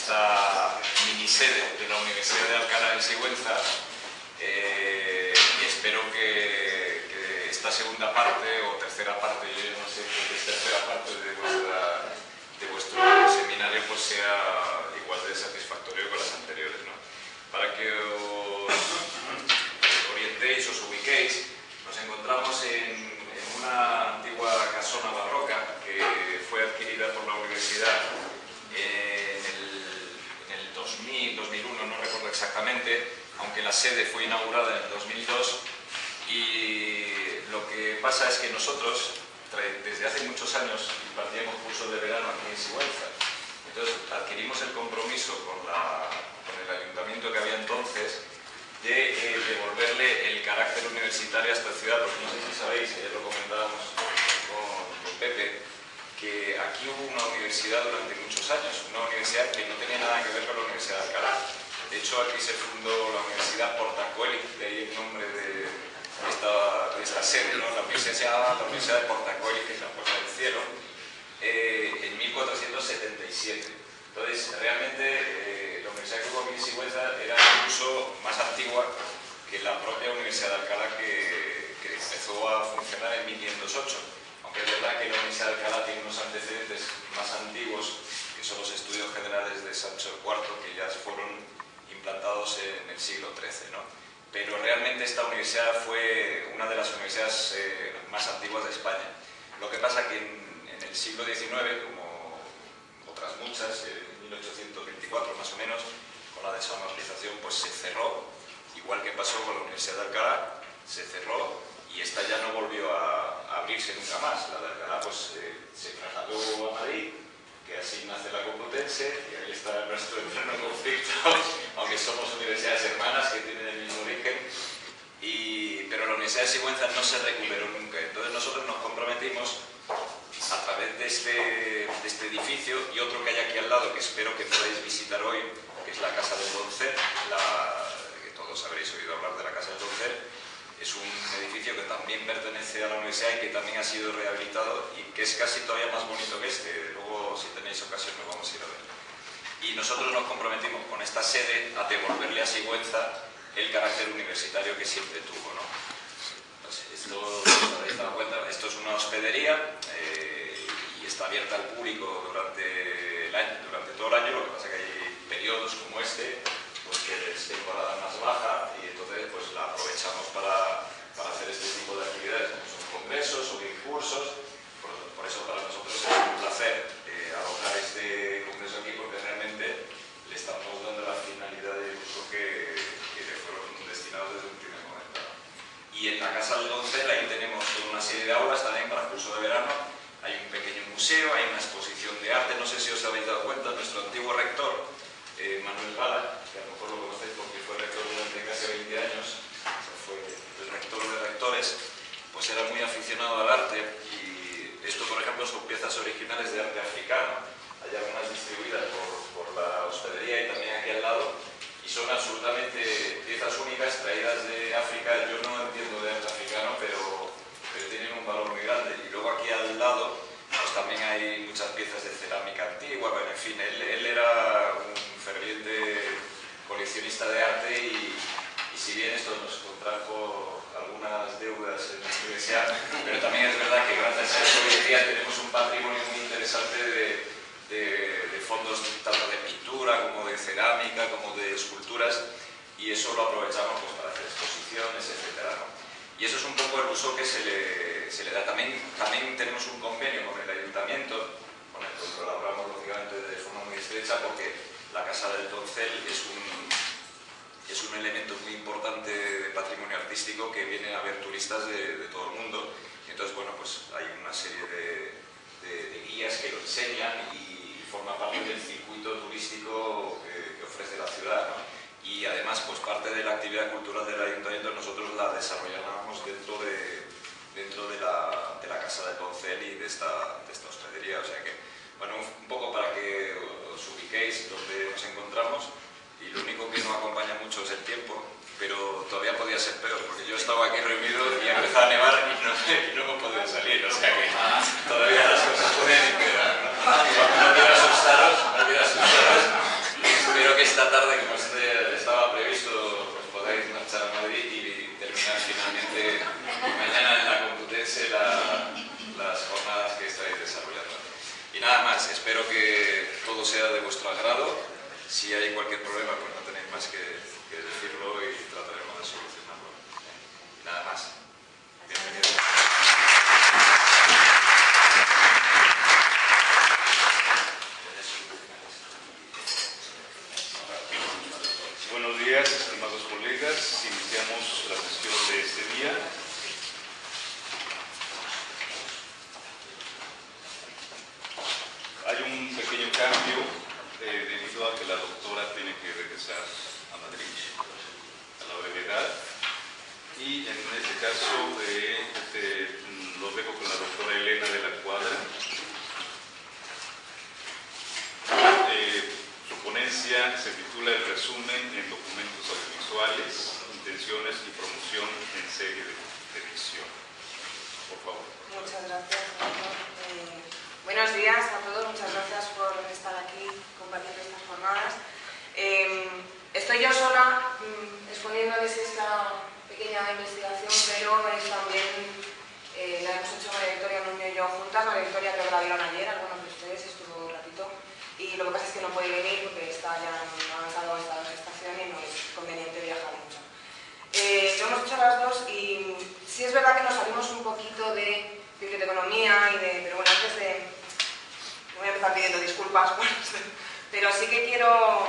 esta minisede de la Universidad de Alcalá en Sigüenza, y espero que esta segunda parte o tercera parte, yo ya no sé qué es tercera parte de vuestro seminario, pues sea igual de satisfactorio que las anteriores, ¿no? Para que os orientéis, os ubiquéis, nos encontramos en una antigua casona barroca que fue adquirida por la universidad en el 2000, 2001, no recuerdo exactamente, aunque la sede fue inaugurada en el 2002, y lo que pasa es que nosotros, desde hace muchos años, impartíamos cursos de verano aquí en Sigüenza. Entonces adquirimos el compromiso con el ayuntamiento que había entonces de devolverle el carácter universitario a esta ciudad, porque no sé si sabéis, lo comentábamos con Pepe, que aquí hubo una universidad durante muchos años, una universidad que no tenía nada que ver con la Universidad de Alcalá. De hecho, aquí se fundó la Universidad Portacoeli, de ahí el nombre de esta sede, ¿no? La universidad se llamaba la Universidad de Portacoeli, que es la Puerta del Cielo, en 1477. Entonces, realmente la universidad que hubo aquí en Sigüenza era incluso más antigua que la propia Universidad de Alcalá, que empezó a funcionar en 1508. Aunque es verdad que la Universidad de Alcalá tiene unos antecedentes más antiguos, que son los estudios generales de Sancho IV, que ya fueron implantados en el siglo XIII, ¿no? Pero realmente esta universidad fue una de las universidades más antiguas de España. Lo que pasa que en el siglo XIX, como otras muchas, en 1824 más o menos, con la desamortización, pues se cerró, igual que pasó con la Universidad de Alcalá, se cerró y esta ya no volvió a abrirse nunca más. La de Alcalá pues, se trasladó a Madrid, que así nace la Complutense, y ahí está nuestro eterno conflicto, aunque somos universidades hermanas que tienen el mismo origen, pero la Universidad de Sigüenza no se recuperó nunca. Entonces nosotros nos comprometimos a través de este edificio y otro que hay aquí al lado, que espero que podáis visitar hoy, que es la Casa del Doncel, que todos habréis oído hablar de la Casa del Doncel. Es un edificio que también pertenece a la universidad y que también ha sido rehabilitado y que es casi todavía más bonito que este. Luego, si tenéis ocasión, lo vamos a ir a ver. Y nosotros nos comprometimos con esta sede a devolverle a Sigüenza el carácter universitario que siempre tuvo, ¿no? Pues esto, os habéis dado cuenta, esto es una hospedería y está abierta al público durante todo el año. Lo que pasa es que hay periodos como este, pues que es temporada más baja, y entonces pues la aprovechamos para hacer este tipo de actividades, como son congresos o cursos. Por eso para nosotros es un placer alojar este congreso aquí, porque realmente le estamos dando la finalidad de uso que le fueron destinados desde un primer momento. Y en la Casa del Doncel ahí tenemos toda una serie de aulas también para el curso de verano. Hay un pequeño museo, hay una exposición de arte. No sé si os habéis dado cuenta, nuestro antiguo rector, Manuel Gala, que a lo mejor lo conocéis porque fue rector durante casi 20 años, fue el rector de rectores, pues era muy aficionado al arte, y esto, por ejemplo, son piezas originales de arte africano. Hay algunas distribuidas por la hospedería y también aquí al lado, y son absolutamente piezas únicas traídas de África. Yo no entiendo de arte africano, pero tienen un valor muy grande. Y luego aquí al lado pues también hay muchas piezas de cerámica antigua. Bueno, en fin, él era un ferviente coleccionista de arte, y si bien esto nos contrajo algunas deudas en la universidad, pero también es verdad que gracias a eso hoy en día tenemos un patrimonio muy interesante de fondos tanto de pintura como de cerámica como de esculturas, y eso lo aprovechamos pues para hacer exposiciones, etcétera, ¿no? Y eso es un poco el uso que se le da. También tenemos un convenio con el ayuntamiento, con el que colaboramos lógicamente de forma muy estrecha, porque la Casa del Doncel es un elemento muy importante de patrimonio artístico que vienen a ver turistas de todo el mundo. Y entonces, bueno, pues hay una serie de guías que lo enseñan y forma parte del circuito turístico que ofrece la ciudad, ¿no? Y además, pues parte de la actividad cultural del ayuntamiento nosotros la desarrollábamos dentro de la Casa del Doncel y de esta hospedería. O sea que, bueno, un poco para que os ubiquéis donde nos encontramos. Y lo único que no acompaña mucho es el tiempo, pero todavía podía ser peor, porque yo estaba aquí reunido y empezaba a nevar y no hemos podido salir. O sea que todavía las cosas pueden empeorar, ¿no? No quiero asustaros, nada más, espero que todo sea de vuestro agrado. Si hay cualquier problema, pues no tenéis más que decirlo y trataremos de solucionarlo. Y nada más. Bienvenidos. Buenos días, estimados colegas. Iniciamos la sesión de este día. Hay un pequeño cambio debido a que la doctora tiene que regresar a Madrid a la brevedad. Y en este caso los dejo con la doctora Elena de la Cuadra. Su ponencia se titula El resumen en documentos audiovisuales, intenciones y promoción en serie de televisión. Por favor. Muchas gracias, doctor. Buenos días a todos, muchas gracias por estar aquí compartiendo estas jornadas. Estoy yo sola exponiéndoles esta pequeña investigación, pero es también la hemos hecho María Victoria Nuño y yo juntas. María Victoria creo que la vieron ayer, algunos de ustedes, estuvo un ratito. Y lo que pasa es que no puede venir porque está ya avanzado en estado de gestación y no es conveniente viajar mucho. Lo hemos hecho las dos y sí es verdad que nos salimos un poquito de biblioteconomía pero bueno, antes de... No voy a empezar pidiendo disculpas, pero sí que quiero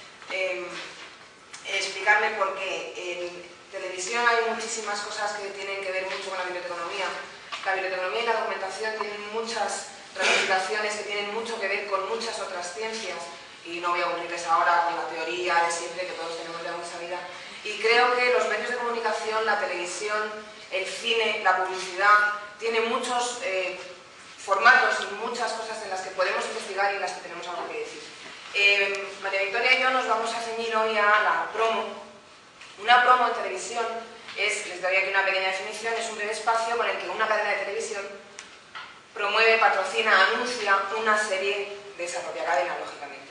explicarme por qué. En televisión hay muchísimas cosas que tienen que ver mucho con la biblioteconomía. La biblioteconomía y la documentación tienen muchas ramificaciones que tienen mucho que ver con muchas otras ciencias y no voy a aburrirles ahora con la teoría de siempre que todos tenemos ya muy sabida. Y creo que los medios de comunicación, la televisión, el cine, la publicidad, tienen muchos formatos y muchas cosas en las que podemos investigar y en las que tenemos algo que decir. María Victoria y yo nos vamos a ceñir hoy a la promo. Una promo en televisión es, les doy aquí una pequeña definición, es un breve espacio con el que una cadena de televisión promueve, patrocina, anuncia una serie de esa propia cadena, lógicamente.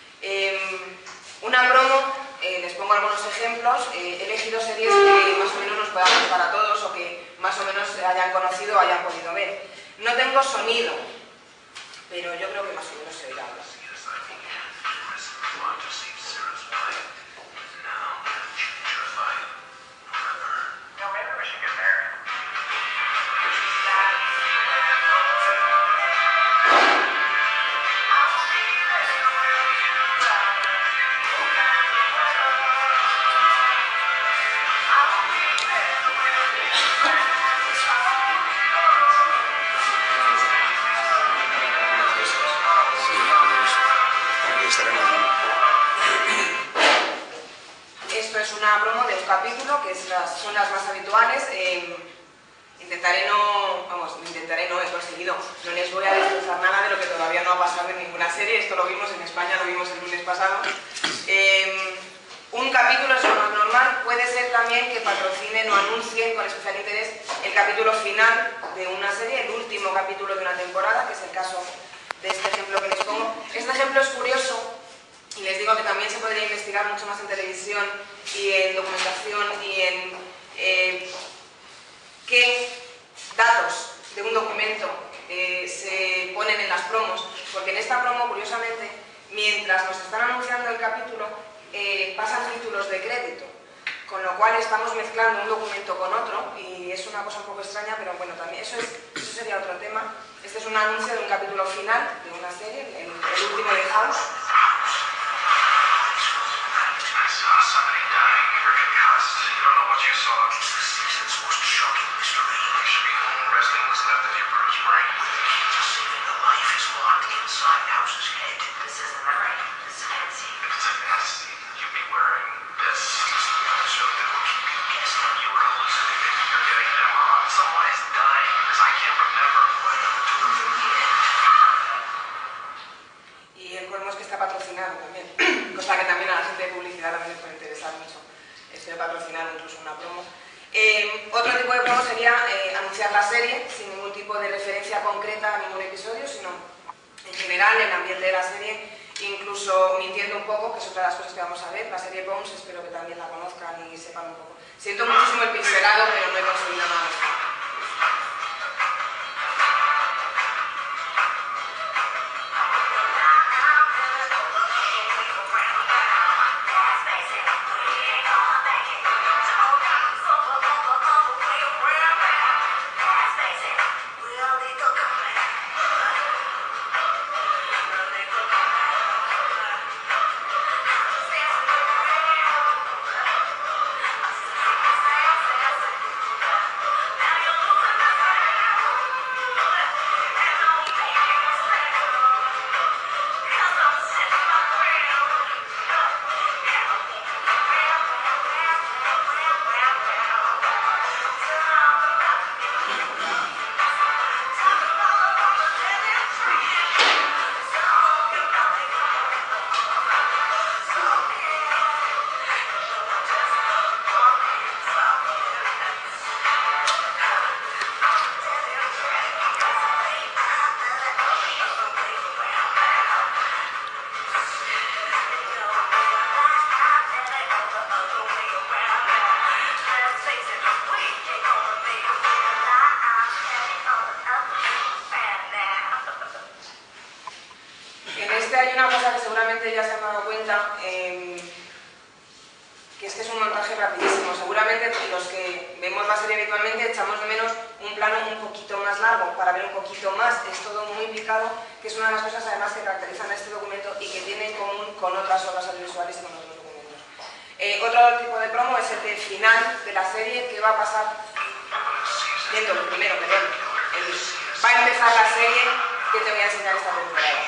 Una promo, les pongo algunos ejemplos, he elegido series que más o menos nos puedan gustar a todos o que más o menos hayan conocido o hayan podido ver. No tengo sonido, pero yo creo que más o menos se oirá algo. Esto es una promo de un capítulo, que son las más habituales. Intentaré no, he conseguido, no les voy a destrozar nada de lo que todavía no ha pasado en ninguna serie. Esto lo vimos en España, lo vimos el lunes pasado. Un capítulo es lo más normal, puede ser también que patrocinen o anuncien con especial interés el capítulo final de una serie, el último capítulo de una temporada, que es el caso de este ejemplo que les pongo. Este ejemplo es curioso y les digo que también se podría investigar mucho más en televisión y en documentación y en qué datos de un documento se ponen en las promos, porque en esta promo, curiosamente, mientras nos están anunciando el capítulo, pasan títulos de crédito, con lo cual estamos mezclando un documento con otro y es una cosa un poco extraña, pero bueno, también eso sería otro tema. Este es un anuncio de un capítulo final de una serie, el último de House. Y el colmo es que está patrocinado también, cosa que también a la gente de publicidad también les puede interesar mucho, esto de patrocinar incluso una promo. Otro tipo de promo sería anunciar la serie sin ningún tipo de referencia concreta a ningún episodio, sino en general el ambiente de la serie, incluso mintiendo un poco, que es otra de las cosas que vamos a ver. La serie Bones, espero que también la conozcan y sepan un poco. Siento muchísimo el pincelado, pero no he conseguido nada mejor. una cosa que seguramente ya se han dado cuenta, que es un montaje rapidísimo. Seguramente los que vemos la serie habitualmente echamos de menos un plano un poquito más largo para ver un poquito más. Es todo muy picado, que es una de las cosas además que caracterizan a este documento y que tiene en común con otras obras audiovisuales y con otros documentos. Otro tipo de promo es el del final de la serie, que va a pasar dentro del primero, perdón. Va a empezar la serie que te voy a enseñar esta temporada.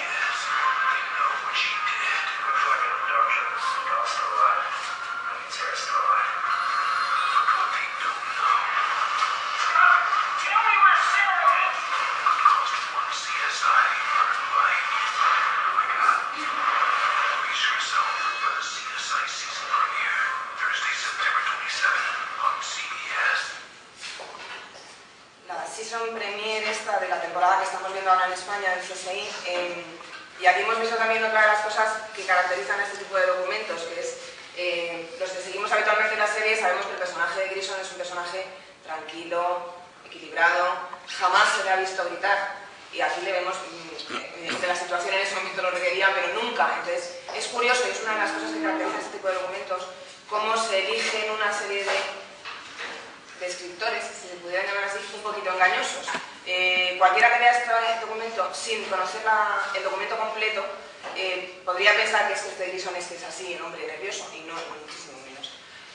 Season Premiere esta de la temporada que estamos viendo ahora en España del CSI, y aquí hemos visto también otra de las cosas que caracterizan a este tipo de documentos, que es los que seguimos habitualmente en la serie. Sabemos que el personaje de Grison es un personaje tranquilo, equilibrado, jamás se le ha visto gritar, y aquí le vemos que la situación en ese momento lo requería, pero nunca. Entonces es curioso, y es una de las cosas que caracteriza a este tipo de documentos, cómo se eligen una serie de escritores, si se pudieran llamar así, un poquito engañosos. Cualquiera que vea este documento sin conocer el documento completo podría pensar que este Grison es así, el hombre nervioso, y no, muchísimo menos.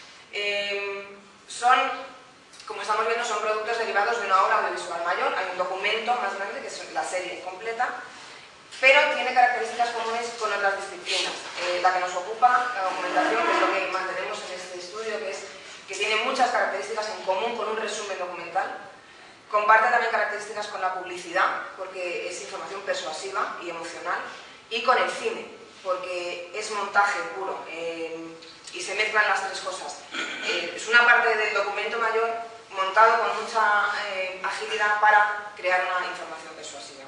Como estamos viendo, son productos derivados de una obra audiovisual mayor. Hay un documento más grande, que es la serie completa, pero tiene características comunes con otras disciplinas. La que nos ocupa, la documentación, que es lo que mantenemos en este estudio, que tiene muchas características en común con un resumen documental. Comparte también características con la publicidad, porque es información persuasiva y emocional, y con el cine, porque es montaje puro, y se mezclan las tres cosas. Es una parte del documento mayor montado con mucha agilidad para crear una información persuasiva.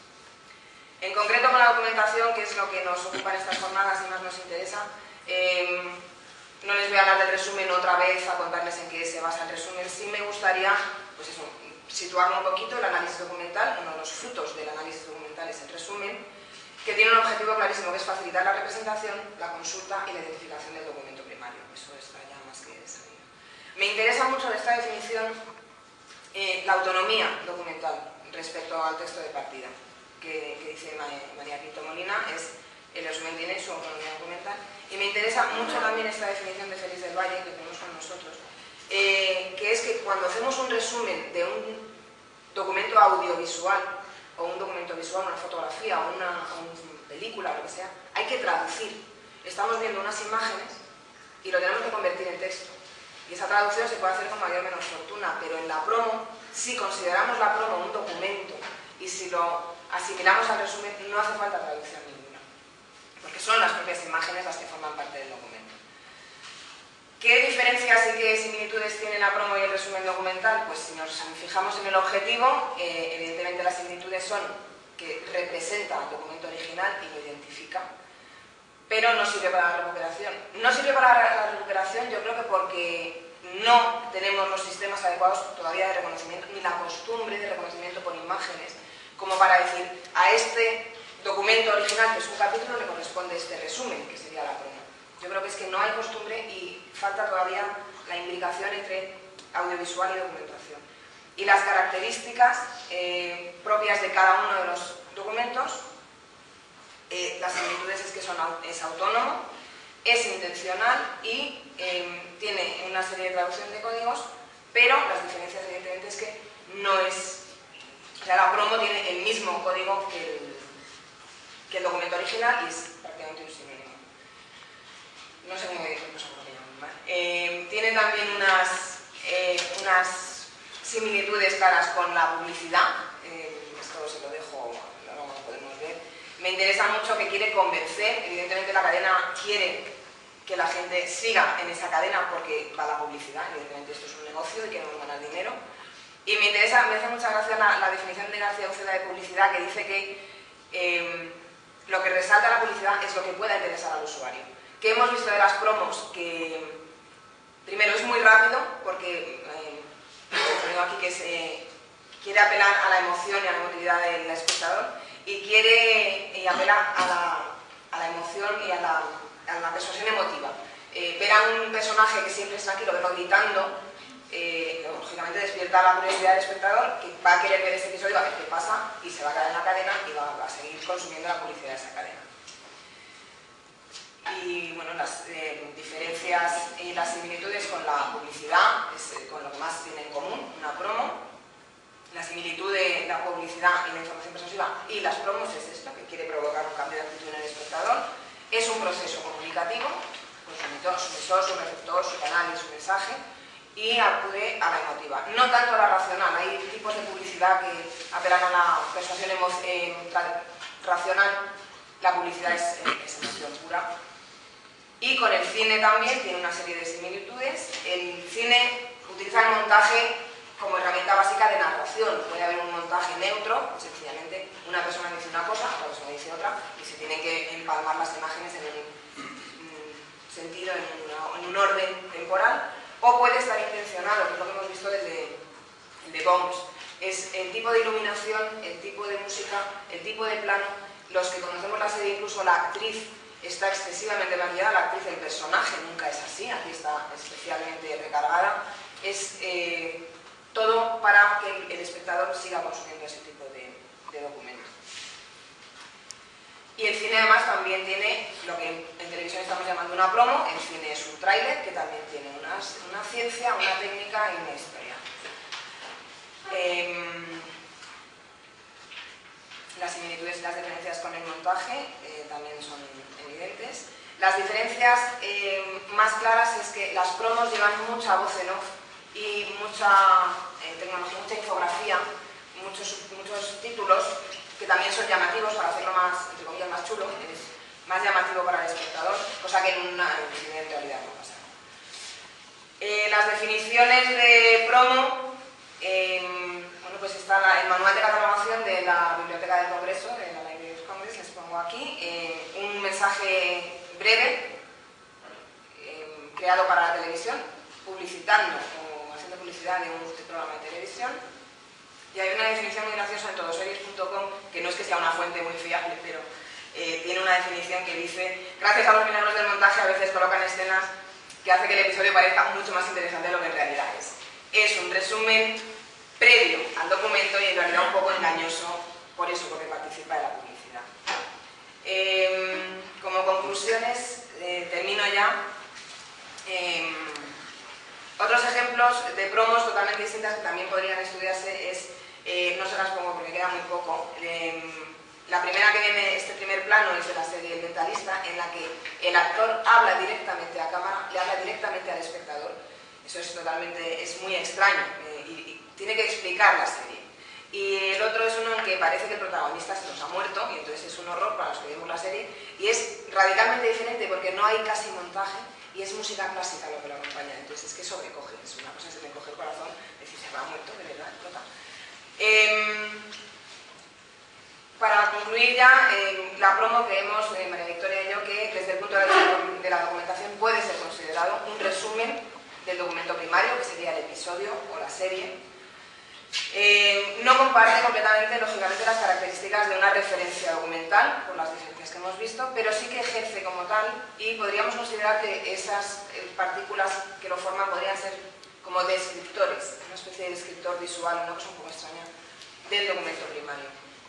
En concreto con la documentación, que es lo que nos ocupa en estas jornadas y más nos interesa, no les voy a hablar del resumen otra vez, a contarles en qué se basa el resumen. Sí me gustaría, pues eso, situarme un poquito el análisis documental. Uno de los frutos del análisis documental es el resumen, que tiene un objetivo clarísimo, que es facilitar la representación, la consulta y la identificación del documento primario. Eso está ya más que sabido. Me interesa mucho de esta definición la autonomía documental respecto al texto de partida, que dice María Pinto Molina. El resumen tiene su autonomía documental, y me interesa mucho también esta definición de Félix del Valle, que tenemos con nosotros, que es que cuando hacemos un resumen de un documento audiovisual, o un documento visual, una fotografía, o una película, o lo que sea, hay que traducir. Estamos viendo unas imágenes y lo tenemos que convertir en texto. Y esa traducción se puede hacer con mayor o menor fortuna, pero en la promo, si consideramos la promo un documento y si lo asimilamos al resumen, no hace falta traducción ninguna, porque son las propias imágenes las que forman parte del documento. ¿Qué diferencias y qué similitudes tiene la promo y el resumen documental? Pues si nos fijamos en el objetivo, evidentemente las similitudes son que representa el documento original y lo identifica, pero no sirve para la recuperación. No sirve para la recuperación, yo creo que porque no tenemos los sistemas adecuados todavía de reconocimiento, ni la costumbre de reconocimiento por imágenes, como para decir, a este documento original, que es un capítulo, le corresponde este resumen, que sería la promo. Yo creo que es que no hay costumbre y falta todavía la imbricación entre audiovisual y documentación. Y las características propias de cada uno de los documentos, las similitudes es que es autónomo, es intencional y tiene una serie de traducción de códigos, pero las diferencias evidentemente es que no es... O sea, la promo tiene el mismo código que el documento original y es prácticamente un sinónimo. No sé cómo decirlo, seguro que llaman. Tiene también unas similitudes claras con la publicidad. Esto se lo dejo, luego lo podemos ver. Me interesa mucho que quiere convencer. Evidentemente la cadena quiere que la gente siga en esa cadena porque va la publicidad. Evidentemente esto es un negocio y queremos ganar dinero. Y me hace mucha gracia la definición de García Uceda de publicidad, que dice que lo que resalta la publicidad es lo que pueda interesar al usuario. Que hemos visto de las promos que, primero, es muy rápido, porque tengo aquí que quiere apelar a la emoción y a la emotividad del espectador, y apela la emoción y a la persuasión emotiva. Ver a un personaje que siempre es tranquilo, verlo gritando, lógicamente despierta la curiosidad del espectador, que va a querer ver ese episodio, va a ver qué pasa y se va a quedar en la cadena y va a seguir consumiendo la publicidad de esa cadena. Y bueno, las diferencias y las similitudes con la publicidad es con lo que más tiene en común una promo. La similitud de la publicidad y la información persuasiva y las promos es esto, que quiere provocar un cambio de actitud en el espectador. Es un proceso comunicativo, con su emisor, su receptor, su canal y su mensaje, y acude a la emotiva. No tanto a la racional, hay tipos de publicidad que apelan a la persuasión racional, la publicidad es emoción pura. Y con el cine también tiene una serie de similitudes. El cine utiliza el montaje como herramienta básica de narración. Puede haber un montaje neutro, sencillamente una persona dice una cosa, otra persona dice otra, y se tienen que empalmar las imágenes en un sentido, en un orden temporal, o puede estar intencionado, que es lo que hemos visto desde el de Bombs. Es el tipo de iluminación, el tipo de música, el tipo de plano. Los que conocemos la serie, incluso la actriz está excesivamente maquillada, la actriz, el personaje nunca es así, aquí está especialmente recargada. Es todo para que el espectador siga consumiendo ese tipo de documentos. Y el cine además también tiene lo que en televisión estamos llamando una promo. El cine es un tráiler que también tiene una ciencia, una técnica y una historia. Las similitudes y las diferencias con el montaje también son evidentes. Las diferencias más claras es que las promos llevan mucha voz en off y mucha tecnología, mucha infografía, muchos títulos que también son llamativos para hacerlo más, entre comillas, más chulo, es más llamativo para el espectador, cosa que en un cine en realidad no pasa. Las definiciones de promo, bueno, pues está el manual de catalogación de la Biblioteca del Congreso, de la Library of Congress, les pongo aquí, un mensaje breve, creado para la televisión, publicitando o haciendo publicidad de un programa de televisión. Y hay una definición muy graciosa en todoseries.com, que no es que sea una fuente muy fiable, pero tiene una definición que dice: gracias a los milagros del montaje a veces colocan escenas que hace que el episodio parezca mucho más interesante de lo que en realidad es. Es un resumen previo al documento y en realidad un poco engañoso, por eso, porque participa de la publicidad. Como conclusiones, termino ya. Otros ejemplos de promos totalmente distintas que también podrían estudiarse es, no se las pongo porque queda muy poco, la primera que viene, este primer plano, es de la serie El Mentalista, en la que el actor habla directamente a cámara, le habla directamente al espectador. Eso es muy extraño y tiene que explicar la serie. Y el otro es uno en que parece que el protagonista se nos ha muerto y entonces es un horror para los que vemos la serie, y es radicalmente diferente porque no hay casi montaje y es música clásica lo que lo acompaña, entonces es que sobrecoge, es una cosa que se me coge el corazón, decir, se habrá muerto, de verdad, explota. Para concluir ya, la promo creemos, María Victoria y yo, que desde el punto de vista de la documentación puede ser considerado un resumen del documento primario, que sería el episodio o la serie. No comparte completamente, lógicamente, las características de una referencia documental, por las diferencias que hemos visto, pero sí que ejerce como tal, y podríamos considerar que esas partículas que lo forman podrían ser como descriptores, una especie de descriptor visual, una cosa un poco extraña, del documento primario.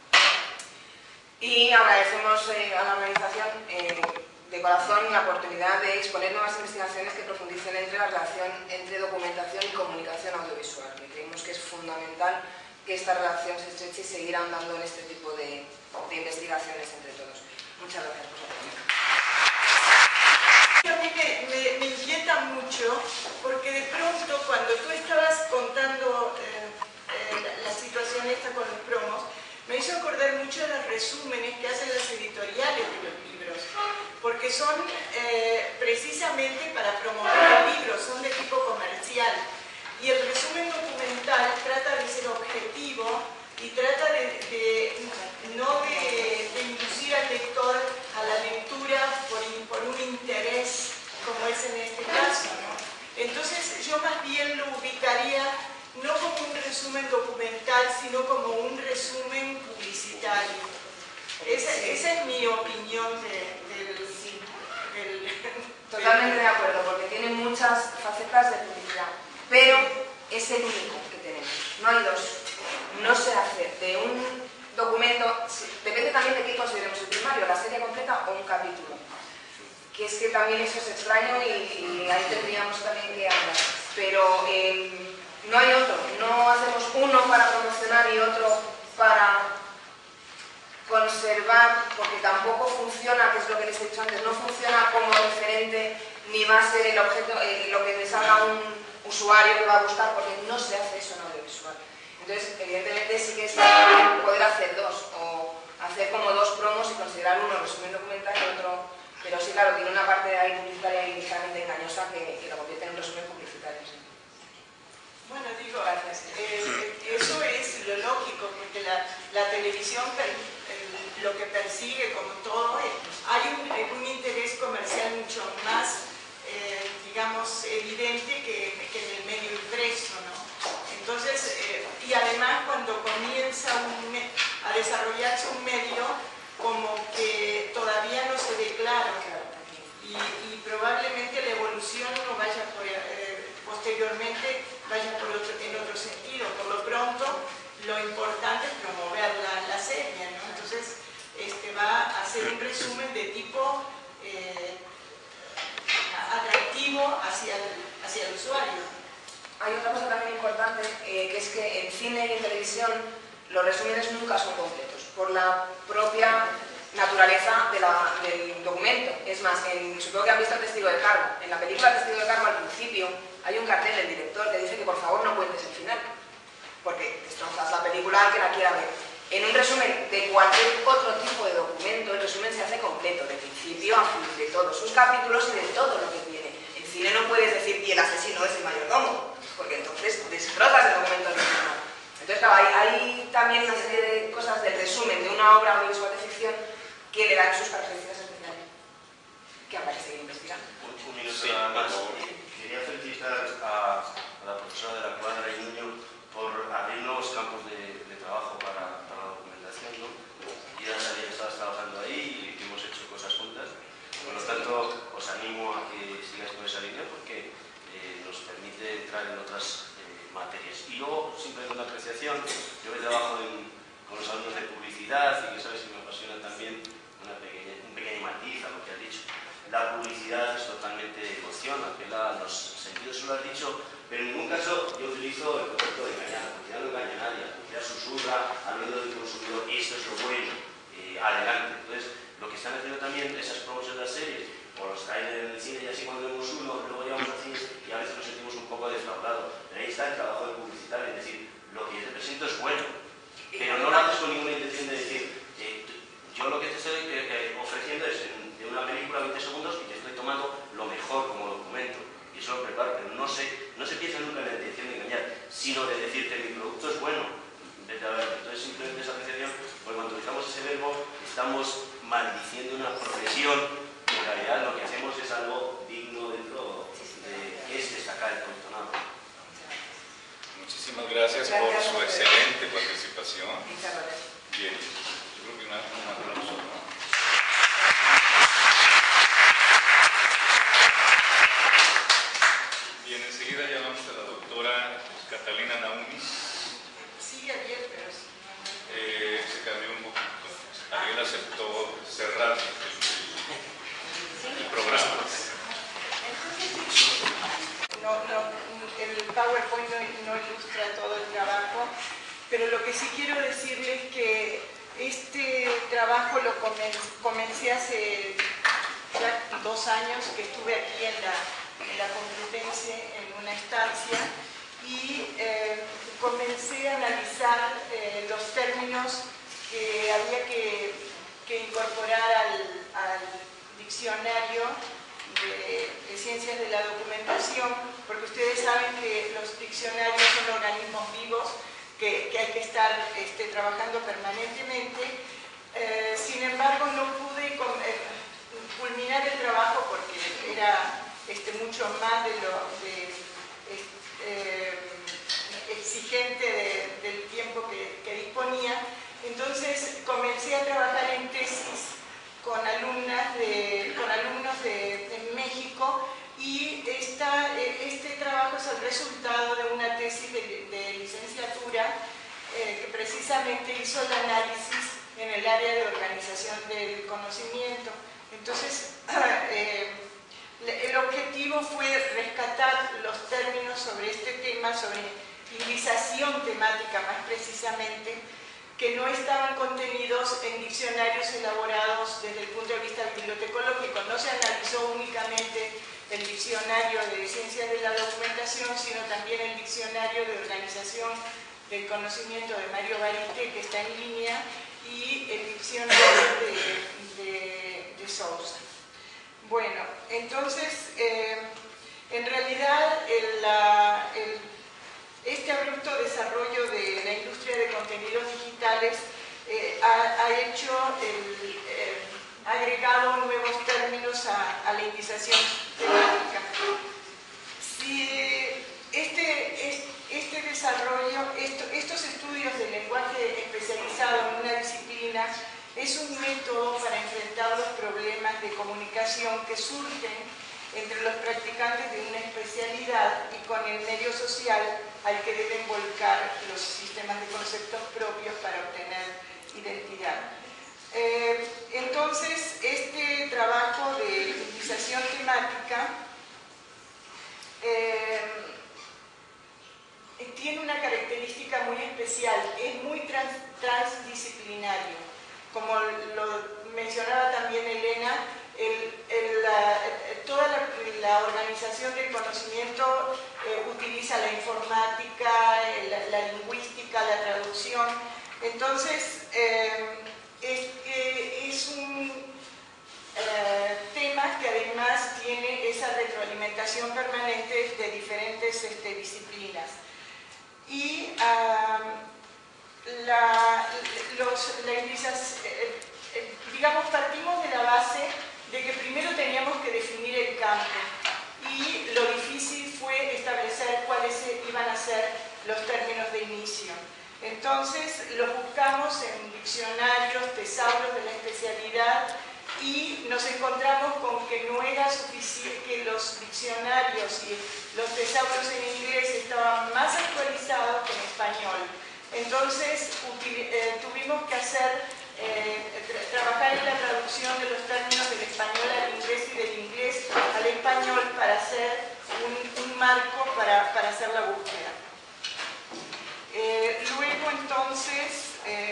Y agradecemos a la organización de corazón la oportunidad de exponer nuevas investigaciones que profundicen entre la relación entre documentación y comunicación audiovisual, que creemos que es fundamental que esta relación se estreche y seguir andando en este tipo de investigaciones entre todos. Muchas gracias por su atención. A mí me inquieta mucho porque de pronto cuando tú estabas contando la situación esta con los promos, me hizo acordar mucho de los resúmenes que hacen las editoriales de los libros, porque son precisamente para promover los libros, son de tipo comercial. Y el resumen documental trata de ser objetivo y trata no de inducir al lector a la lectura por un interés, como es en este caso, ¿no? Entonces yo más bien lo ubicaría no como un resumen documental, sino como un resumen publicitario Esa es mi opinión Totalmente de acuerdo, porque tiene muchas facetas de publicidad, pero es el único que tenemos, no hay dos. No se hace de un documento, depende también de qué consideremos el primario, la serie completa o un capítulo, que es que también eso es extraño y ahí tendríamos también que hablar, pero no hay otro, no hacemos uno para promocionar y otro para conservar, porque tampoco funciona, que es lo que les he dicho antes, no funciona como referente ni va a ser el objeto, lo que les haga un usuario que va a gustar, porque no se hace eso en audiovisual. Entonces, evidentemente sí que es poder hacer dos, o hacer como dos promos y considerar uno resumen documental y otro, pero sí, claro, tiene una parte ahí publicitaria y ligeramente engañosa que lo convierte en un resumen publicitario. Sí. Bueno, digo, eso es lo lógico, porque la televisión lo que persigue, como todo, hay un interés comercial mucho más, digamos, evidente que en el medio impreso, ¿no? Entonces, y además cuando comienza a desarrollarse un medio, como que todavía no se ve claro, y probablemente la evolución no vaya posteriormente vaya en otro sentido. Por lo pronto, lo importante es promover la serie, ¿no? Entonces, va a ser un resumen de tipo atractivo hacia el usuario. Hay otra cosa también importante, que es que en cine y en televisión los resúmenes nunca son completos, por la propia naturaleza del documento. Es más, supongo que han visto El Testigo de Karma. En la película Testigo de Karma, al principio, hay un cartel del director que dice que por favor no cuentes el final, porque destrozas la película al que la quiera ver. En un resumen de cualquier otro tipo de documento, el resumen se hace completo, de principio a fin, de todos sus capítulos y de todo lo que tiene. En cine no puedes decir, y el asesino es el mayordomo, porque entonces destrozas el documento original. Entonces, claro, hay también una serie de cosas del resumen de una obra audiovisual de ficción que le dan sus características especiales, que habrá que seguir investigando. Un minuto nada más. Quería felicitar a la profesora de la Cuadra y Nuño por abrir nuevos campos de trabajo para la documentación, ¿no? Y ya sabía que estabas trabajando ahí y que hemos hecho cosas juntas. Por lo tanto, os animo a que sigáis por esa línea porque nos permite entrar en otras materias. Y luego, simplemente una apreciación, yo que trabajo con los alumnos de publicidad y que sabes que me apasiona también un pequeño matiz a lo que has dicho. La publicidad es totalmente emoción, apela a los sentidos, eso lo has dicho, pero en ningún caso yo utilizo el concepto de engañar. La publicidad no engaña a nadie, la publicidad susurra al oído del consumidor, esto es lo bueno, adelante. Entonces, lo que están haciendo también esas promociones de las series, o los traen en el cine y así cuando vemos uno, luego llevamos al cine y a veces nos sentimos un poco defraudados. Pero ahí está el trabajo de publicitario, es decir, lo que yo te presento es bueno, pero no lo haces con ninguna intención de decir, yo lo que te estoy ofreciendo es de una película 20 segundos y te estoy tomando lo mejor como documento. Y eso lo preparo, pero no se piensa nunca en la intención de engañar, sino de decirte mi producto es bueno, en vez de haberlo. Entonces simplemente esa apreciación, porque cuando utilizamos ese verbo, estamos maldiciendo una profesión y en realidad lo que hacemos es algo digno dentro de que es destacar el producto. ¿No? Muchísimas gracias por su excelente participación. Muchas gracias. Bien, yo creo que un aplauso, ¿no? Bien, enseguida llamamos a la doctora Catalina Nauni. Sigue abierto, pero Se cambió un poquito. Alguien aceptó cerrar el programa. El PowerPoint no ilustra todo el trabajo, pero lo que sí quiero decirles es que este trabajo lo comencé hace ya 2 años que estuve aquí en la Complutense en una estancia y comencé a analizar los términos que había que incorporar al diccionario de ciencias de la documentación, porque ustedes saben que los diccionarios son organismos vivos que hay que estar trabajando permanentemente. Sin embargo, no pude culminar el trabajo porque era mucho más exigente del tiempo que disponía. Entonces comencé a trabajar en tesis con alumnos de México, y este trabajo es el resultado de una tesis de licenciatura que precisamente hizo el análisis en el área de organización del conocimiento. Entonces, el objetivo fue rescatar los términos sobre este tema, sobre indización temática más precisamente, que no estaban contenidos en diccionarios elaborados desde el punto de vista bibliotecológico. No se analizó únicamente el diccionario de ciencias de la documentación, sino también el diccionario de organización del conocimiento de Mario Barite, que está en línea, y el diccionario de Sousa. Bueno, entonces, en realidad, este abrupto desarrollo de la industria de contenidos digitales ha agregado nuevos términos a la indización temática. Si este desarrollo, estos estudios del lenguaje especializado en una disciplina es un método para enfrentar los problemas de comunicación que surgen entre los practicantes de una especialidad y con el medio social al que deben volcar los sistemas de conceptos propios para obtener identidad. Entonces, este trabajo de indización temática tiene una característica muy especial, es muy transdisciplinario. Como lo mencionaba también Elena, toda la organización del conocimiento utiliza la informática, la lingüística, la traducción. Entonces, es un tema que además tiene esa retroalimentación permanente de diferentes disciplinas. Y digamos, partimos de la base de que primero teníamos que definir el campo, y lo difícil fue establecer cuáles iban a ser los términos de inicio. Entonces los buscamos en diccionarios, tesauros de la especialidad, y nos encontramos con que no era suficiente, que los diccionarios y los tesauros en inglés estaban más actualizados que en español. Entonces tuvimos que trabajar en la traducción de los términos del español al inglés y del inglés al español para hacer un marco para hacer la búsqueda. Luego entonces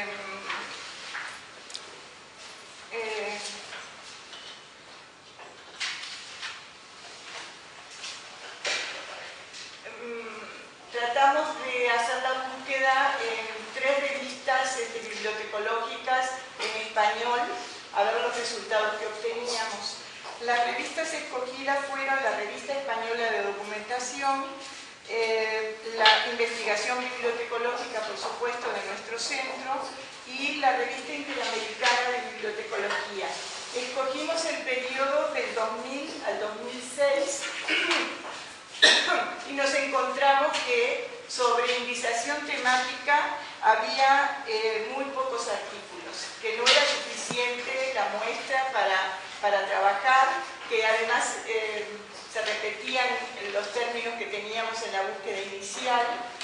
tratamos de hacer la búsqueda en 3 revistas bibliotecológicas en español, a ver los resultados que obteníamos. Las revistas escogidas fueron la Revista Española de Documentación, la Investigación Bibliotecológica, por supuesto, de nuestro centro, y la Revista Interamericana de Bibliotecología. Escogimos el periodo del 2000 al 2006 y nos encontramos que sobre indización temática había muy pocos artículos, que no era suficiente la muestra para trabajar, que además se repetían los términos que teníamos en la búsqueda inicial.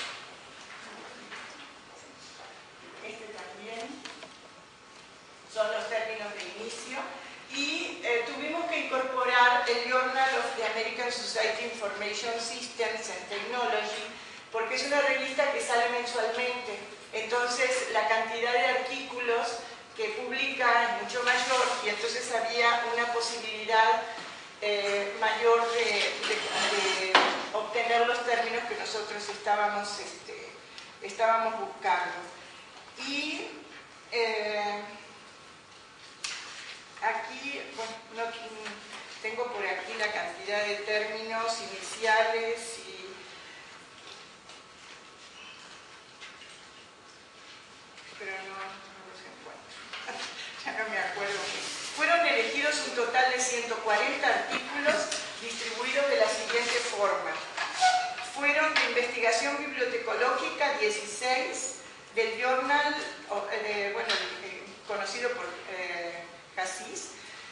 Este también son los términos de inicio. Y tuvimos que incorporar el Journal of the American Society Information Systems and Technology, porque es una revista que sale mensualmente. Entonces la cantidad de artículos que publica es mucho mayor, y entonces había una posibilidad mayor de obtener los términos que nosotros estábamos buscando. Y aquí, bueno, tengo por aquí la cantidad de términos iniciales pero no los encuentro. Ya no me acuerdo. Fueron elegidos un total de 140 artículos distribuidos de la siguiente forma. Fueron de investigación bibliotecológica 16, del Journal, conocido por Casís.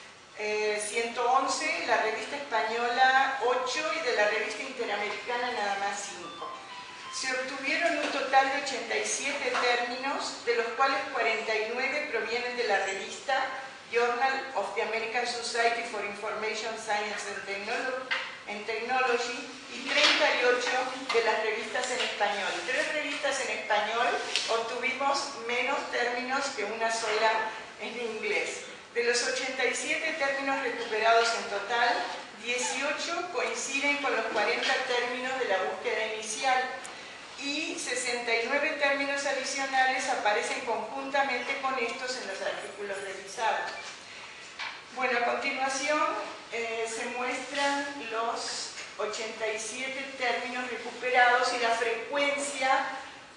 111, la revista española 8 y de la revista interamericana nada más 5. Se obtuvieron un total de 87 términos, de los cuales 49 provienen de la revista Journal of the American Society for Information Science and Technology y 38 de las revistas en español. 3 revistas en español obtuvimos menos términos que una sola en inglés. De los 87 términos recuperados en total, 18 coinciden con los 40 términos de la búsqueda inicial y 69 términos adicionales aparecen conjuntamente con estos en los artículos revisados. Bueno, a continuación se muestran los 87 términos recuperados y la frecuencia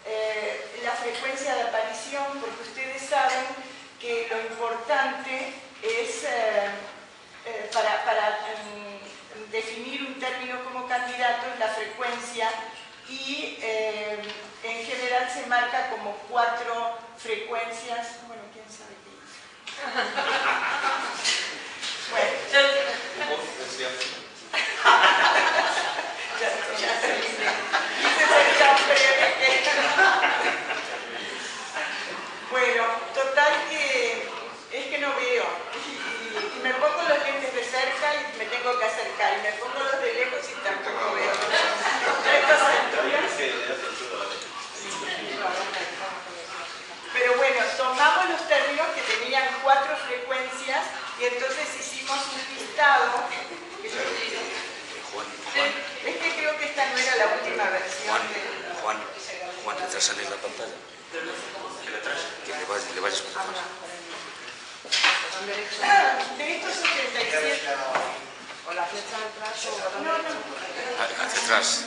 de aparición, porque ustedes saben que lo importante es, para definir un término como candidato, es la frecuencia y en general se marca como 4 frecuencias. Bueno, quién sabe qué es. Bueno. Ya terminé. Bueno, total que es que no veo y me pongo los lentes de cerca y me tengo que acercar y me pongo los de lejos y tampoco veo. Pero bueno, tomamos los términos que tenían 4 frecuencias y entonces hicimos un listado. Es que creo que esta no era la última versión. Juan, retrasale la pantalla. Que le vayas con de estos 87. O la flecha atrás o No. hacia atrás.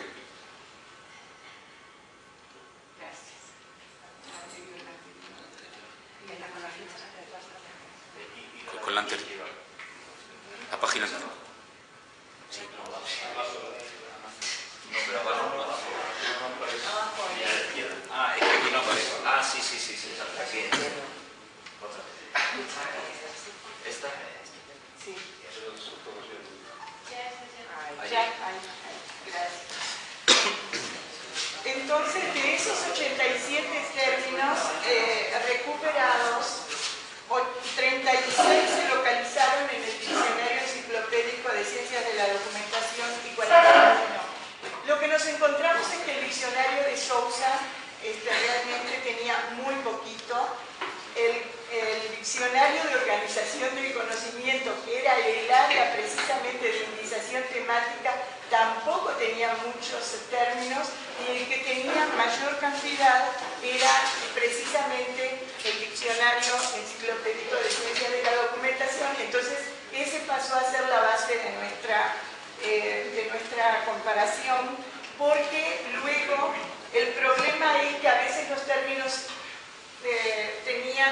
Con la anterior. La página anterior. Sí. No, pero abajo. Ah, es que aquí no aparece. Ah, sí. Aquí. Otra. ¿Esta? Sí. Allí. Gracias. Entonces, de esos 87 términos recuperados, 36 se localizaron en el Diccionario Enciclopédico de Ciencias de la Documentación y 41 no. Lo que nos encontramos es que el diccionario de Sousa realmente tenía muy poquito. El diccionario de organización del conocimiento, que era el área precisamente de indización temática, tampoco tenía muchos términos y el que tenía mayor cantidad era precisamente el diccionario enciclopédico de ciencias de la documentación. Entonces ese pasó a ser la base de nuestra comparación, porque luego el problema es que a veces los términos tenían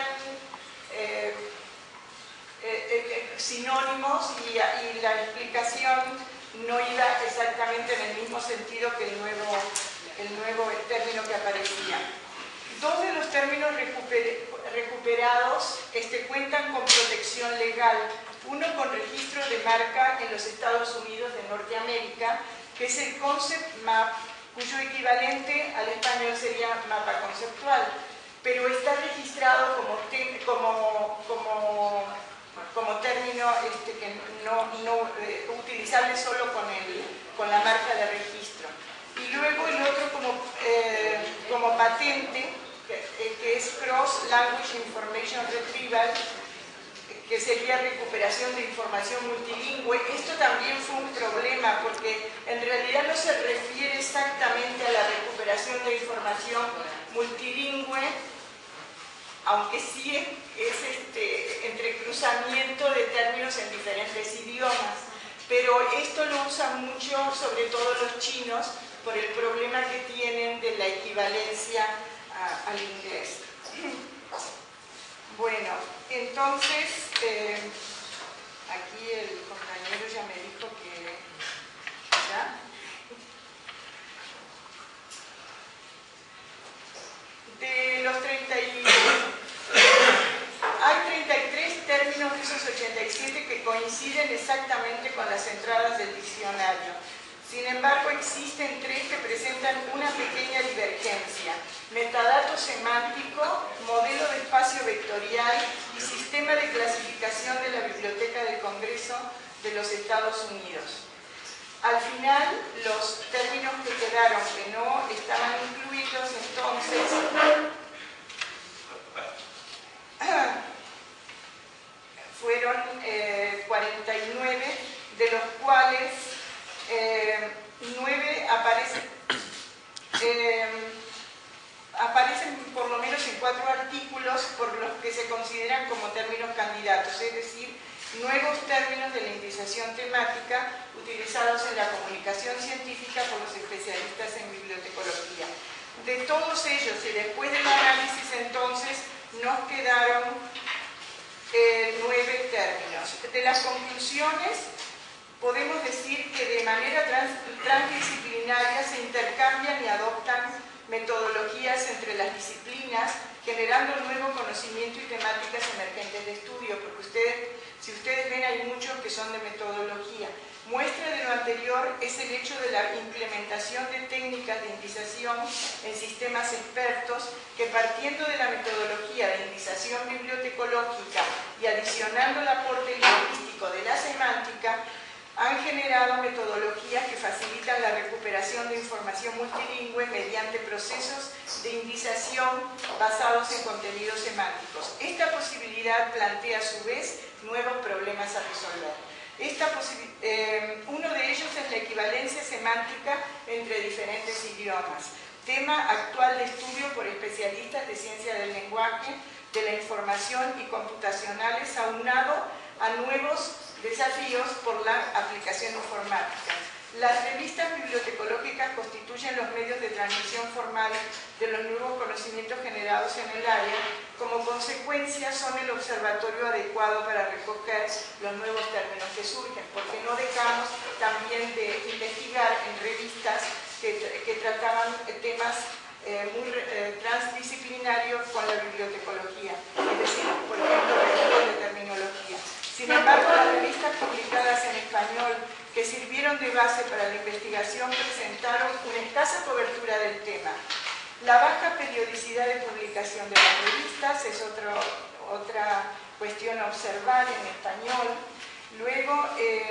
sinónimos y la explicación no iba exactamente en el mismo sentido que el nuevo término que aparecía. 2 de los términos recuperados cuentan con protección legal. Uno con registro de marca en los Estados Unidos de Norteamérica, que es el Concept Map, cuyo equivalente al español sería mapa conceptual, pero está registrado como término que no utilizable solo con la marca de registro. Y luego el otro como patente, que es Cross Language Information Retrieval, que sería recuperación de información multilingüe. Esto también fue un problema porque en realidad no se refiere exactamente a la recuperación de información multilingüe, aunque sí es entrecruzamiento de términos en diferentes idiomas. Pero esto lo usan mucho, sobre todo los chinos, por el problema que tienen de la equivalencia al inglés. Bueno, entonces, aquí el compañero ya me dijo que... ¿ya? De los 1987 que coinciden exactamente con las entradas del diccionario. Sin embargo, existen 3 que presentan una pequeña divergencia: metadato semántico, modelo de espacio vectorial y sistema de clasificación de la Biblioteca del Congreso de los Estados Unidos. Al final, los términos que quedaron que no estaban incluidos, entonces, fueron 49, de los cuales 9 aparecen por lo menos en 4 artículos por los que se consideran como términos candidatos, es decir, nuevos términos de la indización temática utilizados en la comunicación científica por los especialistas en bibliotecología. De todos ellos, y después del análisis, entonces, nos quedaron 9 términos. De las conclusiones, podemos decir que de manera transdisciplinaria se intercambian y adoptan metodologías entre las disciplinas, generando nuevo conocimiento y temáticas emergentes de estudio, porque si ustedes ven, hay muchos que son de metodología. Muestra de lo anterior es el hecho de la implementación de técnicas de indización en sistemas expertos que, partiendo de la metodología de indización bibliotecológica y adicionando el aporte lingüístico de la semántica, han generado metodologías que facilitan la recuperación de información multilingüe mediante procesos de indización basados en contenidos semánticos. Esta posibilidad plantea a su vez nuevos problemas a resolver. Uno de ellos es la equivalencia semántica entre diferentes idiomas, tema actual de estudio por especialistas de ciencia del lenguaje, de la información y computacionales, aunado a nuevos desafíos por la aplicación informática. Las revistas bibliotecológicas constituyen los medios de transmisión formal de los nuevos conocimientos generados en el área. Como consecuencia, son el observatorio adecuado para recoger los nuevos términos que surgen, porque no dejamos también de investigar en revistas que trataban temas muy transdisciplinarios con la bibliotecología, es decir, por ejemplo, registros de terminología. Sin embargo, las revistas publicadas en español que sirvieron de base para la investigación presentaron una escasa cobertura del tema. La baja periodicidad de publicación de las revistas es otra cuestión a observar en español. Luego,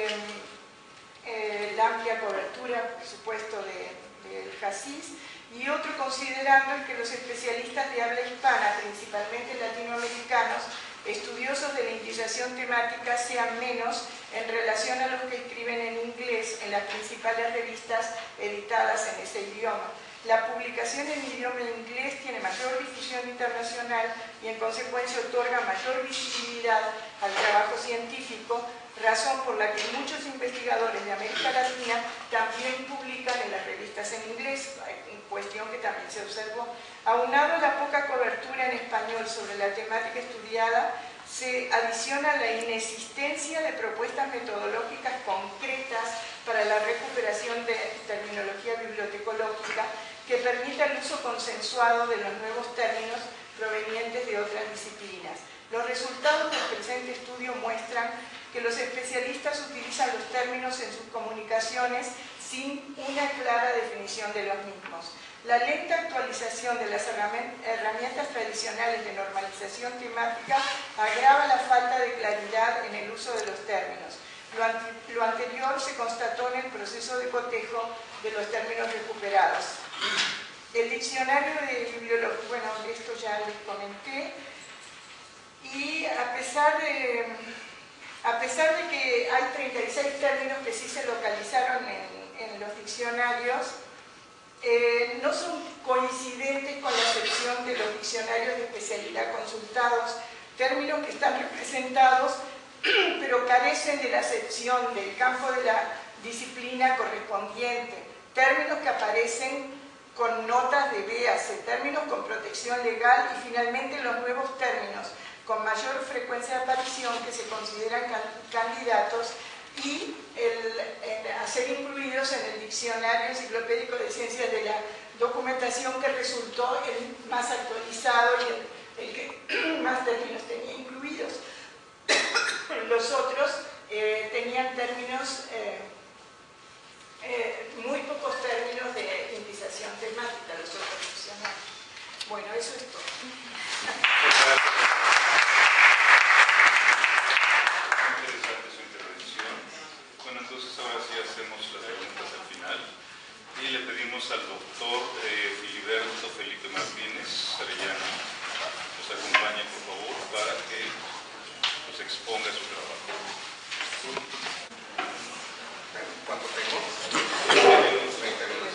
la amplia cobertura, por supuesto, del JACIS. Y otro considerando es que los especialistas de habla hispana, principalmente latinoamericanos, estudiosos de la indización temática, sean menos en relación a los que escriben en inglés en las principales revistas editadas en ese idioma. La publicación en idioma inglés tiene mayor difusión internacional y en consecuencia otorga mayor visibilidad al trabajo científico, razón por la que muchos investigadores de América Latina también publican en las revistas en inglés, cuestión que también se observó. Aunado a la poca cobertura en español sobre la temática estudiada, se adiciona la inexistencia de propuestas metodológicas concretas para la recuperación de terminología bibliotecológica que permita el uso consensuado de los nuevos términos provenientes de otras disciplinas. Los resultados del presente estudio muestran que los especialistas utilizan los términos en sus comunicaciones sin una clara definición de los mismos. La lenta actualización de las herramientas tradicionales de normalización temática agrava la falta de claridad en el uso de los términos. Lo anterior se constató en el proceso de cotejo de los términos recuperados. El diccionario de bibliología, bueno, esto ya les comenté, y a pesar de que hay 36 términos que sí se localizaron en los diccionarios, no son coincidentes con la sección de los diccionarios de especialidad consultados, términos que están representados pero carecen de la sección del campo de la disciplina correspondiente, términos que aparecen con notas de BAC, términos con protección legal y finalmente los nuevos términos con mayor frecuencia de aparición que se consideran candidatos y a ser incluidos en el diccionario enciclopédico de ciencias de la documentación, que resultó el más actualizado y el que más términos tenía incluidos. los otros tenían términos, muy pocos términos de indización temática, los otros opcionales. Bueno, eso es todo. Interesante su intervención. Bueno, entonces ahora sí hacemos las preguntas al final y le pedimos al doctor Filiberto Felipe Martínez Arellano nos acompañe, por favor, para que nos exponga su trabajo. ¿Cuánto tengo? 20 minutos.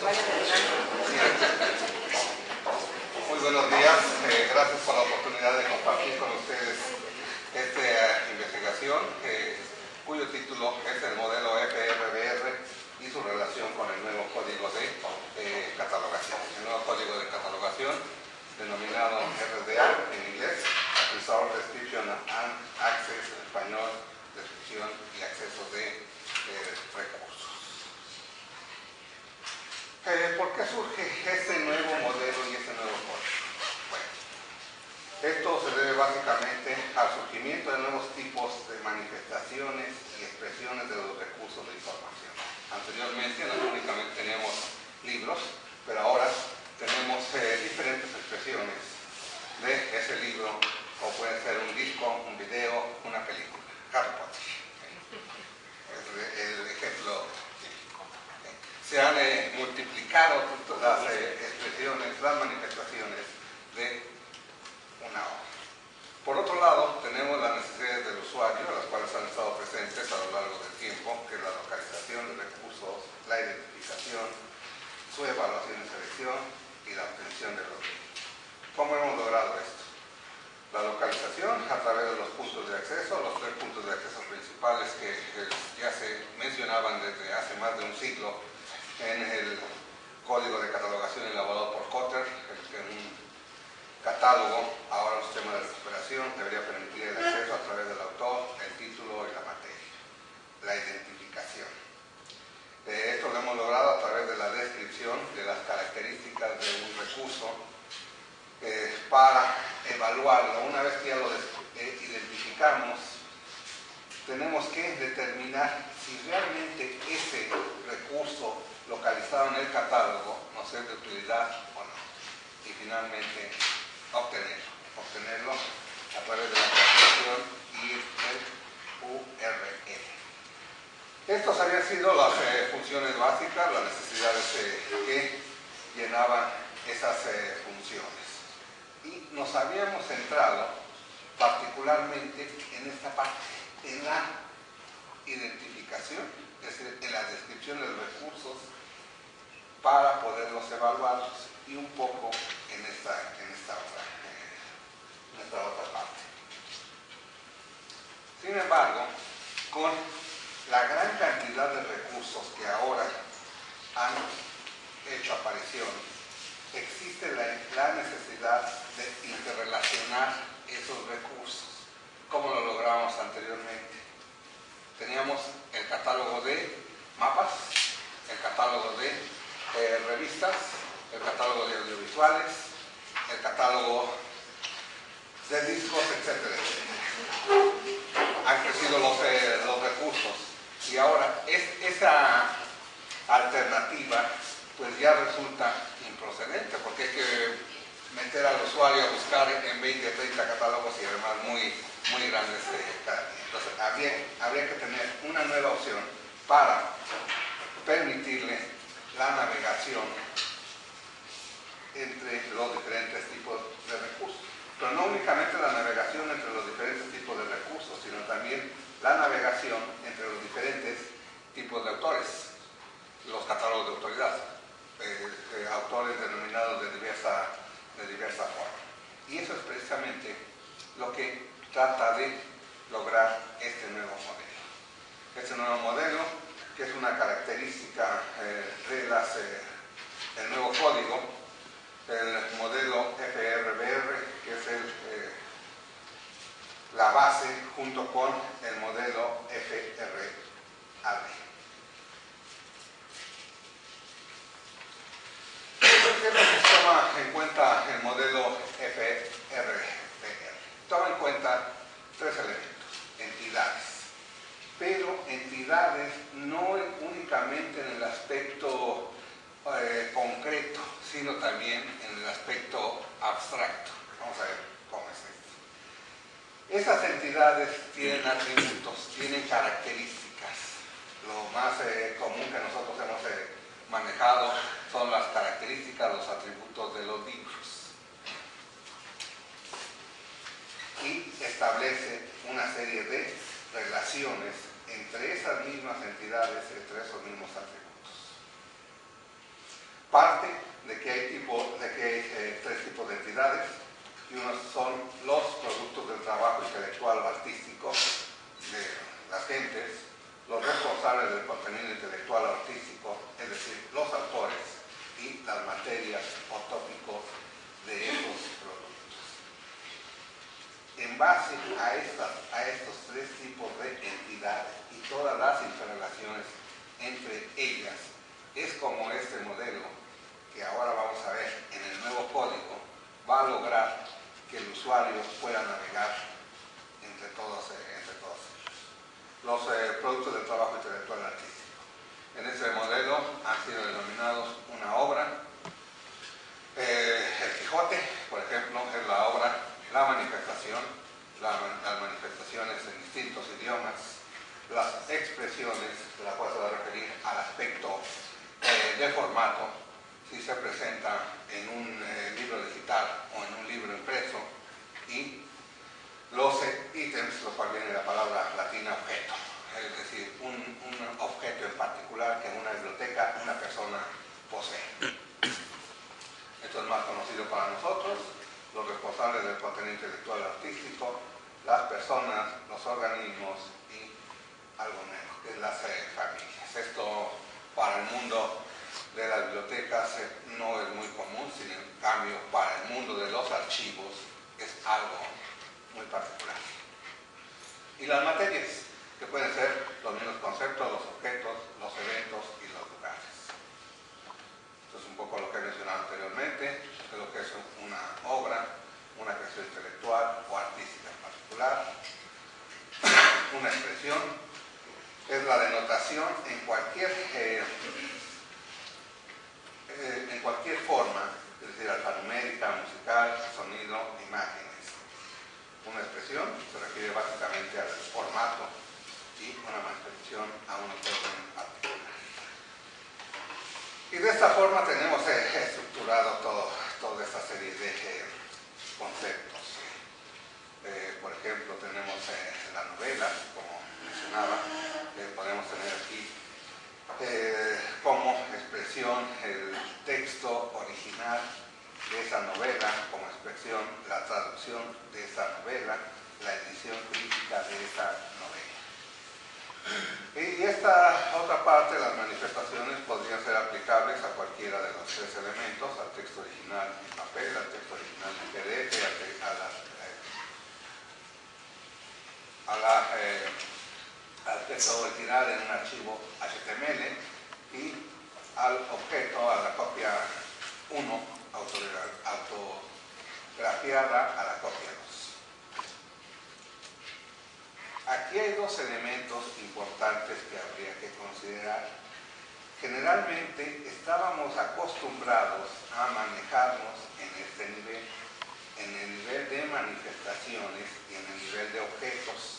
Muy buenos días, gracias por la oportunidad de compartir con ustedes esta investigación cuyo título es el modelo FRBR y su relación con el nuevo código de catalogación. El nuevo código de catalogación, denominado RDA en inglés, Resource Description and Access en español, descripción y acceso de recursos. ¿Por qué surge este nuevo modelo y este nuevo código? Bueno, esto se debe básicamente al surgimiento de nuevos tipos de manifestaciones y expresiones de los recursos de información. Anteriormente no únicamente teníamos libros, pero ahora tenemos diferentes expresiones de ese libro, o puede ser un disco, un video, una película. Harry Potter es el ejemplo típico. Se han multiplicado las expresiones, las manifestaciones de una obra. Por otro lado, tenemos las necesidades del usuario, las cuales han estado presentes a lo largo del tiempo, que es la localización de recursos, la identificación, su evaluación y selección y la obtención de los mismos. ¿Cómo hemos logrado esto? La localización a través de los puntos de acceso, los 3 puntos de acceso principales que ya se mencionaban desde hace más de un siglo en el código de catalogación elaborado por Cotter, que un catálogo, ahora un sistema de recuperación, debería permitir el acceso a través del autor, el título y la materia. La identificación. Esto lo hemos logrado a través de la descripción de las características de un recurso para evaluarlo. Una vez que ya lo identificamos, tenemos que determinar si realmente ese recurso localizado en el catálogo nos es de utilidad o no. Y finalmente obtenerlo a través de la captación y el URL. Estas habían sido las funciones básicas, las necesidades que llenaban esas funciones. Y nos habíamos centrado particularmente en esta parte, en la identificación, es decir, en la descripción de los recursos para poderlos evaluar y un poco en esta otra parte. Sin embargo, con la gran cantidad de recursos que ahora han hecho aparición, existe la necesidad de interrelacionar esos recursos. ¿Cómo lo logramos anteriormente? Teníamos el catálogo de mapas, el catálogo de revistas, el catálogo de audiovisuales, el catálogo de discos, etcétera, etcétera. Han crecido los recursos y ahora esa alternativa pues ya resulta improcedente, porque hay que meter al usuario a buscar en 20, 30 catálogos y además muy grandes cada día. Entonces habría que tener una nueva opción para permitirle la navegación entre los diferentes tipos de recursos. Pero no únicamente la navegación entre los diferentes tipos de recursos, sino también la navegación entre los diferentes tipos de autores, los catálogos de autoridad, autores denominados de diversa forma. Y eso es precisamente lo que trata de lograr este nuevo modelo. Este nuevo modelo, que es una característica del nuevo código, el modelo FRBR, que es la base junto con el modelo FRAD. ¿Qué es lo que toma en cuenta el modelo FRBR? Toma en cuenta 3 elementos: entidades, no únicamente en el aspecto concreto, sino también en el aspecto abstracto. Vamos a ver cómo es esto. Esas entidades tienen atributos, tienen características. Lo más común que nosotros hemos manejado son las características, los atributos de los libros. Y establece una serie de relaciones entre esas mismas entidades, entre esos mismos atributos. Parte de que hay tres tipos de entidades, y unos son los productos del trabajo intelectual o artístico de las gentes, los responsables del contenido intelectual o artístico, es decir, los autores, y las materias o tópicos de esos productos. En base a estos tres tipos de entidades y todas las interrelaciones entre ellas, es como este modelo, que ahora vamos a ver en el nuevo código, va a lograr que el usuario pueda navegar entre todos ellos. Los productos del trabajo intelectual artístico. En este modelo han sido denominados una obra. El Quijote, por ejemplo, es la obra, la manifestación, las manifestaciones en distintos idiomas, las expresiones, de las cuales se va a referir al aspecto de formato, si se presenta en un libro digital o en un libro impreso, y los ítems, lo cual viene de la palabra latina objeto, es decir, un objeto en particular que en una biblioteca una persona posee. Esto es más conocido para nosotros, los responsables del contenido intelectual artístico, las personas, los organismos y algo menos, que es las familias. Esto para el mundo de las bibliotecas no es muy común, sin en cambio para el mundo de los archivos es algo muy particular. Y las materias, que pueden ser los mismos conceptos, los objetos, los eventos y los lugares. Esto es un poco lo que he mencionado anteriormente, de lo que es una obra, una creación intelectual o artística en particular. Una expresión es la denotación en cualquier forma, es decir, alfanumérica, musical, sonido, imágenes. Una expresión se refiere básicamente al formato y una manifestación a un objeto en particular. Y de esta forma tenemos estructurado toda esta serie de conceptos. Por ejemplo, tenemos la novela, como mencionaba, podemos tener aquí como expresión el texto original de esa novela, como expresión la traducción de esa novela, la edición crítica de esa novela. Y esta otra parte, las manifestaciones, podrían ser aplicables a cualquiera de los tres elementos, al texto original en papel, al texto original en PDF, al texto original en un archivo HTML y al objeto, a la copia 1 autografiada a la copia 2. Aquí hay dos elementos importantes que habría que considerar. Generalmente estábamos acostumbrados a manejarnos en este nivel, en el nivel de manifestaciones y en el nivel de objetos.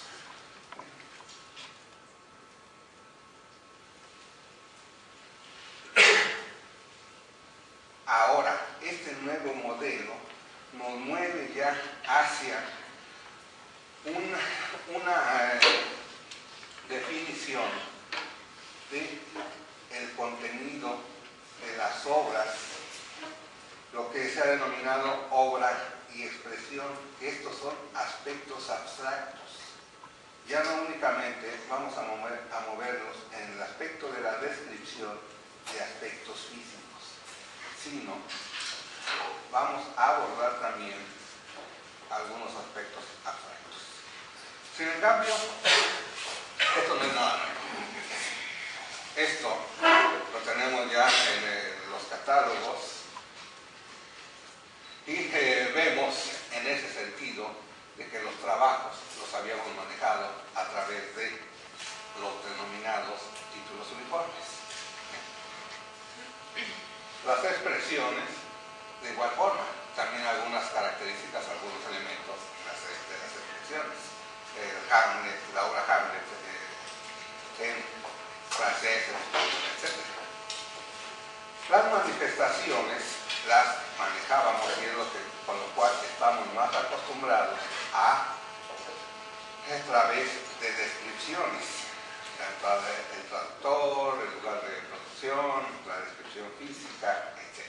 Ahora, este nuevo modelo nos mueve ya hacia una definición del contenido de las obras, lo que se ha denominado obra y expresión. Estos son aspectos abstractos. Ya no únicamente vamos a movernos en el aspecto de la descripción de aspectos físicos, sino vamos a abordar también algunos aspectos abstractos. Sin en cambio, esto no es nada nuevo. Esto lo tenemos ya en los catálogos y vemos en ese sentido de que los trabajos los habíamos manejado a través de los denominados títulos expresiones de igual forma. También algunas características, algunos elementos de las expresiones. Hamlet, la obra Hamlet en francés, etc. Las manifestaciones las manejábamos y es con lo cual estamos más acostumbrados a través de descripciones. El traductor, el lugar de producción, la descripción física, etc.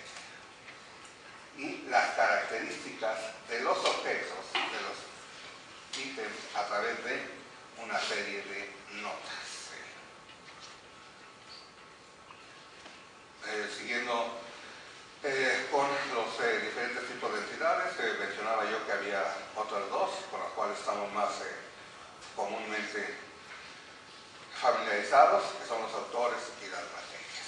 Y las características de los objetos, de los ítems, a través de una serie de notas. Siguiendo con los diferentes tipos de entidades, mencionaba yo que había otras dos, con las cuales estamos más comúnmente familiarizados, que son los autores y las materias.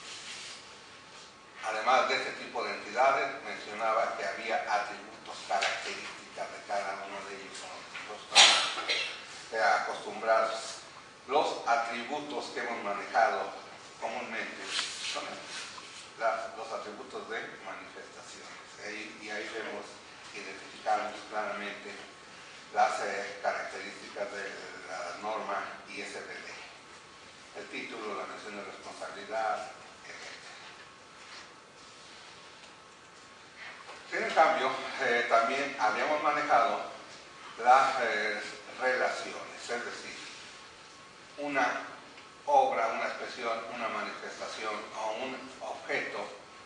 Además de este tipo de entidades, mencionaba que había atributos, características de cada uno de ellos, estamos acostumbrados. Los atributos que hemos manejado comúnmente son los atributos de manifestaciones. Y ahí vemos, identificamos claramente las características de la norma ISBD. El título, la mención de responsabilidad, etc. En cambio, también habíamos manejado las relaciones, es decir, una obra, una expresión, una manifestación o un objeto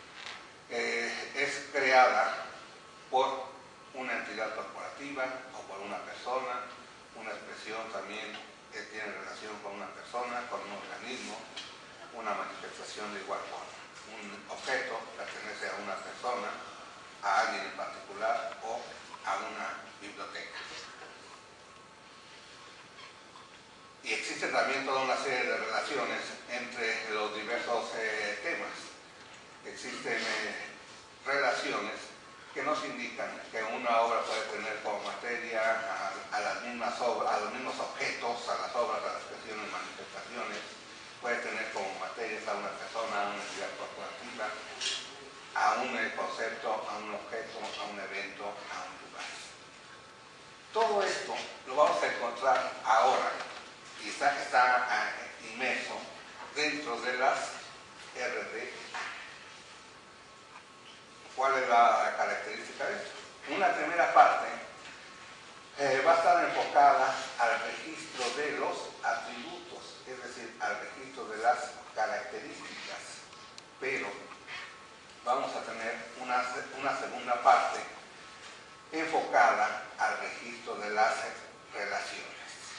es creada por una entidad corporativa o por una persona. Una expresión también tiene relación con una persona, con un organismo, una manifestación de igual forma. Un objeto pertenece a una persona, a alguien en particular o a una biblioteca. Y existe también toda una serie de relaciones entre los diversos temas. Existen relaciones que nos indican que una obra puede tener como materia a las mismas obras, a los mismos objetos, a las obras, a las expresiones, manifestaciones. Puede tener como materias a una persona, a una entidad corporativa, a un concepto, a un objeto, a un evento, a un lugar. Todo esto lo vamos a encontrar ahora y está inmerso dentro de las RD. ¿Cuál es la característica de esto? Una primera parte va a estar enfocada al registro de los atributos, es decir, al registro de las características, pero vamos a tener una segunda parte enfocada al registro de las relaciones.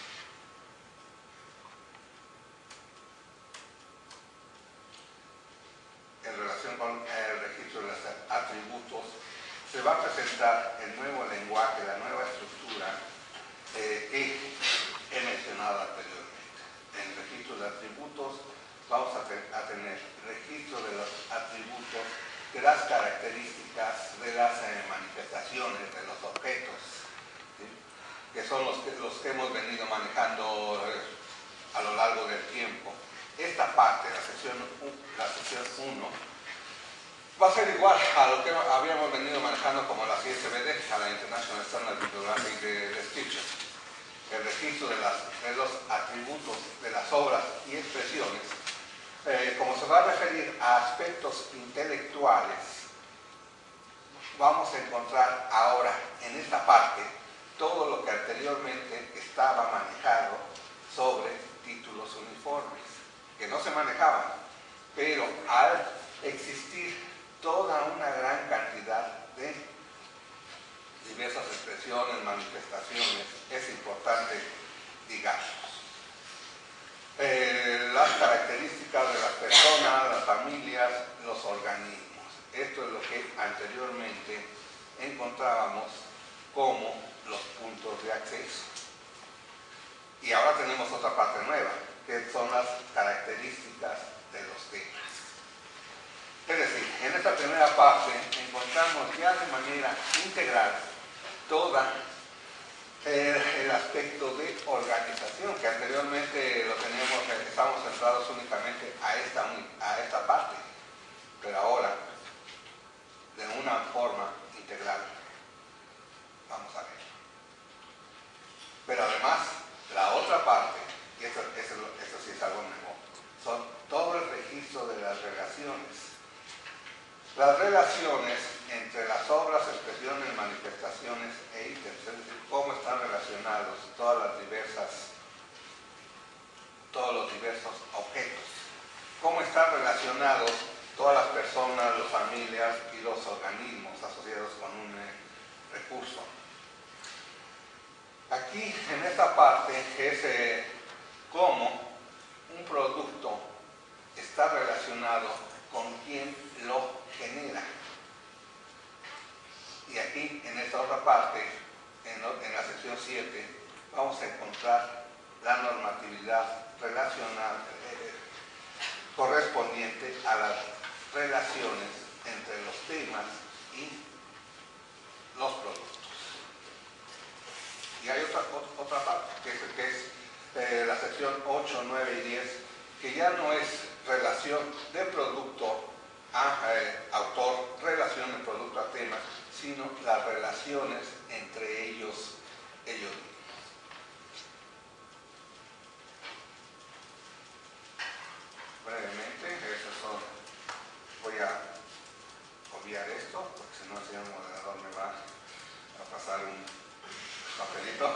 En relación con el registro de los atributos, se va a presentar el nuevo lenguaje, la nueva estructura que he mencionado anteriormente. En el registro de atributos vamos a tener registro de los atributos, de las características, de las manifestaciones, de los objetos, ¿sí? Que son los que hemos venido manejando a lo largo del tiempo. Esta parte, la sección 1, va a ser igual a lo que habíamos venido manejando como la ISBD, a la International Standard Bibliographic Description. El registro de los atributos de las obras y expresiones, como se va a referir a aspectos intelectuales, vamos a encontrar ahora en esta parte todo lo que anteriormente estaba manejado sobre títulos uniformes, que no se manejaban, pero al existir toda una gran cantidad de diversas expresiones, manifestaciones, es importante, digamos, las características de las personas, las familias, los organismos. Esto es lo que anteriormente encontrábamos como los puntos de acceso. Y ahora tenemos otra parte nueva, que son las características de los temas. Es decir, en esta primera parte encontramos ya de manera integral todo el aspecto de organización, que anteriormente lo teníamos, estábamos centrados únicamente a esta parte, pero ahora relacionados todas las personas, las familias y los organismos asociados con un recurso. Aquí, en esta parte, es cómo un producto está relacionado con quien lo genera. Y aquí, en esta otra parte, en la sección 7, vamos a encontrar la normatividad relacional correspondiente a las relaciones entre los temas y los productos. Y hay otra parte, que es la sección 8, 9 y 10, que ya no es relación de producto a autor, relación de producto a temas, sino las relaciones entre ellos mismos. Brevemente, voy a obviar esto, porque si no el señor moderador me va a pasar un papelito.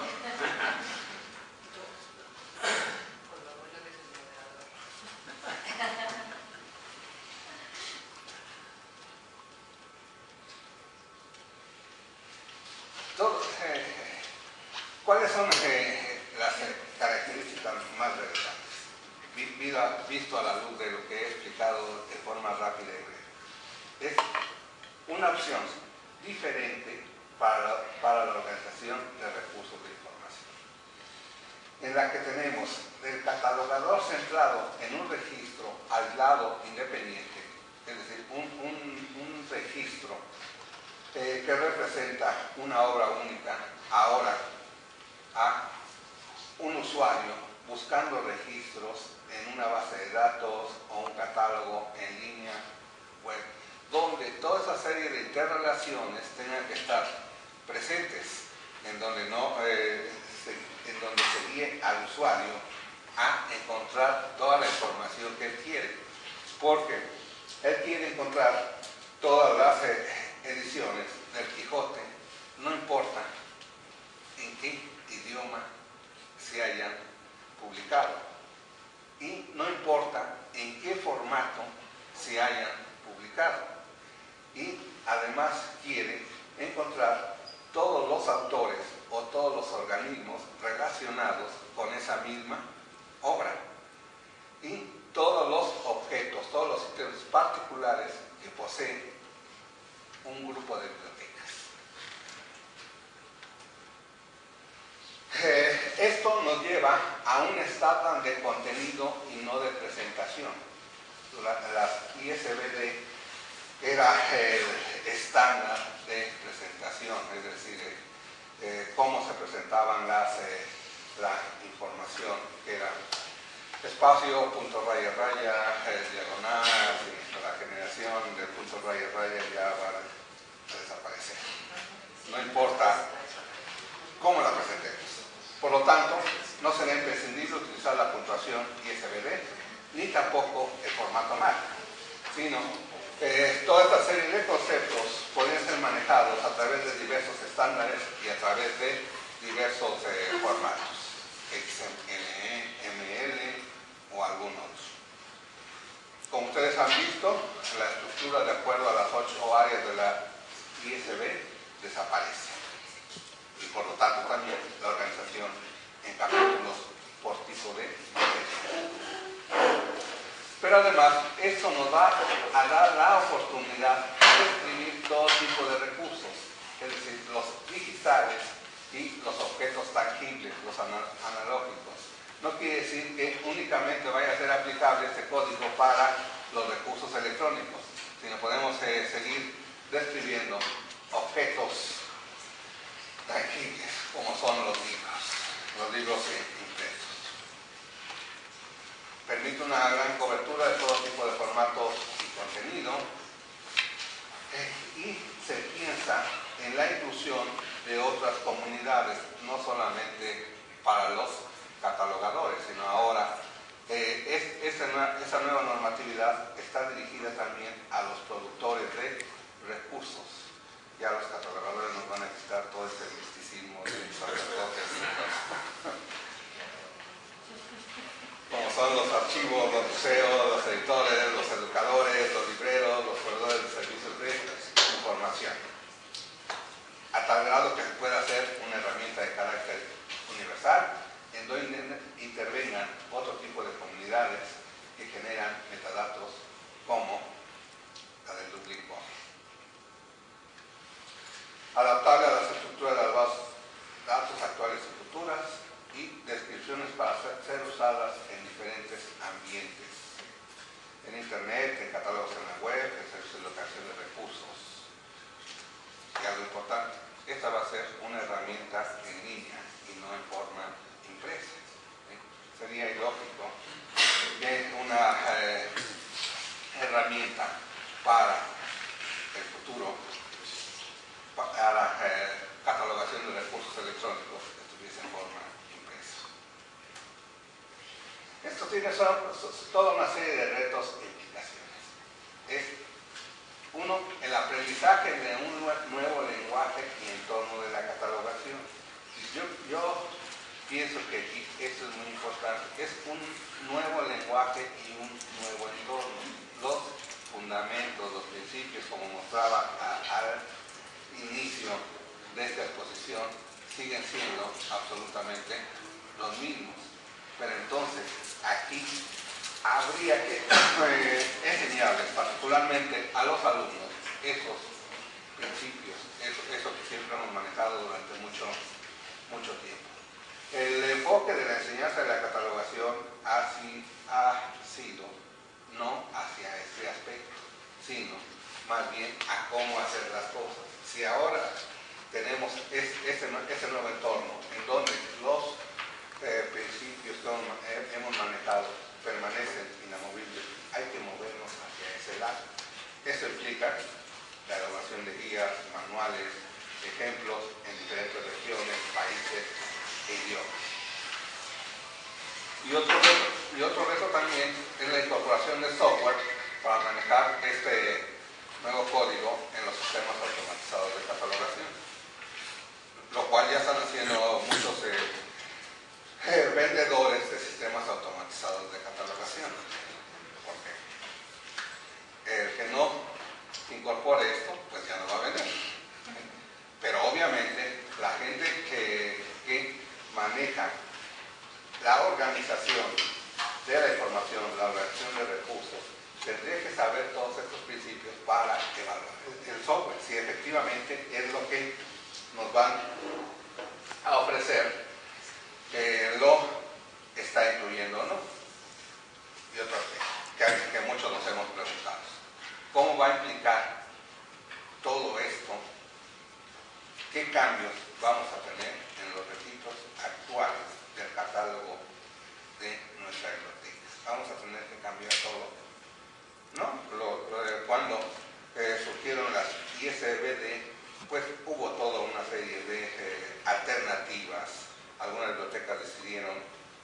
¿Cuáles son las características más relevantes? Visto a la luz de lo que he explicado de forma rápida y breve. Es una opción diferente para la organización de recursos de información, en la que tenemos el catalogador centrado en un registro aislado, independiente, es decir, un registro que representa una obra única, ahora a un usuario buscando registros en una base de datos o un catálogo en línea web, donde toda esa serie de interrelaciones tengan que estar presentes, en donde se guíe al usuario a encontrar toda la información que él quiere, porque él quiere encontrar todas las ediciones del Quijote, no importa en qué idioma se hayan publicado y no importa en qué formato se hayan publicado, y además quiere encontrar todos los autores o todos los organismos relacionados con esa misma obra y todos los objetos, todos los ítems particulares que posee un grupo de bibliotecas. Esto nos lleva a un estándar de contenido y no de presentación. Las ISBN era el estándar de presentación, es decir, cómo se presentaban la información, que era espacio, punto, raya, raya, diagonal, y la generación del punto, raya, raya ya va a desaparecer. No importa cómo la presentemos. Por lo tanto, no será imprescindible utilizar la puntuación ISBN, ni tampoco el formato MAC, sino toda esta serie de conceptos podrían ser manejados a través de diversos estándares y a través de diversos formatos, XML, ML o algún otro. Como ustedes han visto, la estructura de acuerdo a las 8 áreas de la ISB desaparece. Y por lo tanto también la organización en capítulos por tipo de materia. Pero además, esto nos va a dar la oportunidad de escribir todo tipo de recursos, es decir, los digitales y los objetos tangibles, los analógicos. No quiere decir que únicamente vaya a ser aplicable este código para los recursos electrónicos, sino podemos seguir describiendo objetos tangibles, como son los libros impresos. Permite una gran cobertura de todo tipo de formatos y contenido, y se piensa en la inclusión de otras comunidades, no solamente para los catalogadores, sino ahora esa nueva normatividad está dirigida también a los productores de recursos. Ya los catalogadores nos van a quitar todo este misticismo de sacerdotes, como son los archivos, los museos, los editores, los educadores. diseñadores, los libreros, los proveedores de servicios de información, a tal grado que se pueda hacer una herramienta de carácter universal en donde intervengan otro tipo de comunidades que generan metadatos como la del Dublin Core. Adaptable a las estructuras de las bases de datos actuales y futuras y descripciones para ser usadas en diferentes ambientes. En internet, en catálogos en la web, en servicios de locación de recursos. Y algo importante, esta va a ser una herramienta en línea y no en forma impresa. Sería ilógico que una herramienta para el futuro, para la catalogación de recursos electrónicos, estuviese en forma impresa. Esto tiene toda una serie de retos e implicaciones. Es, uno, el aprendizaje de un nuevo lenguaje y entorno de la catalogación. Yo pienso que aquí esto es muy importante. Es un nuevo lenguaje y un nuevo entorno. Los fundamentos, los principios, como mostraba al inicio de esta exposición, siguen siendo absolutamente los mismos. Pero entonces, aquí habría que enseñarles, particularmente a los alumnos, esos principios, eso que siempre hemos manejado durante mucho tiempo. El enfoque de la enseñanza de la catalogación ha sido no hacia este aspecto, sino más bien a cómo hacer las cosas. Si ahora tenemos ese nuevo entorno en donde los principios que hemos manejado permanecen inamovibles, hay que movernos hacia ese lado. Eso implica la elaboración de guías, manuales, ejemplos en diferentes regiones, países e idiomas. Y otro reto también es la incorporación de software para manejar este nuevo código en los sistemas automatizados de catalogación, lo cual ya están haciendo muchos vendedores de sistemas automatizados de catalogación. Porque el que no incorpore esto, pues ya no va a vender. Pero obviamente la gente que maneja la organización de la información, la organización de recursos, tendría que saber todos estos principios para evaluar el software, si efectivamente es lo que nos van a ofrecer, lo está incluyendo o no. Y otro que muchos nos hemos preguntado, ¿cómo va a implicar todo esto? ¿Qué cambios vamos a tener en los registros actuales del catálogo de nuestra biblioteca? Vamos a tener que cambiar todo, ¿no? Cuando surgieron las ISBN, pues hubo toda una serie de alternativas. Algunas bibliotecas decidieron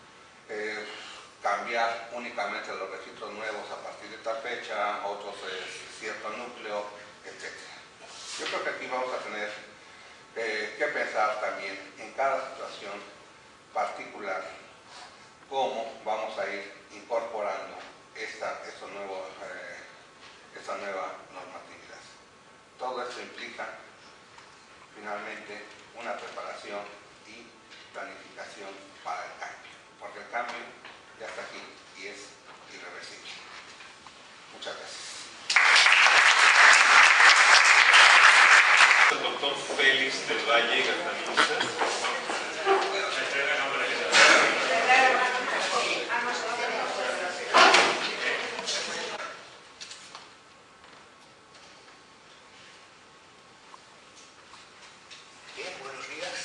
cambiar únicamente los registros nuevos a partir de tal fecha, otros cierto núcleo, etc. Yo creo que aquí vamos a tener que pensar también en cada situación particular cómo vamos a ir incorporando esta nueva normatividad. Todo esto implica finalmente una preparación y planificación para el cambio, porque el cambio ya está aquí y es irreversible. Muchas gracias. El doctor Félix del Valle Gatanuza. Bien, buenos días.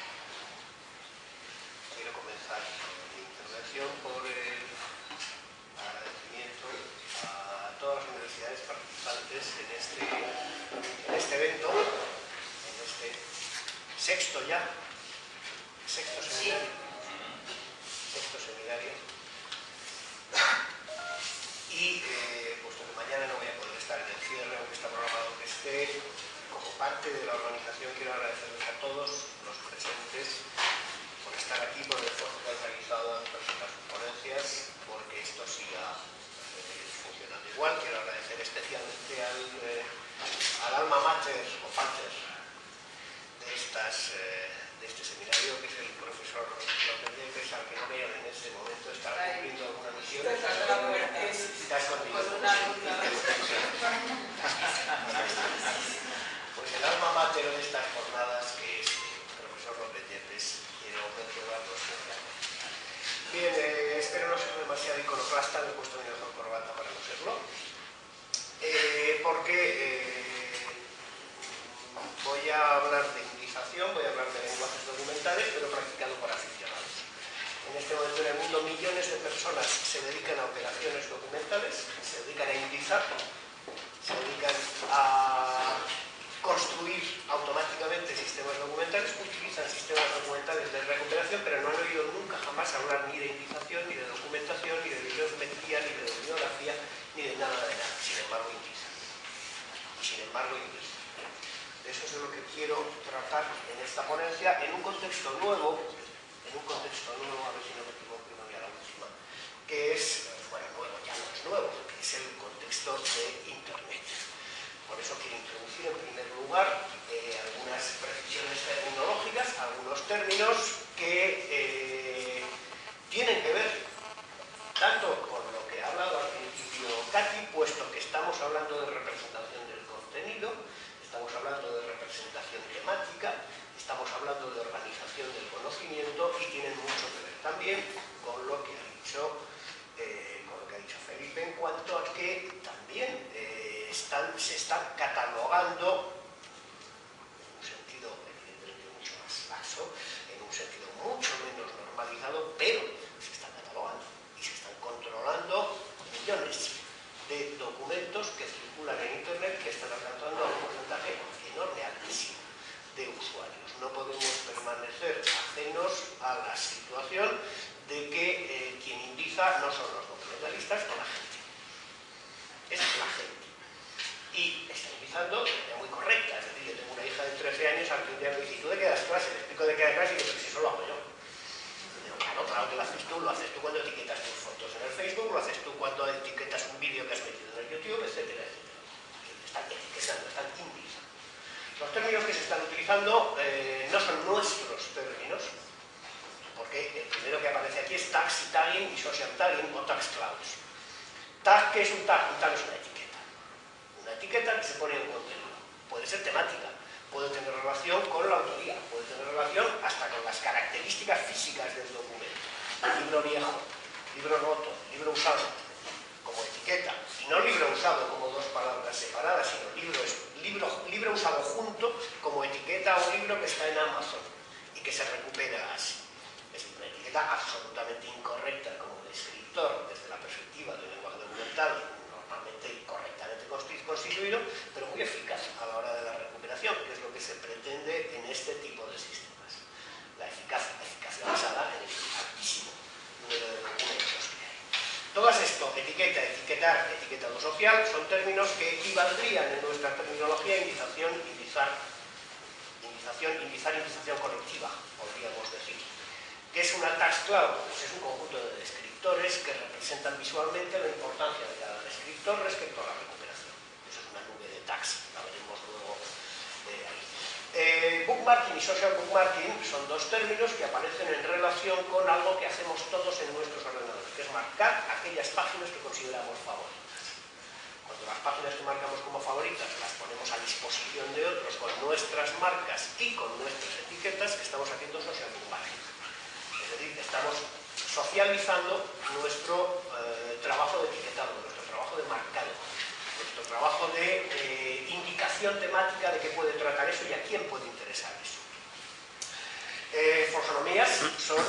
Quiero comenzar mi intervención por el agradecimiento a todas las universidades participantes en este evento, en este sexto seminario. Y puesto que mañana no voy a poder estar en el cierre, aunque está programado que esté, como parte de la organización quiero agradecerles a todos los presentes por estar aquí, por el esfuerzo que han realizado en presentar sus ponencias, porque esto siga funcionando igual. Quiero agradecer conclusión. Está escondido. Pues el alma mater de estas jornadas, que es el profesor López Yepes, quiero mencionarlo especialmente. Bien, espero no ser demasiado iconoclasta, me he puesto mi mejor corbata para no serlo, porque voy a hablar de indización, voy a hablar de lenguajes documentales, pero practicado por aficionados. En este momento en el mundo millones de personas se dedican a operaciones documentales, se dedican a indizar, se dedican a construir automáticamente sistemas documentales, utilizan sistemas documentales de recuperación, pero no han oído nunca jamás hablar ni de indización, ni de documentación, ni de bibliometría, ni de bibliografía, ni de nada de nada. Sin embargo, indizan. Sin embargo, indizan. Eso es lo que quiero tratar en esta ponencia, en un contexto nuevo, a ver si no me equivoco y no voy a la última, que es, bueno, nuevo, ya no es nuevo, que es el contexto de Internet. Por eso quiero introducir en primer lugar algunas precisiones terminológicas, algunos términos que tienen que ver tanto con lo que ha hablado al principio Katy, puesto que estamos hablando de representación del contenido, estamos hablando de representación temática, estamos hablando de organización del conocimiento y tienen mucho que ver también con lo que ha dicho Felipe en cuanto a que también se están catalogando en un sentido evidentemente mucho más laxo, en un sentido mucho menos normalizado, pero se están catalogando y se están controlando millones de documentos que circulan en Internet que están alcanzando a un porcentaje enorme, altísimo, de usuarios. No podemos permanecer ajenos a la situación de que quien indiza no son los documentalistas, o la gente. Es la gente. Y está indizando de manera muy correcta. Es decir, yo tengo una hija de 13 años al que un día me dice, ¿tú de qué das clase? Le explico de qué das clase y digo, pero si eso lo hago yo. Digo, claro que lo haces tú cuando etiquetas tus fotos en el Facebook, lo haces tú cuando etiquetas un vídeo que has metido en el YouTube, etcétera, etcétera. Están etiquetando, están indizando. Los términos que se están utilizando no son nuestros términos, porque el primero que aparece aquí es tax tagging y social tagging o tax clouds. Tag, ¿qué es un tag? Un tag es una etiqueta. Una etiqueta que se pone en contenido. Puede ser temática, puede tener relación con la autoría, puede tener relación hasta con las características físicas del documento. Libro viejo, libro roto, libro usado, como etiqueta. Y no libro usado como dos palabras separadas, sino libro usado junto como etiqueta a un libro que está en Amazon y que se recupera así. Es una etiqueta absolutamente incorrecta como descriptor desde la perspectiva de un lenguaje documental, normalmente correctamente constituido, pero muy eficaz a la hora de la recuperación, que es lo que se pretende en este tipo de sistemas. La eficacia basada en el altísimo número de documentos que hay. Todo esto, etiqueta, etiquetar, etiquetado social, son términos que equivaldrían en nuestra terminología a indización, indización colectiva, podríamos decir. ¿Qué es una tax cloud? Pues es un conjunto de descriptores que representan visualmente la importancia de cada descriptor respecto a la recuperación. Eso es una nube de tax, la veremos luego de ahí. Bookmarking y social bookmarking son dos términos que aparecen en relación con algo que hacemos todos en nuestros ordenadores, que es marcar aquellas páginas que consideramos favoritas. Cuando las páginas que marcamos como favoritas las ponemos a disposición de otros con nuestras marcas y con nuestras etiquetas, estamos haciendo social bookmarking. Es decir, estamos socializando nuestro trabajo de etiquetado, nuestro trabajo de marcado, nuestro trabajo de indicación temática de qué puede tratar eso y a quién puede interesar eso. Forzonomías son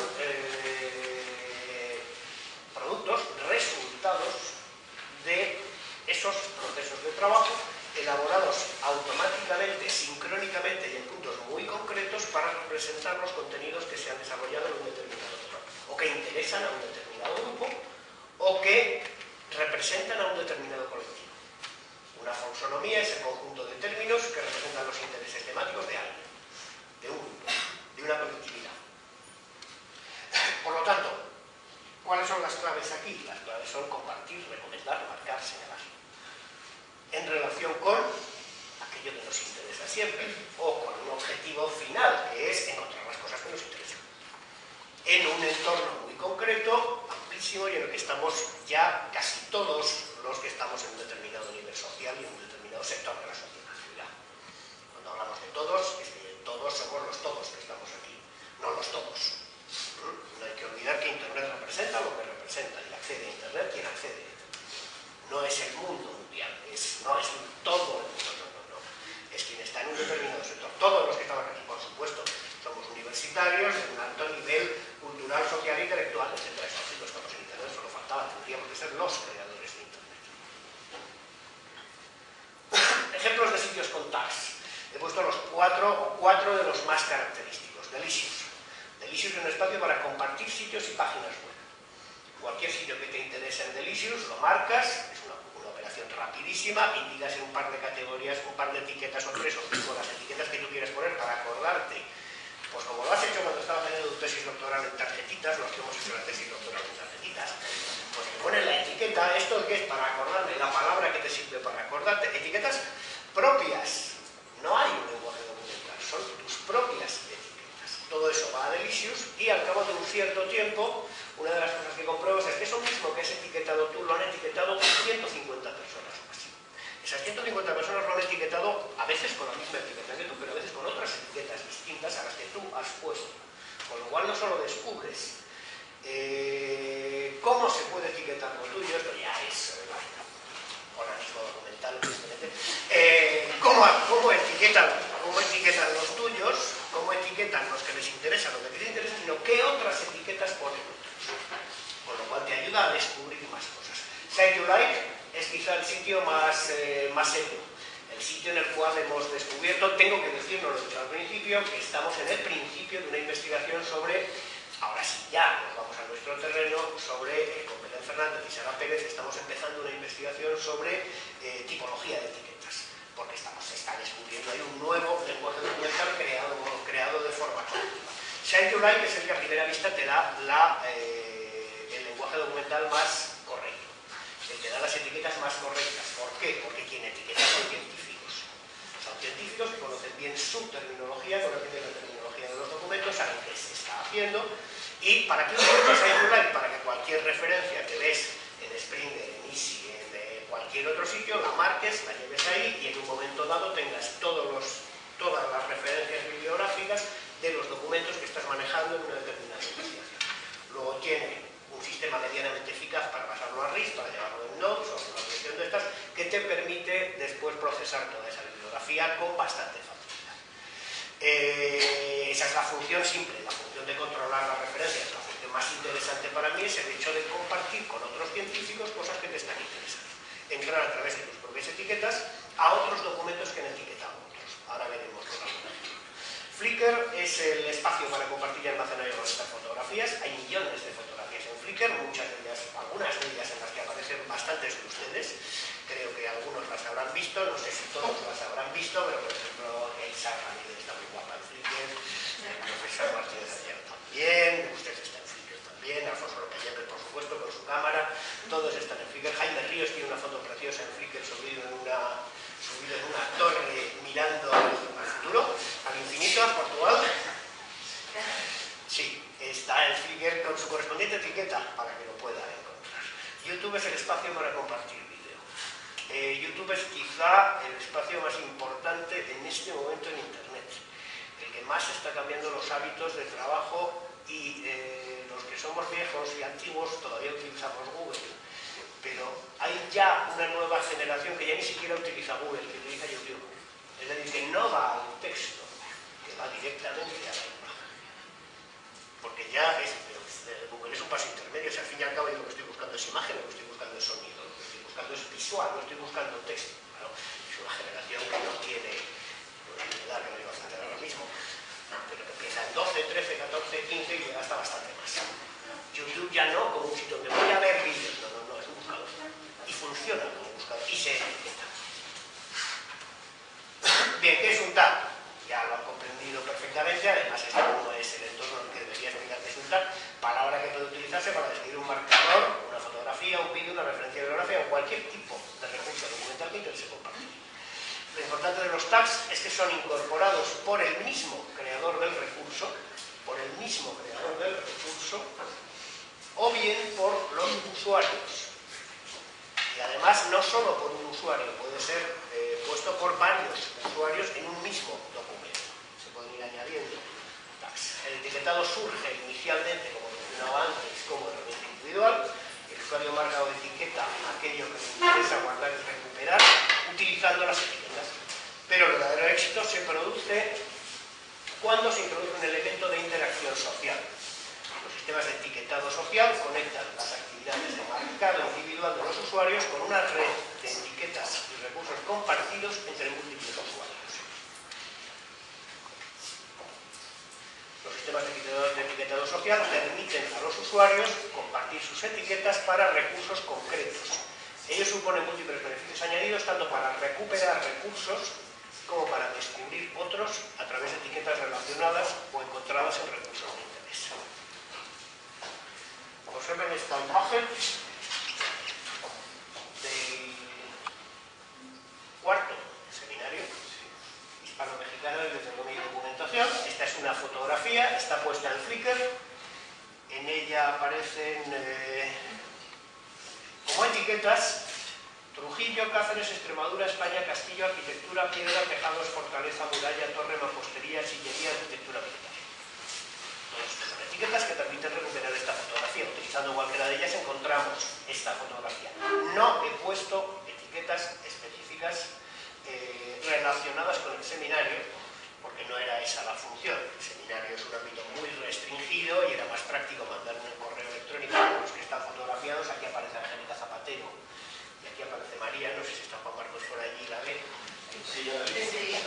productos, resultados de esos procesos de trabajo elaborados automáticamente, sincrónicamente y en puntos muy concretos para representar los contenidos que se han desarrollado en un determinado grupo, o que interesan a un determinado grupo, o que representan a un determinado colectivo. Una folksonomía es el conjunto de términos que representan los intereses temáticos de alguien, de un grupo, de una colectividad. Por lo tanto, ¿cuáles son las claves aquí? Las claves son compartir, recomendar, marcar, señalar. En relación con aquello que nos interesa siempre, o con un objetivo final, que es encontrar las cosas que nos interesan. En un entorno muy concreto, amplísimo, muchísimo y en el que estamos ya casi todos los que estamos en un determinado nivel social y en un determinado sector de la sociedad. Cuidado. Cuando hablamos de todos, es que todos somos los todos que estamos aquí, no los todos. No hay que olvidar que Internet representa lo que representa y accede a Internet quien accede. No es el mundo mundial, no es todo el mundo, no. Es quien está en un determinado sector. Todos los que estamos aquí, por supuesto, somos universitarios de un alto nivel cultural, social, intelectual, etc. Eso sí, no estamos en Internet, solo faltaba, tendríamos que ser los creadores de Internet. Ejemplos de sitios con tags. He puesto los cuatro de los más característicos. Delicious. Delicious es un espacio para compartir sitios y páginas web. Cualquier sitio que te interese en Delicious, lo marcas, es una operación rapidísima, indicas en un par de categorías, un par de etiquetas o 3 o 5 las etiquetas que tú quieres poner para acordarte. Pues como lo has hecho cuando estabas haciendo tu tesis doctoral en tarjetitas, los que hemos hecho la tesis doctoral en tarjetitas, pues te pones la etiqueta, esto que es para acordarme, la palabra que te sirve para acordarte, etiquetas propias. No hay un lenguaje documental, son tus propias etiquetas. Todo eso va a Delicious y al cabo de un cierto tiempo, una de las cosas que compruebas es que eso mismo que has etiquetado tú, lo han etiquetado 150 personas o así. Esas 150 personas lo han etiquetado a veces con la misma etiqueta que tú, pero a veces con otras etiquetas distintas a las que tú has puesto. Con lo cual no solo descubres cómo se puede etiquetar lo tuyo, esto ya es organismo documental, evidentemente, cómo etiquetan los tuyos, cómo etiquetan los que les interesa, lo que les interesa, sino qué otras etiquetas ponen otros. Con lo cual te ayuda a descubrir más cosas. Site You Like es quizá el sitio más serio, el sitio en el cual hemos descubierto, tengo que decirlo, lo he dicho al principio, que estamos en el principio de una investigación sobre, ahora sí ya nos vamos a nuestro terreno, sobre, con Belén Fernández y Sara Pérez, estamos empezando una investigación sobre tipología de etiquetas, porque se está descubriendo, hay un nuevo lenguaje documental creado de forma continua. Site You Like es el que a primera vista te da el lenguaje documental más correcto. Te da las etiquetas más correctas. ¿Por qué? Porque quien etiqueta son científicos. Son científicos que conocen bien su terminología, conocen bien la terminología de los documentos, saben qué se está haciendo. Y para que utilizes Site You Like, para que cualquier referencia que ves en Springer, en Easy, en cualquier otro sitio, la marques, la lleves ahí y en un momento dado tengas todas las referencias bibliográficas de los documentos que estás manejando en una determinada investigación. Luego tiene un sistema medianamente eficaz para pasarlo a RIS, para llevarlo en Notes o una versión de estas, que te permite después procesar toda esa bibliografía con bastante facilidad. Esa es la función simple, la función de controlar las referencias. La función más interesante para mí es el hecho de compartir con otros científicos cosas que te están interesando. Entrar a través de tus propias etiquetas a otros documentos que han etiquetado otros. Ahora veremos con alguna. Flickr es el espacio para compartir y almacenar estas fotografías. Hay millones de fotografías en Flickr, algunas de ellas en las que aparecen bastantes de ustedes. Creo que algunos las habrán visto, no sé si todos las habrán visto, pero por ejemplo Elsa Ramírez está muy guapa en Flickr, el profesor Martínez Ayer también, usted está en Flickr también, Alfonso Lopellepe por supuesto con su cámara, todos están en Flickr. Jaime Ríos tiene una foto preciosa en Flickr subido en una torre mirando al futuro, al infinito, a Portugal. Sí, está en Flickr con su correspondiente etiqueta para que lo pueda encontrar. YouTube es el espacio para compartir vídeo. YouTube es quizá el espacio más importante en este momento en Internet, el que más está cambiando los hábitos de trabajo y los que somos viejos y antiguos todavía utilizamos Google. Pero hay ya una nueva generación que ya ni siquiera utiliza Google, que utiliza YouTube. Es decir, que no va al texto, que va directamente a la imagen. Porque ya Google es un paso intermedio, o sea, al fin y al cabo yo lo que estoy buscando es imagen, lo que estoy buscando es sonido, lo que estoy buscando es visual, no estoy buscando texto. Claro, es una generación que no tiene edad, que no digo bastante ahora mismo, pero que empieza en 12, 13, 14, 15 y llega hasta bastante más. YouTube ya no como un sitio donde voy a ver vídeos, no, es un buscador. Y funciona como buscador y se etiqueta. Bien, ¿qué es un tag? Ya lo han comprendido perfectamente, además este no es el entorno en el que debería explicar qué es un tag, palabra que puede utilizarse para describir un marcador, una fotografía, un vídeo, una referencia bibliográfica o cualquier tipo de recurso documental que interese compartir. Lo importante de los tags es que son incorporados por el mismo creador del recurso, o bien por los usuarios. Y además no solo por un usuario, puede ser puesto por varios usuarios en un mismo documento. Se pueden ir añadiendo tags. El etiquetado surge inicialmente, como mencionaba antes, como herramienta individual. El usuario marca o etiqueta aquello que le interesa guardar y recuperar utilizando las etiquetas. Pero el verdadero éxito se produce cuando se introduce un elemento de interacción social. Los sistemas de etiquetado social conectan las actividades de marcado individual de los usuarios con una red de etiquetas y recursos compartidos entre múltiples usuarios. Los sistemas de etiquetado social permiten a los usuarios compartir sus etiquetas para recursos concretos. Ello supone múltiples beneficios añadidos tanto para recuperar recursos como para descubrir otros a través de etiquetas relacionadas o encontradas en recursos de interés. Observen esta imagen del cuarto seminario hispano-mexicano de Biblioteconomía y Documentación. Esta es una fotografía, está puesta en Flickr. En ella aparecen como etiquetas Trujillo, Cáceres, Extremadura, España, Castillo, arquitectura, piedra, tejados, fortaleza, muralla, torre, mampostería, sillería, arquitectura militar. Todas estas son etiquetas que permiten recuperar esta fotografía. Utilizando cualquiera de ellas encontramos esta fotografía. No he puesto etiquetas específicas relacionadas con el seminario, porque no era esa la función. El seminario es un ámbito muy restringido y era más práctico mandar un correo electrónico a los que están fotografiados. Aquí aparece Angélica Zapatero. Y aquí aparece María, no sé si está Juan Marcos por allí, ¿la ve? Sí, ya la vi.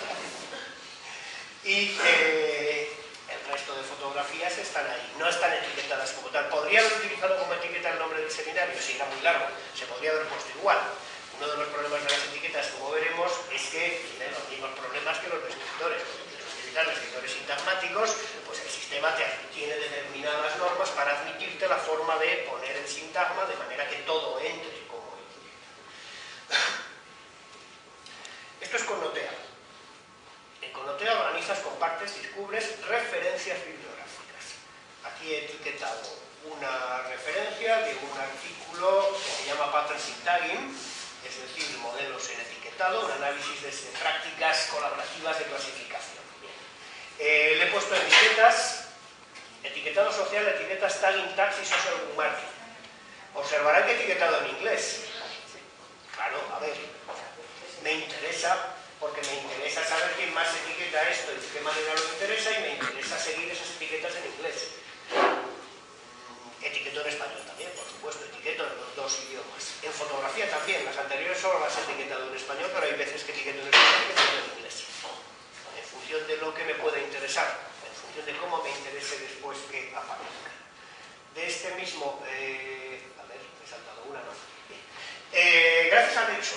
Y el resto de fotografías están ahí, no están etiquetadas como tal. ¿Podría haber utilizado como etiqueta el nombre del seminario? Si era muy largo, se podría haber puesto igual. Uno de los problemas de las etiquetas, como veremos, es que tienen los mismos problemas que los descriptores. Utilizar descriptores sintagmáticos, pues el sistema tiene determinadas normas para admitirte la forma de poner el sintagma de manera que todo entre como etiqueta. Esto es con Notea. En Notea organizas, compartes, descubres referencias bibliográficas. Aquí he etiquetado una referencia de un artículo que se llama Patterns in Tagging, es decir, modelos en etiquetado, un análisis de prácticas colaborativas de clasificación. Le he puesto etiquetas, etiquetado social, etiquetas tagging, tags y social marketing. Observarán que he etiquetado en inglés. Claro, a ver, me interesa, porque me interesa saber quién más etiqueta esto y de qué manera lo interesa, y me interesa seguir esas etiquetas en inglés. Etiqueto en español también, por supuesto, etiqueto en los dos idiomas. En fotografía también, las anteriores solo las he etiquetado en español, pero hay veces que etiqueto en español y etiqueto en inglés. En función de lo que me pueda interesar, en función de cómo me interese después que aparezca. De este mismo, a ver, me he saltado una, ¿no? Gracias al hecho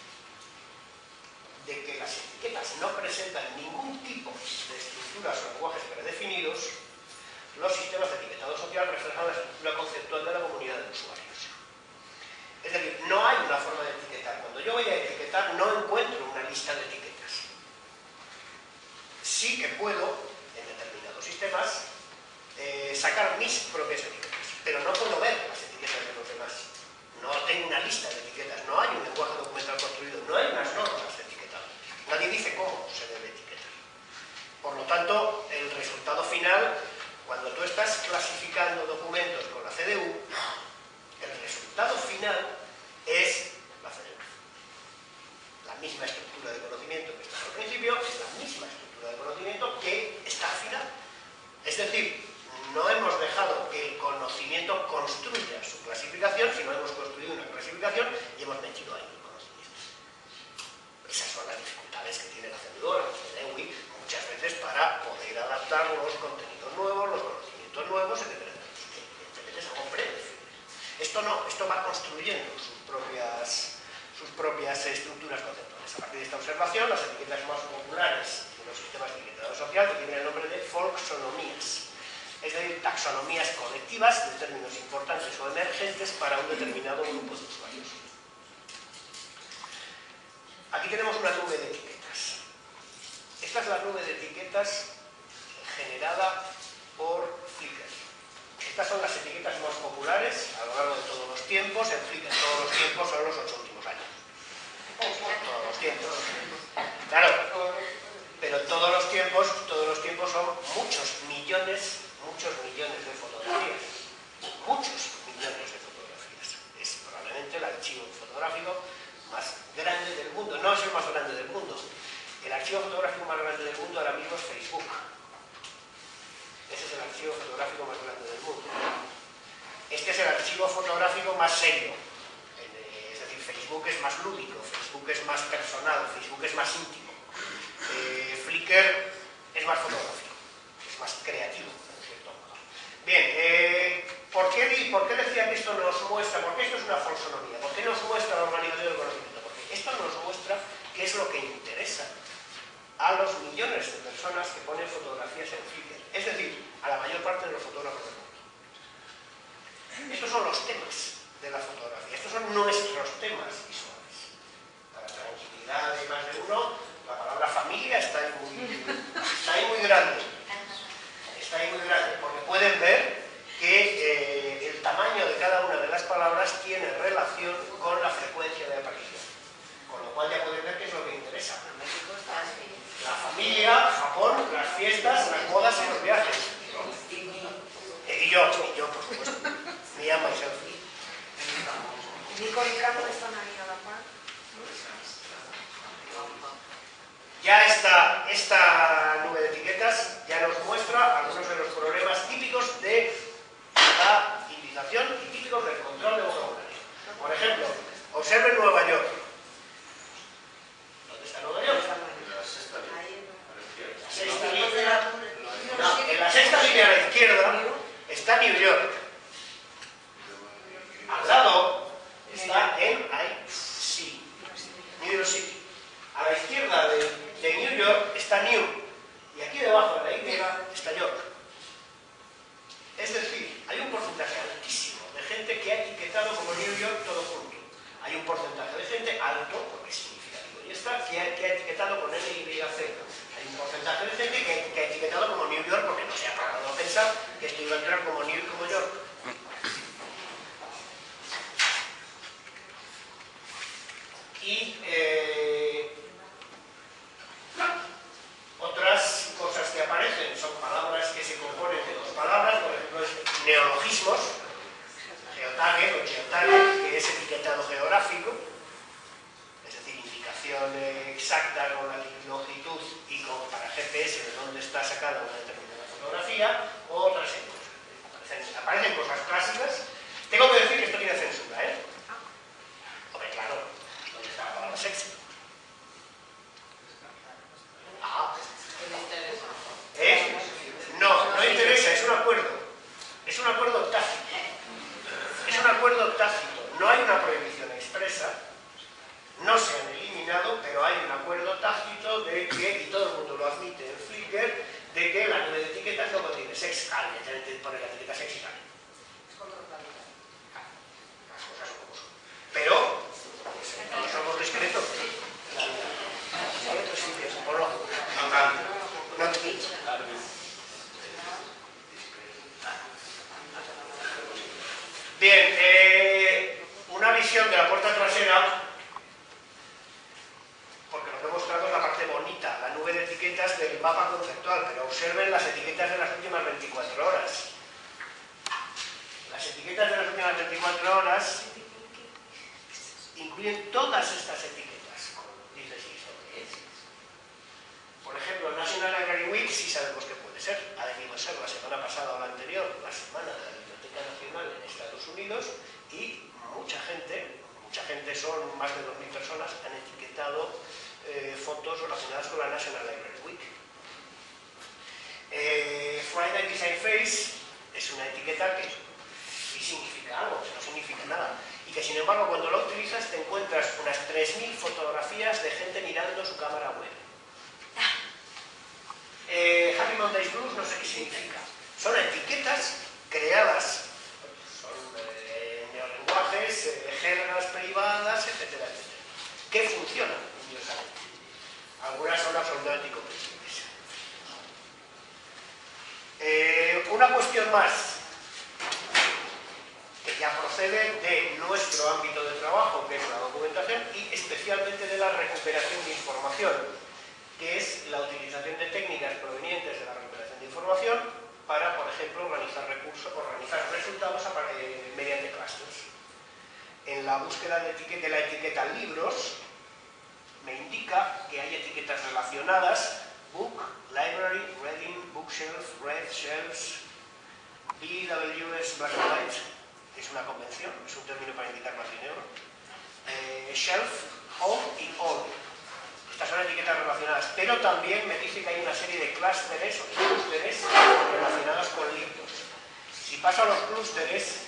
de que las etiquetas no presentan ningún tipo de estructuras o lenguajes predefinidos, los sistemas de etiquetado social reflejan la estructura conceptual de la comunidad de usuarios. Es decir, no hay una forma de etiquetar. Cuando yo voy a etiquetar, no encuentro una lista de etiquetas. Sí que puedo, en determinados sistemas, sacar mis propias etiquetas, pero no puedo ver las etiquetas de los demás. No tengo una lista de etiquetas, no hay un lenguaje documental construido, no hay unas normas de etiquetado. Nadie dice cómo se debe etiquetar. Por lo tanto, el resultado final, cuando tú estás clasificando documentos con la CDU, el resultado final es la CDU. La misma estructura de conocimiento que está al principio es la misma estructura de conocimiento que está al final. Es decir, no hemos dejado que el conocimiento construya su clasificación, sino hemos construido una clasificación y hemos metido ahí el conocimiento. Esas son las dificultades que tiene la CDU, la CDEWI, muchas veces para poder adaptar los contenidos nuevos, los conocimientos nuevos, etc. Evidentemente es algo predefinido. Esto no, esto va construyendo sus propias estructuras conceptuales. A partir de esta observación, las etiquetas más populares de los sistemas de etiquetado social que tienen el nombre de folksonomías, es decir, taxonomías colectivas de términos importantes o emergentes para un determinado grupo de usuarios. Aquí tenemos una nube de etiquetas. Esta es la nube de etiquetas generada por Flickr. Estas son las etiquetas más populares a lo largo de todos los tiempos en Flickr. Todos los tiempos son los 8 últimos años. Todos los tiempos. Claro, pero todos los tiempos son muchos millones de fotografías. Muchos millones de fotografías. Es probablemente el archivo fotográfico más grande del mundo. No es el más grande del mundo. El archivo fotográfico más grande del mundo ahora mismo es Facebook. Ese es el archivo fotográfico más grande del mundo. Este es el archivo fotográfico más serio. Es decir, Facebook es más lúdico, Facebook es más personal, Facebook es más íntimo. Flickr es más fotográfico, es más creativo, en cierto modo. Bien, ¿por qué decía que esto nos muestra? Porque esto es una falsonomía. ¿Por qué nos muestra la organización del conocimiento? Porque esto nos muestra qué es lo que interesa a los millones de personas que ponen fotografías en Flickr. Es decir, a la mayor parte de los fotógrafos del mundo. Estos son los temas de la fotografía. Estos son nuestros temas visuales. Para tranquilidad de más de uno, la palabra familia está ahí muy grande. Está ahí muy grande, porque pueden ver que el tamaño de cada una de las palabras tiene relación con la frecuencia de aparición. Con lo cual ya pueden ver qué es lo que interesa. La familia, Japón, las fiestas, las bodas y los viajes. Y yo, por supuesto. Me llamo Selfie. Nico y Carlos están ahí a la par. Ya esta nube de etiquetas ya nos muestra algunos de los problemas típicos de la indización y típicos del control de vocabulario. Por ejemplo, observen Nueva York. ¿Dónde está Nueva York? En la sexta línea a la izquierda está New York. Al lado está NYC, New York City. A la izquierda de New York está New. Y aquí debajo de la Y está York. Es decir, hay un porcentaje altísimo de gente que ha etiquetado como New York todo junto. Hay un porcentaje de gente alto, porque es significativo, y está que ha etiquetado con NYC. Hay un porcentaje de gente que ha etiquetado como New York porque no se ha parado a pensar que esto iba a entrar como New como York. Y otras cosas que aparecen son palabras que se componen de dos palabras, por ejemplo, neologismos, geotagging o geotagging, que es etiquetado geográfico, es decir, indicación exacta con la longitud y para GPS de dónde está sacada una determinada fotografía, o otras cosas. Aparecen cosas clásicas. Tengo que decir que esto tiene censura, ¿eh? Hombre, claro, ¿dónde está la palabra sexy? No interesa, es un acuerdo. Es un acuerdo tácito. Es un acuerdo tácito. No hay una prohibición expresa. No se han eliminado, pero hay un acuerdo tácito de que, y todo el mundo lo admite en Flickr, de que la nube de etiquetas no contiene sex. Alguien pone la etiqueta sexy también. Las cosas son como son. Pero, no somos discretos. Hay otros sitios, por lo no tanto. No tanto. Bien, una visión de la puerta trasera, porque lo que he mostrado es la parte bonita, la nube de etiquetas del mapa conceptual, pero observen las etiquetas de las últimas 24 horas. Las etiquetas de las últimas 24 horas incluyen todas estas etiquetas. Dices, ¿y esto qué es? Por ejemplo, National Library Week sí sabemos que puede ser. Ha debido ser la semana pasada o la anterior, la semana de la Biblioteca Nacional en Estados Unidos, y mucha gente, son más de 2.000 personas, han etiquetado fotos relacionadas con la National Library Week. Friday Design Face es una etiqueta que sí significa algo, que no significa nada, y que sin embargo cuando la utilizas te encuentras unas 3.000 fotografías de gente mirando su cámara web. Happy Mondays Blues no sé qué significa. Son etiquetas creadas, son neolenguajes, jergas privadas, etcétera, etcétera, que funcionan curiosamente. Algunas son absolutamente incomprensibles. Una cuestión más, que ya procede de nuestro ámbito de trabajo, que es la documentación, y especialmente de la recuperación de información, que es la utilización de técnicas provenientes de la recuperación de información para, por ejemplo, organizar resultados mediante clusters. En la búsqueda de la etiqueta libros, me indica que hay etiquetas relacionadas: book, library, reading, bookshelf, read, shelves, BWS black and white, es una convención, es un término para indicar blanco y negro, shelf, home y all. Estas son etiquetas relacionadas, pero también me dice que hay una serie de clústeres relacionados con libros. Si paso a los clústeres,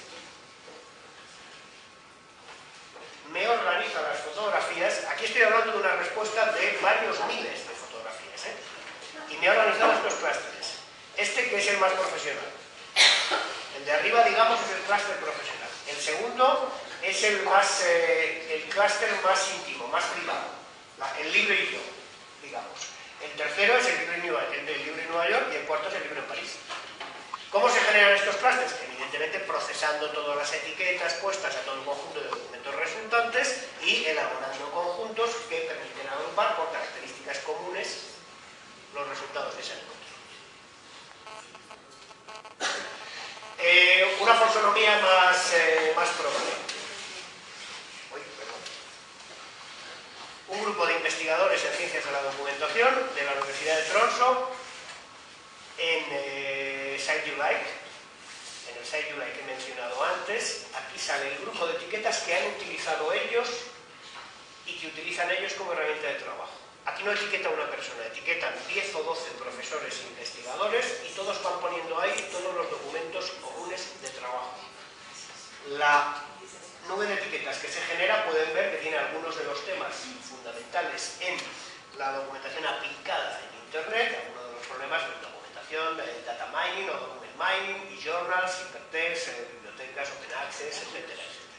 me organiza las fotografías. Aquí estoy hablando de una respuesta de varios miles de fotografías, y me ha organizado estos clústeres. Este, que es el más profesional. El de arriba, digamos, es el clúster profesional. El segundo es el clúster más íntimo, más privado. El libro y yo, digamos. El tercero es el libro en Nueva York, y el cuarto es el libro en París. ¿Cómo se generan estos clústeres? Evidentemente procesando todas las etiquetas puestas a todo el conjunto de documentos resultantes y elaborando conjuntos que permiten agrupar por características comunes los resultados de ese encuentro. Una taxonomía más propia. Un grupo de investigadores en ciencias de la documentación de la Universidad de Tromsø en SiteUlike, en el SiteUlike que he mencionado antes. Aquí sale el grupo de etiquetas que han utilizado ellos y que utilizan ellos como herramienta de trabajo. Aquí no etiqueta una persona, etiquetan 10 o 12 profesores e investigadores y todos van poniendo ahí todos los documentos comunes de trabajo. La nube de etiquetas que se genera, pueden ver que tiene algunos de los temas fundamentales en la documentación aplicada en Internet, algunos de los problemas de documentación, data mining o document mining, y journals, hypertext, bibliotecas, open access, etcétera, etcétera.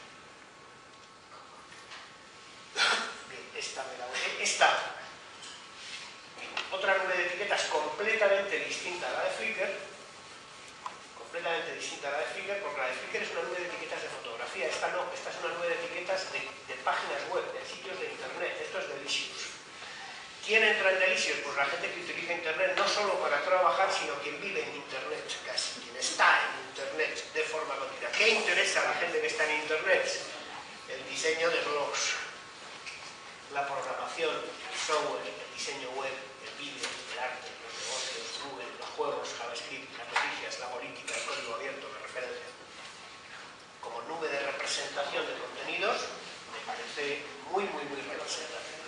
Bien, esta otra nube de etiquetas completamente distinta a la de Flickr, porque la de Flickr es una nube de etiquetas de fotografía. Esta no, esta es una nube de etiquetas de páginas web, de sitios de Internet. Esto es Delicious. ¿Quién entra en Delicious? Pues la gente que utiliza Internet no solo para trabajar, sino quien vive en Internet, casi, quien está en Internet de forma continua. ¿Qué interesa a la gente que está en Internet? El diseño de blogs, la programación, el software, el diseño web, el vídeo, el arte, los negocios, Google, los juegos, JavaScript, las noticias, la política, el código abierto, la referencia. Como nube de representación de contenidos, me parece muy representativa.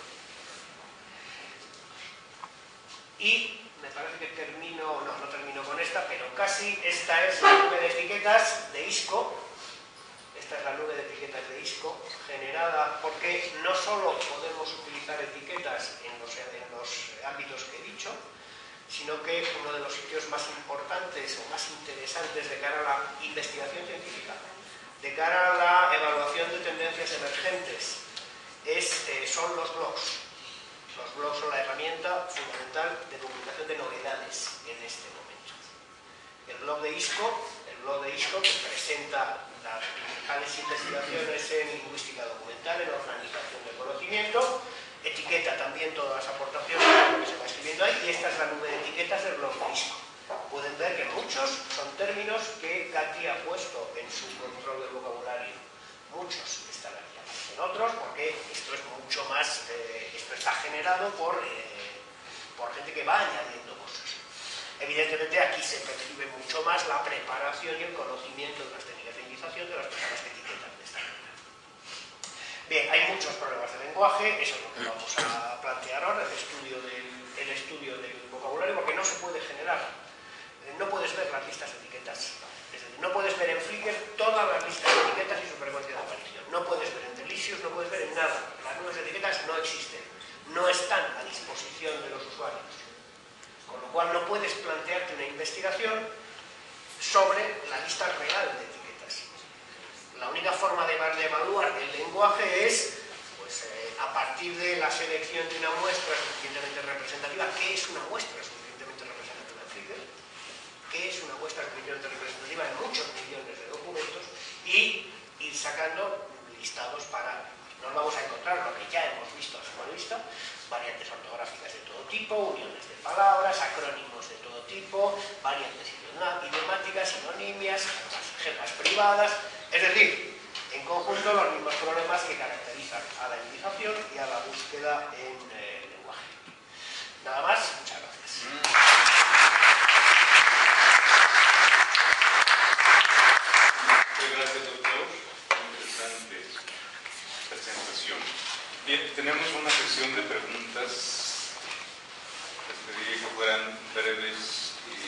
Y me parece que termino, no termino con esta, pero casi. Esta es la nube de etiquetas de ISCO. Esta es la nube de etiquetas de ISCO, generada porque no solo podemos utilizar etiquetas en los ámbitos que he dicho, sino que uno de los sitios más importantes o más interesantes de cara a la investigación científica, de cara a la evaluación de tendencias emergentes, son los blogs. Los blogs son la herramienta fundamental de comunicación de novedades en este momento. El blog de ISCO, que presenta las principales investigaciones en lingüística documental, en organización del conocimiento, etiqueta también todas las aportaciones que se va escribiendo ahí, y esta es la nube de etiquetas del blog de ISCO. Pueden ver que muchos son términos que Katy ha puesto en su control del vocabulario. Muchos están aquí, en otros, porque esto es mucho más, esto está generado por gente que va añadiendo cosas. Evidentemente aquí se percibe mucho más la preparación y el conocimiento de las técnicas de indización de las personas que etiquetan de esta manera. Bien, hay muchos problemas de lenguaje, eso es lo que vamos a plantear ahora, el estudio del vocabulario, porque no se puede generar, no puedes ver las listas de etiquetas, es decir, no puedes ver en Flickr todas las listas de etiquetas y su frecuencia de aparición, no puedes ver en Delicious, no puedes ver en nada, las nubes de etiquetas no existen, no están a disposición de los usuarios, con lo cual no puedes plantearte una investigación sobre la lista real de etiquetas. La única forma de evaluar el lenguaje es, pues, a partir de la selección de una muestra suficientemente representativa. ¿Qué es una muestra suficientemente representativa en Flickr? ¿Qué es una muestra suficientemente representativa en muchos millones de documentos? Y ir sacando listados para... Nos vamos a encontrar lo que ya hemos visto, variantes ortográficas de todo tipo, uniones de palabras, acrónimos de todo tipo, variantes idiomáticas, sinonimias, jergas privadas, es decir, en conjunto los mismos problemas que caracterizan a la indización y a la búsqueda en lenguaje. Nada más, muchas gracias. Muchas gracias, doctor. Interesante presentación. Bien, tenemos una sección de preguntas. Les pediría que fueran breves y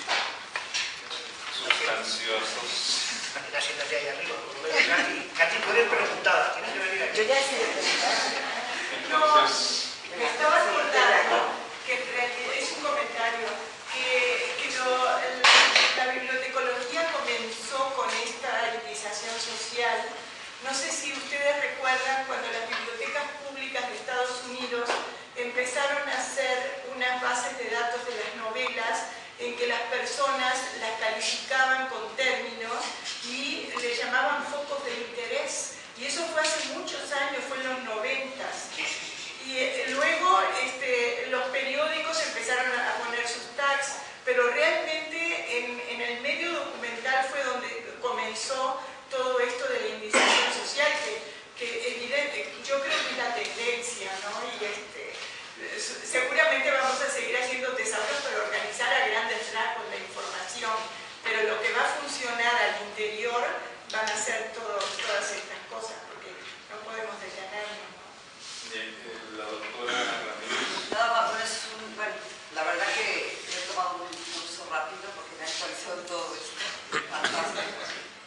sustanciosos. Siéntate ahí arriba. Katy, tú eres preguntada. Tienes que venir aquí. Yo ya he sido preguntada. Entonces, Me estaba acordando que en realidad es un comentario que la bibliotecología comenzó con esta elitización social. No sé si ustedes recuerdan cuando las bibliotecas públicas de Estados Unidos empezaron a hacer unas bases de datos de las novelas en que las personas las calificaban con términos y le llamaban focos de interés. Y eso fue hace muchos años, fue en los 90s. Y luego los periódicos empezaron a poner sus tags, pero realmente en el medio documental fue donde comenzó todo esto de la indización social, que evidente, yo creo que es la tendencia, ¿no? Y seguramente vamos a seguir haciendo tesauros para organizar a grandes rasgos la información, pero lo que va a funcionar al interior van a ser todas estas cosas, porque no podemos detenernos. la doctora Ramírez. Nada más, bueno, la verdad que he tomado un curso rápido porque me actualizó todo esto. Fantástico.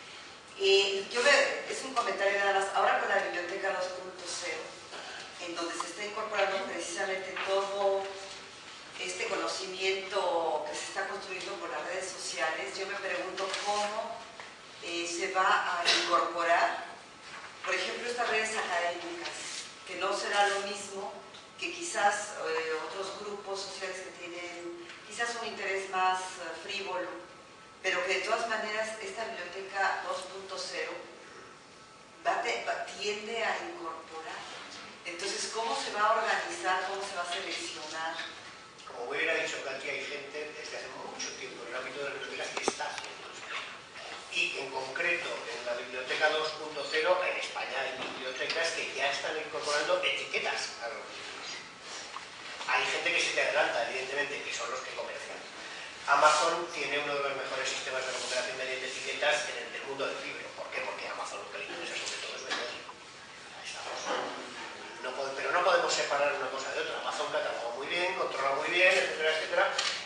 Es un comentario nada más. Ahora con la biblioteca 2.0, en donde se está incorporando precisamente todo este conocimiento que se está construyendo por las redes sociales, yo me pregunto cómo se va a incorporar, por ejemplo, estas redes académicas, que no será lo mismo que quizás otros grupos sociales que tienen quizás un interés más frívolo, pero que de todas maneras esta biblioteca 2.0 tiende a incorporar. Entonces, ¿cómo se va a organizar? ¿Cómo se va a seleccionar? Como hubiera dicho Katy, hay gente desde hace mucho tiempo en el ámbito de las bibliotecas que está haciendo esto. Y en concreto, en la biblioteca 2.0, en España hay bibliotecas que ya están incorporando etiquetas a los libros. Hay gente que se te adelanta, evidentemente, que son los que comercian. Amazon tiene uno de los mejores sistemas de recuperación mediante etiquetas en el mundo del libro. ¿Por qué? Porque a Amazon lo que le interesa sobre todo es vender. Ahí estamos. Pero no podemos separar una cosa de otra. Amazon cataloga muy bien, controla muy bien, etcétera, etcétera.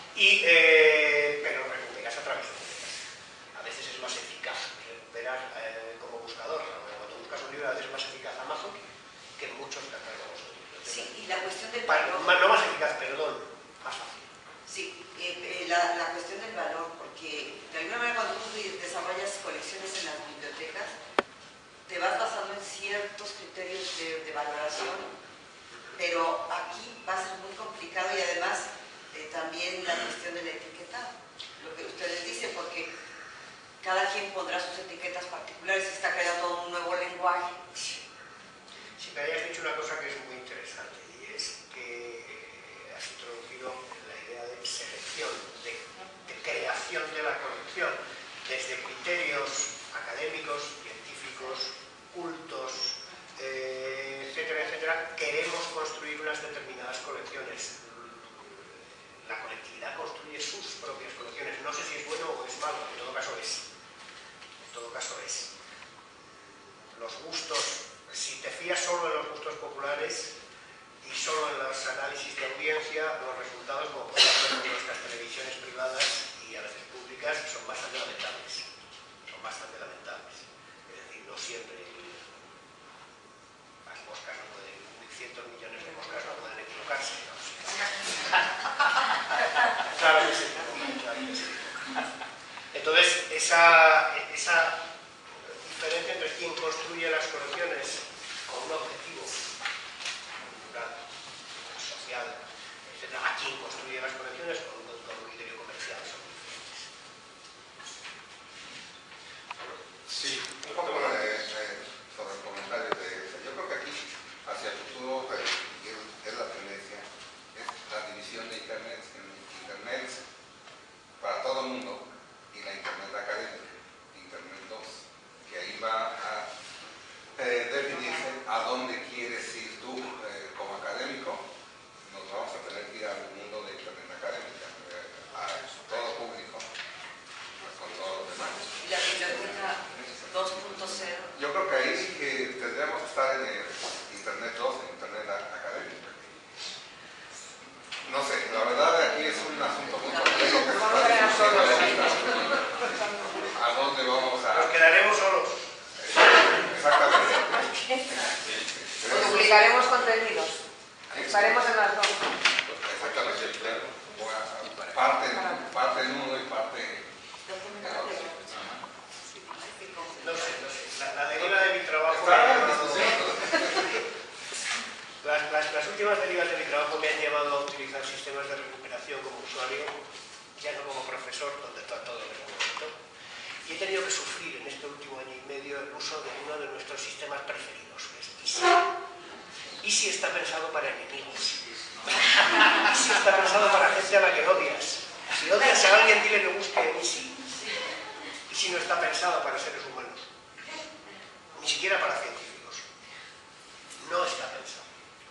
Pero recuperas a través de etiquetas. A veces es más eficaz recuperar como buscador. Cuando buscas un libro, a veces es más eficaz Amazon que muchos catálogos de libros. Sí, y la cuestión del valor. No más eficaz, perdón, más fácil. Sí, la cuestión del valor, porque de alguna manera cuando tú desarrollas colecciones en las bibliotecas, te vas basando en ciertos criterios de valoración, pero aquí va a ser muy complicado y además también la cuestión del etiquetado, lo que ustedes dicen, porque cada quien pondrá sus etiquetas particulares y está creando todo un nuevo lenguaje. Sí, pero hayas dicho una cosa que es muy interesante y es que has introducido la idea de selección, de creación de la colección, desde criterios académicos, científicos, cultos, etcétera, etcétera. Queremos construir unas determinadas colecciones. La colectividad construye sus propias colecciones. No sé si es bueno o es malo, en todo caso es. En todo caso es. Los gustos, si te fías solo en los gustos populares y solo en los análisis de audiencia, los resultados, como pueden ver en nuestras televisiones privadas y a veces públicas, son bastante lamentables. Son bastante lamentables. Es decir, no siempre las moscas no pueden, cientos millones de moscas no pueden equivocarse, ¿no? Claro que sí. Entonces, esa diferencia entre quien construye las colecciones con un objetivo cultural, social, etc., a quien construye las colecciones con un criterio comercial son diferentes. Sí, un poco publicaremos contenidos. Estaremos en las dos. Exactamente, claro. Parte en uno y parte en otro. No sé. La deriva de mi trabajo... Las últimas derivas de mi trabajo me han llevado a utilizar sistemas de recuperación como usuario, ya no como profesor, donde está todo en el momento. Y he tenido que sufrir en este último año y medio el uso de uno de nuestros sistemas preferidos, que es Easy. Easy está pensado para enemigos. Easy está pensado para gente a la que odias. Si odias a alguien, dile que busque en Easy. Easy no está pensado para seres humanos. Ni siquiera para científicos. No está pensado.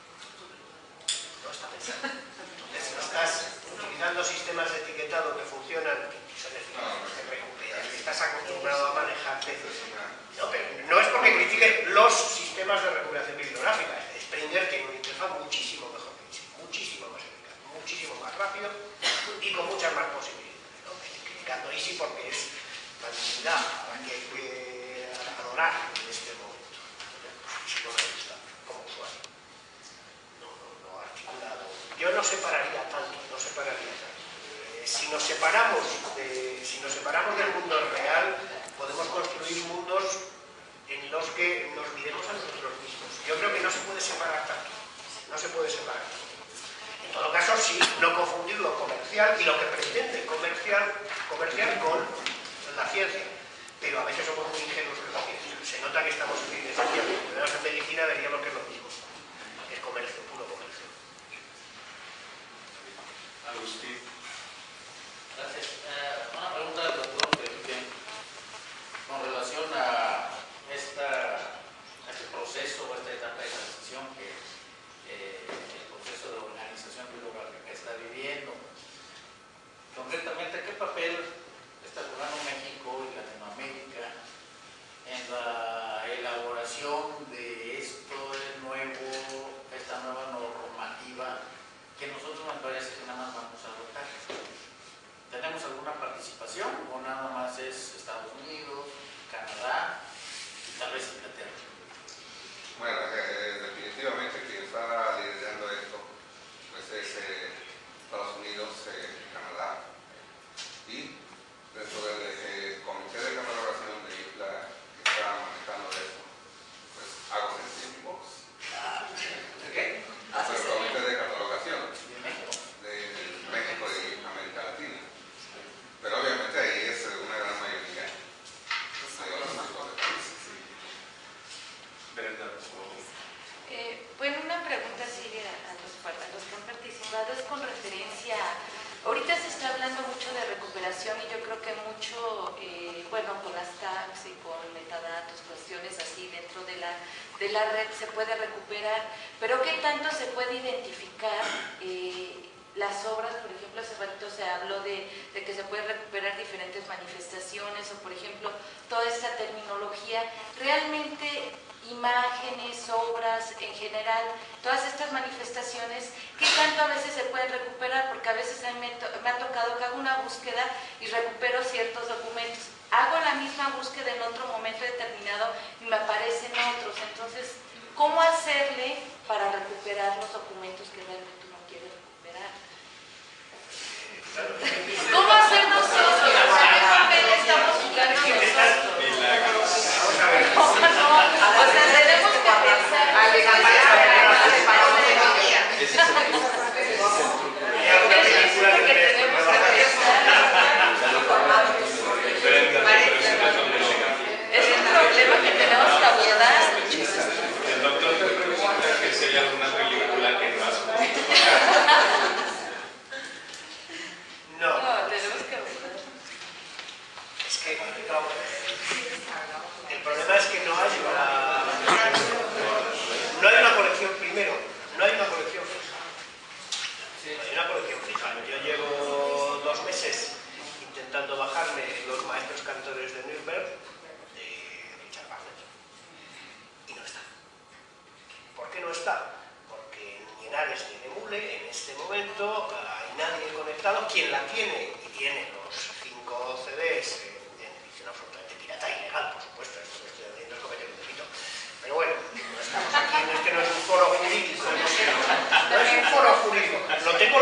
No está pensado. Entonces, no estás utilizando sistemas de etiquetado que funcionan, que son eficaces, que recuperan, que estás acostumbrado a manejarte. No, pero no es porque critique los sistemas de recuperación bibliográfica. Springer tiene una interfaz muchísimo mejor que Easy, muchísimo más eficaz, muchísimo más rápido y con muchas más posibilidades. ¿No? Estoy criticando Easy porque es la divinidad a la que hay que adorar en este momento. Si no me gusta como usuario. No articulado. Yo no separaría tanto, si nos separamos del mundo real, podemos construir mundos en los que nos miremos a nosotros mismos. Yo creo que no se puede separar tanto. En todo caso, sí, no confundir lo comercial y lo que pretende comercial con la ciencia. Pero a veces somos muy ingenuos con la ciencia. Se nota que estamos en ciencia. Además, en medicina veríamos que es lo mismo. Es comercio, puro comercio. Agustín. Gracias. Una pregunta del doctor Felipe con relación a este proceso o esta etapa de transición que el proceso de organización bibliográfica está viviendo. Concretamente, ¿qué papel está jugando México y Latinoamérica en la elaboración de esta nueva normativa que nosotros me parece que nada más vamos a votar? ¿Tenemos alguna participación o nada más es Estados Unidos, Canadá y tal vez Inglaterra? Bueno, definitivamente quien está liderando esto pues es Estados Unidos, Canadá, y dentro del comité de catalogación de ISLA que está manejando esto, pues hago Scientific Box. ¿Qué? El comité de catalogación de México y América Latina. Pero obviamente ahí es una gran mayoría de otros tipos de países. Brenda, por favor. Bueno, una pregunta sigue a los que han participado, es con referencia, ahorita se está hablando mucho de recuperación y yo creo que mucho, bueno, con las tags y con metadatos, cuestiones así dentro de la red se puede recuperar, pero ¿qué tanto se puede identificar las obras? Por ejemplo, hace rato se habló de que se puede recuperar diferentes manifestaciones o, por ejemplo, toda esta terminología, realmente imágenes, obras en general, todas estas manifestaciones, ¿qué tanto a veces se pueden recuperar? Porque a veces a mí me ha tocado que hago una búsqueda y recupero ciertos documentos. Hago la misma búsqueda en otro momento determinado y me aparecen otros. Entonces, ¿cómo hacerle para recuperar los documentos que realmente uno quiere recuperar? ¿Cómo hacer nosotros? O sea, ¿qué papel estamos jugando nosotros? O sea, tenemos que pensar. Es un problema que tenemos que abordar. El doctor te pregunta que si hay alguna película que no has visto. No. Tenemos que abordar. Es que, el problema es que no hay una colección, primero, no hay una colección fija. No hay una colección fija. Yo llevo 2 meses intentando bajarme los maestros cantores de Nürnberg, de Richard Wagner, y no está. ¿Por qué no está? Porque ni en Ares ni en Emule, en este momento, hay nadie conectado. Quien la tiene, y tiene los 5 CDs en edición absolutamente pirata y legal, por supuesto, esto que estoy haciendo es cometer un delito. Pero bueno, no estamos aquí, este no es un foro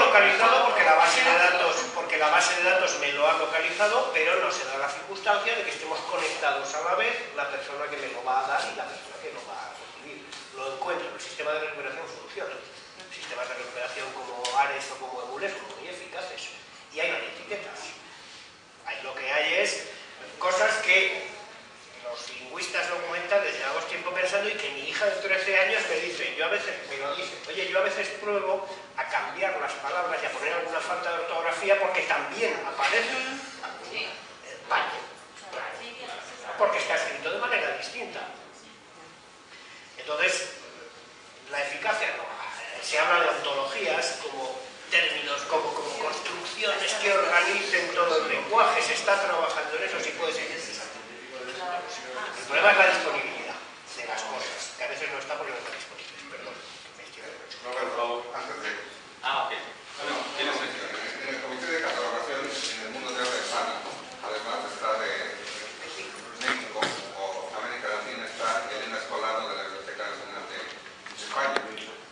localizado porque la base de datos me lo ha localizado, pero no se da la circunstancia de que estemos conectados a la vez la persona que me lo va a dar y la persona que lo va a recibir. Lo encuentro, el sistema de recuperación funciona. Sistemas de recuperación como Ares o como Emules son muy eficaces. Y hay varias etiquetas. Ahí lo que hay es cosas que los lingüistas documentales llevamos tiempo pensando y que mi hija de 13 años me dice, oye, yo a veces pruebo a cambiar las palabras y a poner alguna falta de ortografía porque también aparece Valle, porque está escrito de manera distinta. Entonces, la eficacia no. Se habla de ontologías como términos, como construcciones que organicen todo el lenguaje. Se está trabajando en eso, sí puede ser necesario. El problema es la disponibilidad de las cosas, que a veces no está porque no está disponible. Perdón, me estoy Robert, antes de... Ok. En el Comité de Catalogación en el mundo de habla hispana, además está de México o América Latina, está Elena Escolano de la Biblioteca Nacional de España.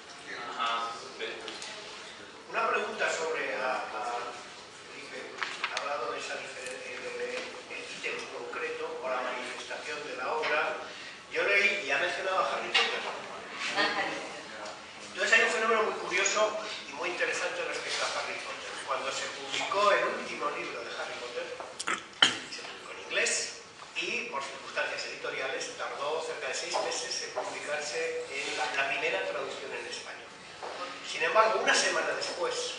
Una pregunta sobre Felipe, ha hablado de esa diferencia, el ítem concreto o la manifestación de la obra. Yo leí y ha mencionado a Harry Potter. Entonces hay un fenómeno muy curioso y muy interesante respecto a Harry Potter. Cuando se publicó el último libro de Harry Potter, se publicó en inglés y por circunstancias editoriales tardó cerca de 6 meses en publicarse en la primera traducción en español. Sin embargo, una semana después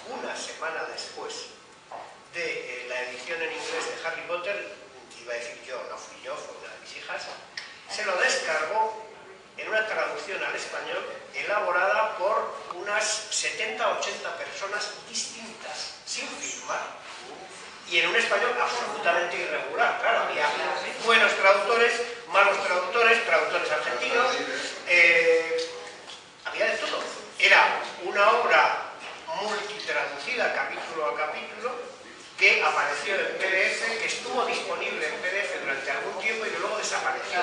de la edición en inglés de Harry Potter, iba a decir yo, no fui yo, fue una de mis hijas, se lo descargó en una traducción al español elaborada por unas 70 o 80 personas distintas, sin firmar, y en un español absolutamente irregular. Claro, había buenos traductores, malos traductores, traductores argentinos, había de todo. Era una obra multitraducida capítulo a capítulo que apareció en PDF, que estuvo disponible en PDF durante algún tiempo y que luego desapareció.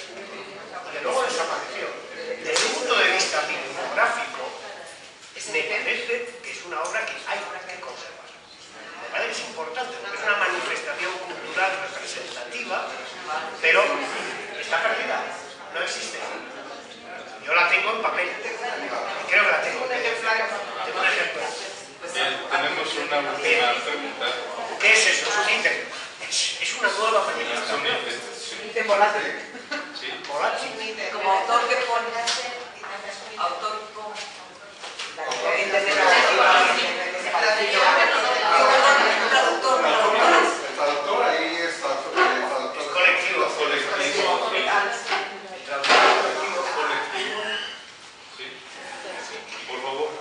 Desde un punto de vista bibliográfico, me parece que es una obra que hay que conservar. Me parece que es importante, porque es una manifestación cultural representativa, pero está perdida, no existe. Yo la tengo en papel, creo que la tengo en ejemplar. Tengo un ejemplar. Tenemos una última pregunta. ¿Qué es eso? Es un ítem. Es una nueva manifestación. Ítem volátil. Sí. Volátil. Como autor que pone autor como El traductor ahí es traductor colectivo. Por favor.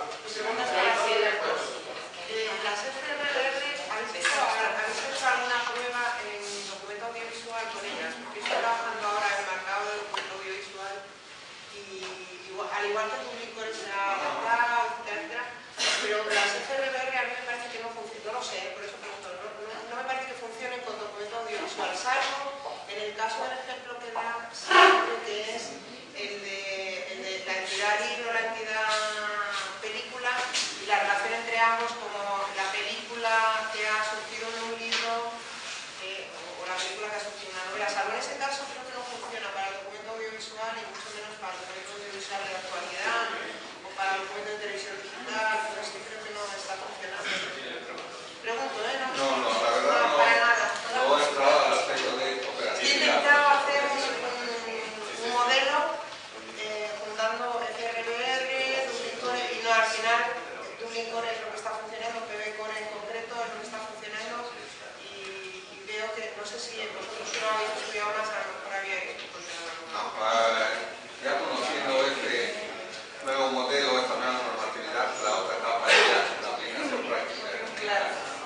Las FRR habéis hecho alguna prueba en documento audiovisual con ellas, porque estoy trabajando ahora en el mercado del documento audiovisual y al igual que publicó el etcétera, pero las FRR a mí me parece que no funcionan, no lo sé, por eso pregunto, no me parece que funcionen con documento audiovisual, salvo en el caso del ejemplo que da siempre, que es el de la entidad libro, la entidad película y la relación entre ambos, como la película que ha surgido en un libro o la película que ha surgido en una novela. Salvo en ese caso creo que no funciona para el documento audiovisual y mucho menos para el documento audiovisual de la actualidad o para el documento de televisión digital, pero sí creo que no está funcionando. Pregunto, No, la verdad no, para nada. no he entrado al aspecto de He operatividad. intentado hacer un modelo juntando FRBR, Dublin Core y no, al final Dublin Core es lo que está funcionando, PB Core en concreto es lo que está funcionando y veo que, no sé si vosotros lo habéis estudiado más, a lo mejor había que funcionar. No, ya conociendo este nuevo modelo, esta nueva normatividad, la otra etapa es ya la aplicación práctica. Claro,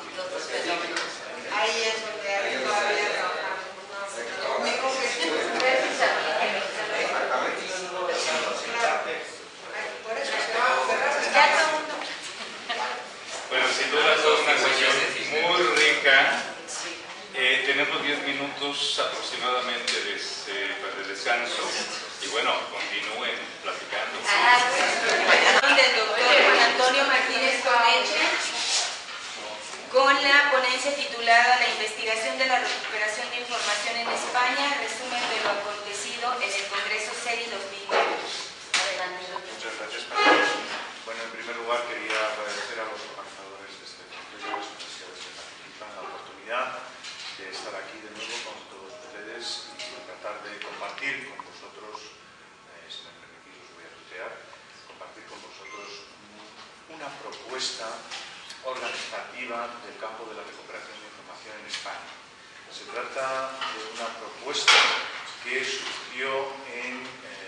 ahí es donde hay que todavía trabajar. Conmigo que por eso se va a cerrar. Bueno, sin duda es una sesión muy rica. Tenemos 10 minutos aproximadamente de descanso y bueno, continúen platicando. donde el doctor Antonio Martínez Corneche con la ponencia titulada La investigación de la recuperación de información en España, resumen de lo acontecido en el Congreso CERI 2009. Adelante, doctor. Muchas gracias, María. Bueno, en primer lugar quería agradecer a los organizadores de este congreso y a las universidades que participan la oportunidad de estar aquí de nuevo con todos ustedes y tratar de compartir con vosotros, si me permitís os voy a tutear, compartir con vosotros una propuesta organizativa del campo de la recuperación de información en España. Se trata de una propuesta que surgió en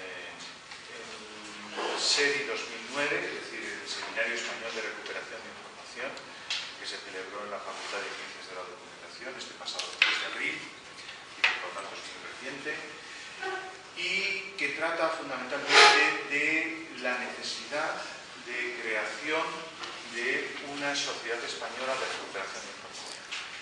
el SERI 2009, es decir, el Seminario Español de Recuperación de Información, que se celebró en la Facultad de Ciencias de la Documentación este pasado 3 de abril, y que por tanto es muy reciente, y que trata fundamentalmente de la necesidad de creación de una sociedad española de recuperación de información.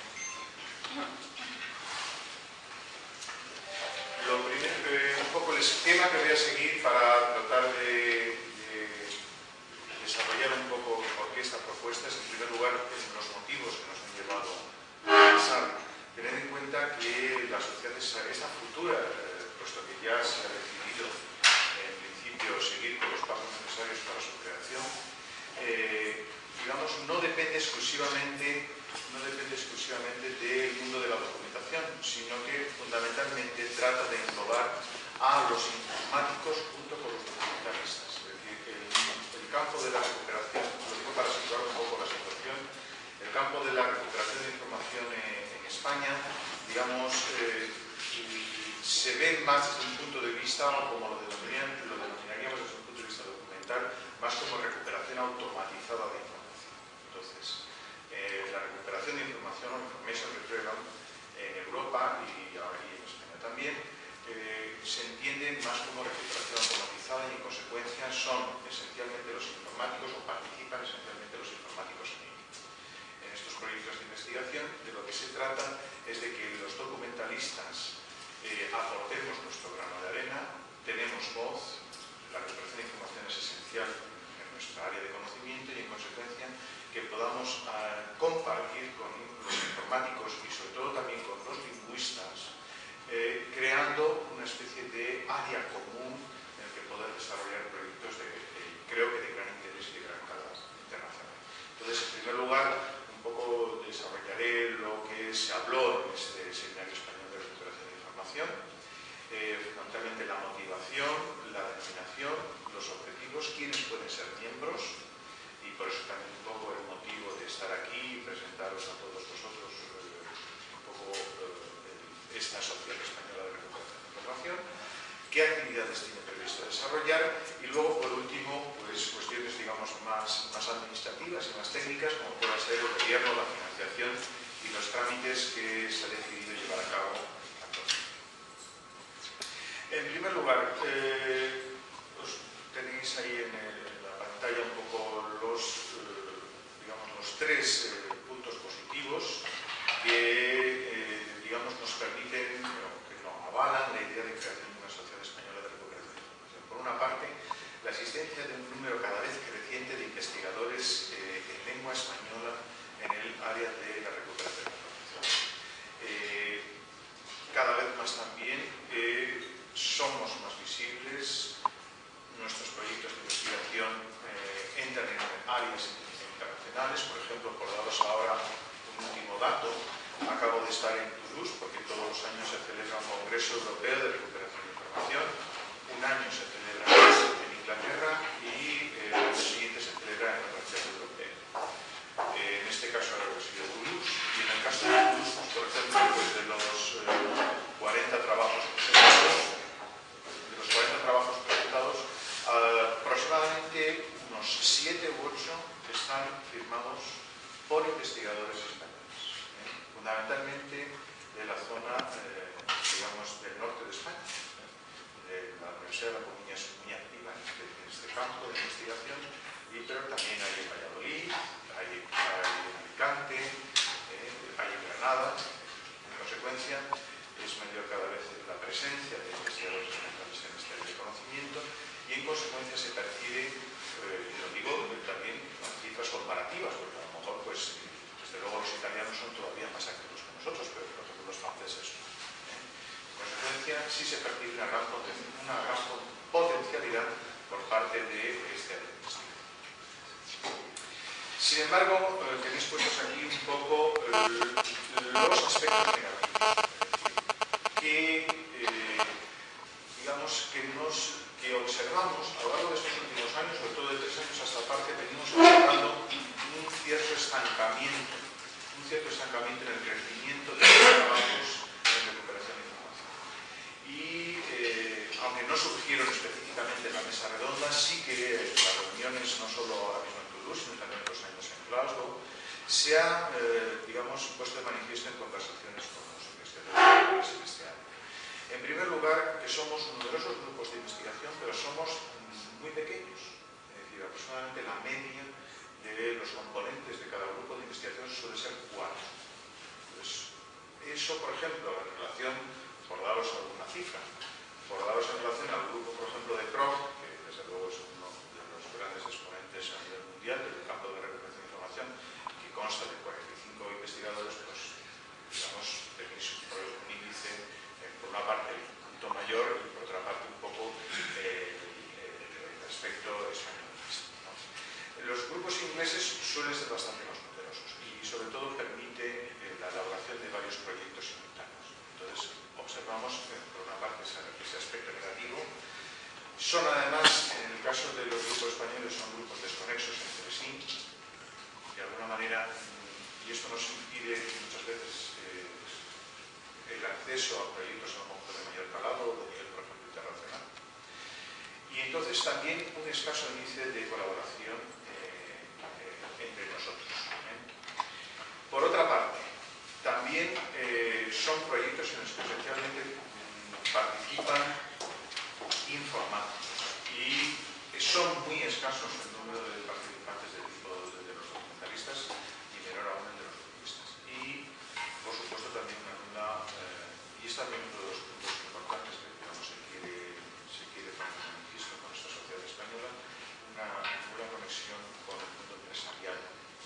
Lo primero, un poco el esquema que voy a seguir para tratar de desarrollar un poco por qué esta propuesta es, en primer lugar, los motivos que nos han llevado a pensar. Tened en cuenta que la sociedad, esta futura, puesto que ya se ha decidido en principio seguir con los pasos necesarios para su creación, digamos, no depende exclusivamente del mundo de la documentación, sino que fundamentalmente trata de englobar a los informáticos junto con los documentalistas. Es decir, el campo de la recuperación, lo digo para situar un poco la situación, el campo de la recuperación de información en España, digamos, se ve más desde un punto de vista, o como lo denominaríamos desde un punto de vista documental, más como recuperación automatizada de información. Entonces, la recuperación de información o information retrieval en Europa y ahora en España también se entiende más como recuperación automatizada y en consecuencia son esencialmente los informáticos o participan esencialmente los informáticos en ello. En estos proyectos de investigación de lo que se trata es de que los documentalistas aportemos nuestro grano de arena, tenemos voz, la recuperación de información es esencial en nuestra área de conocimiento y en consecuencia que podamos compartir con los informáticos y sobre todo también con los lingüistas, creando una especie de área común en el que poder desarrollar proyectos creo que de gran interés y de gran calado internacional. Entonces, en primer lugar, un poco desarrollaré lo que se habló en este Seminario Español de Recuperación de Información, fundamentalmente la motivación, la denominación, los objetivos, quiénes pueden ser miembros, y por eso también un poco el motivo de estar aquí y presentaros a todos vosotros un poco esta Sociedad Española de Recuperación de Información, qué actividades tiene previsto desarrollar y luego, por último, pues cuestiones, digamos, más administrativas y más técnicas, como pueda ser el gobierno, la financiación y los trámites que se ha decidido llevar a cabo actualmente. En primer lugar, tenéis ahí en la pantalla un poco digamos, los tres puntos positivos que digamos, nos permiten, que nos avalan la idea de creación de una sociedad española de recuperación de información. Por una parte, la existencia de un número cada vez creciente de investigadores en lengua española en el área de la recuperación de información. Cada vez más también somos más visibles, nuestros proyectos de investigación entran en áreas internacionales. Por ejemplo, por daros ahora un último dato, acabo de estar en Toulouse, porque todos los años se celebra un Congreso Europeo de Recuperación de Información. Un año se celebra en Inglaterra y el año siguiente se celebra en la Universidad Europea. En este caso ha sido Toulouse, y en el caso de Toulouse, por ejemplo, pues de los 40 trabajos presentados, aproximadamente unos 7 u 8 están firmados por investigadores españoles, fundamentalmente de la zona, digamos, del norte de España. La Universidad de La Coruña es muy activa en este campo de investigación, pero también hay en Valladolid, hay en Alicante, hay en Granada. En consecuencia, es mayor cada vez la presencia de investigadores españoles en este área de conocimiento y en consecuencia se percibe, y lo digo también Sin embargo, tenéis puestos aquí un poco los aspectos negativos, que, digamos, que observamos a lo largo de estos últimos años, sobre todo de 3 años a esta parte, venimos observando un cierto estancamiento en el crecimiento de los trabajos en recuperación de información. Y aunque no surgieron específicamente en la mesa redonda, sí que las reuniones, no solo ahora mismo en Toulouse, sino también otros años en Glasgow, se ha, digamos, puesto de manifiesto en conversaciones con los investigadores en este año. En primer lugar, que somos numerosos grupos de investigación, pero somos muy pequeños. Es decir, aproximadamente la media de los componentes de cada grupo de investigación suele ser 4. Pues eso, por ejemplo, en relación, por daros alguna cifra, por daros en relación al grupo, por ejemplo, de Kroc, que desde luego es uno de los grandes exponentes a nivel mundial del campo de recuperación de información, que consta de 45 investigadores, pues, digamos, tenéis un índice, por una parte, el punto mayor y por otra parte, un poco el aspecto español. Los grupos ingleses suelen ser bastante más numerosos y, sobre todo, permite la elaboración de varios proyectos simultáneos. Entonces, observamos, por una parte, ese aspecto negativo. Son, además, en el caso de los grupos españoles, son grupos desconexos entre sí. De alguna manera, y esto nos impide muchas veces el acceso a proyectos a lo mejor de mayor calado o de nivel, por ejemplo, internacional. Y entonces también un escaso índice de colaboración entre nosotros. Por otra parte, también son proyectos en los que especialmente participan informáticos y son muy escasos el número de participantes del tipo de los documentalistas y menor aún el de los periodistas. Y, por supuesto, también y es también uno de los puntos importantes que, digamos, se quiere poner en manifiesto con esta sociedad española, una conexión con el mundo empresarial.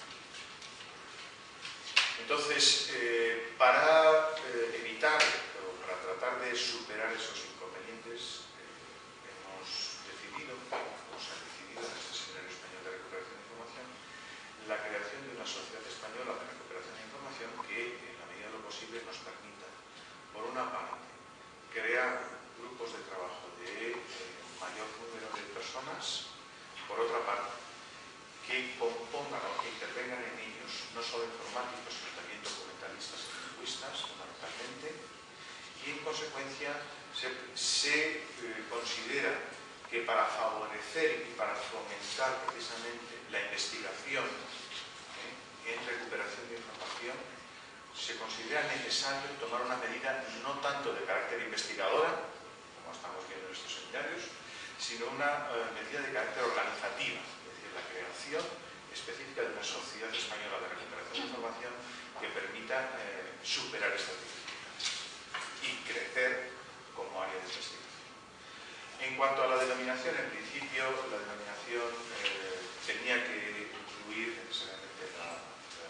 Entonces, para evitar o para tratar de superar esos inconvenientes, hemos decidido en este Seminario Español de Recuperación de Información, la creación de una sociedad española de recuperación de información que, en la medida de lo posible, nos permita, por una parte, crear grupos de trabajo de mayor número de personas, por otra parte, que compongan o que intervengan en ellos, no solo informáticos, sino también documentalistas y lingüistas, fundamentalmente, y en consecuencia se considera que para favorecer y para fomentar precisamente la investigación en recuperación de información, se considera necesario tomar una medida no tanto de carácter investigadora, como estamos viendo en estos seminarios, sino una medida de carácter organizativa, es decir, la creación específica de una sociedad española de recuperación de información que permita superar estas dificultades y crecer como área de investigación. En cuanto a la denominación, en principio la denominación tenía que incluir necesariamente la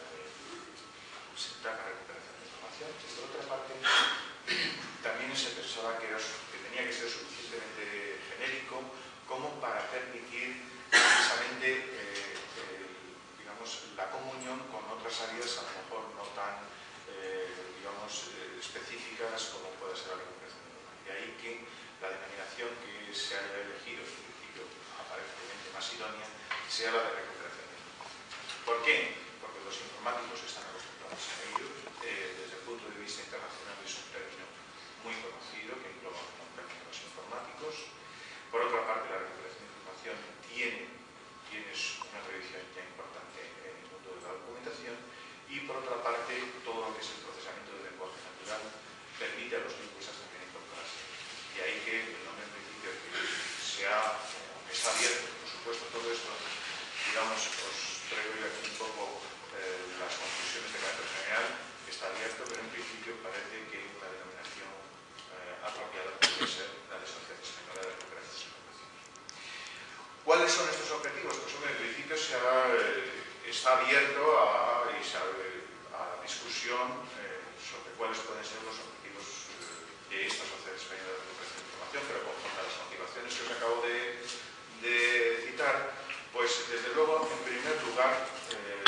recuperación de información, y por otra parte también se pensaba que tenía que ser suficientemente genérico como para permitir precisamente digamos, la comunión con otras áreas a lo mejor no tan digamos, específicas como puede ser la recuperación de información. De ahí que la denominación que se haya elegido, en principio aparentemente más idónea, sea la de recuperación de información. ¿Por qué? Porque los informáticos están acostumbrados a ello. Desde el punto de vista internacional es un término muy conocido que engloba un término de los informáticos. Por otra parte, la recuperación de información tiene una tradición ya importante en el mundo de la documentación, y por otra parte, todo lo que es el procesamiento del lenguaje natural permite a los lingüistas también incorporarse. Y ahí que el nombre en principio que está abierto, por supuesto, todo esto, digamos, os traigo aquí un poco las conclusiones de carácter general, que está abierto, pero en principio parece que una denominación apropiada puede ser la de Sociedad Española de Recuperación de Información. ¿Cuáles son estos objetivos? Pues en principio está abierto a la discusión sobre cuáles pueden ser los objetivos de esta Sociedad Española de Recuperación de Información, pero conforme a las motivaciones que os acabo de citar, pues desde luego, en primer lugar,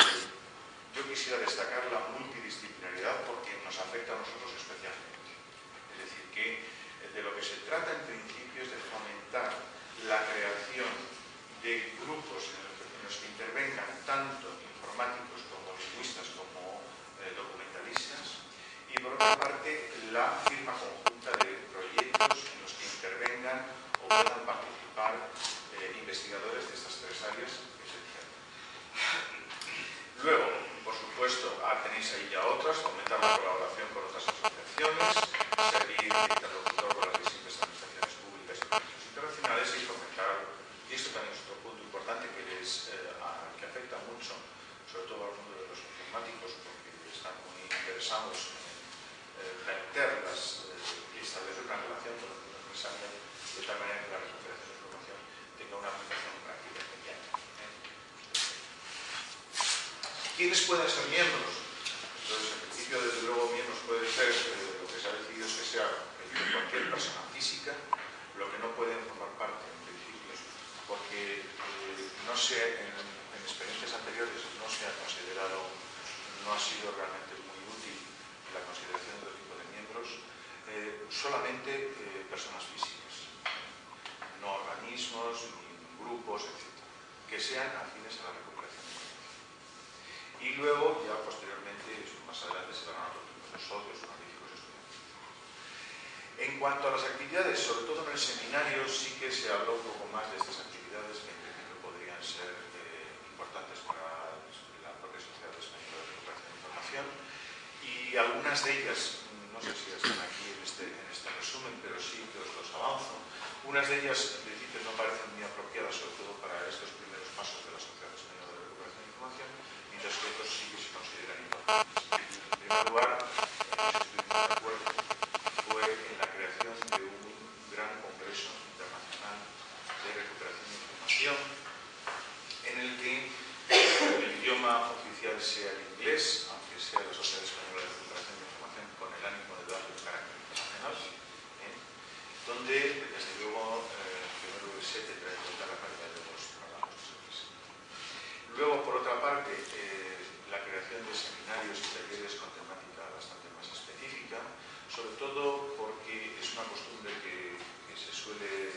quisiera destacar la multidisciplinaridad porque nos afecta a nosotros especialmente. Es decir, que de lo que se trata en principio es de fomentar la creación de grupos en los que intervengan tanto informáticos como lingüistas como documentalistas, y por otra parte la firma conjunta de proyectos en los que intervengan o puedan participar investigadores de estas tres áreas esenciales. Luego, por supuesto, tenéis ahí ya otras: fomentar la colaboración con otras asociaciones, servir de interlocutor con las distintas administraciones públicas y proyectos internacionales, y fomentar, y esto también es otro punto importante que afecta mucho, sobre todo al mundo de los informáticos, porque están muy interesados en verterlas y establecer una relación con los empresarios de tal manera que la recuperación de información tenga una aplicación práctica inmediata. ¿Quiénes pueden ser miembros? Entonces, en principio, desde luego, miembros puede ser, lo que se ha decidido es que sea cualquier persona física. Lo que no pueden formar parte, en principio, porque no sé, en experiencias anteriores no se ha considerado, no ha sido realmente muy útil la consideración de otro tipo de miembros, solamente personas físicas, no organismos, ni grupos, etc., que sean afines a la recuperación de información. Y luego, ya posteriormente, más adelante, se darán otros tipos de socios, honoríficos, estudiantes. En cuanto a las actividades, sobre todo en el seminario, sí que se habló un poco más de estas actividades que en principio podrían ser importantes para la propia Sociedad Española de Recuperación de Información, y algunas de ellas, no sé si están aquí en este resumen, pero sí que os los avanzo. Unas de ellas, en principio, no parecen muy apropiadas, sobre todo para estos primeros pasos de la Sociedad Española de Recuperación de Información, mientras que otros sí que se consideran importantes. En primer lugar, estuvimos de acuerdo, fue en la creación de un gran congreso internacional de recuperación de información, en el que el idioma oficial sea el inglés, aunque sea la Sociedad Española de Recuperación de Información con el ánimo de darle un carácter internacional, donde, desde luego, primero se tendrá en cuenta la calidad de los trabajos que se presentan. Luego, por otra parte, la creación de seminarios y talleres con temática bastante más específica, sobre todo porque es una costumbre que se suele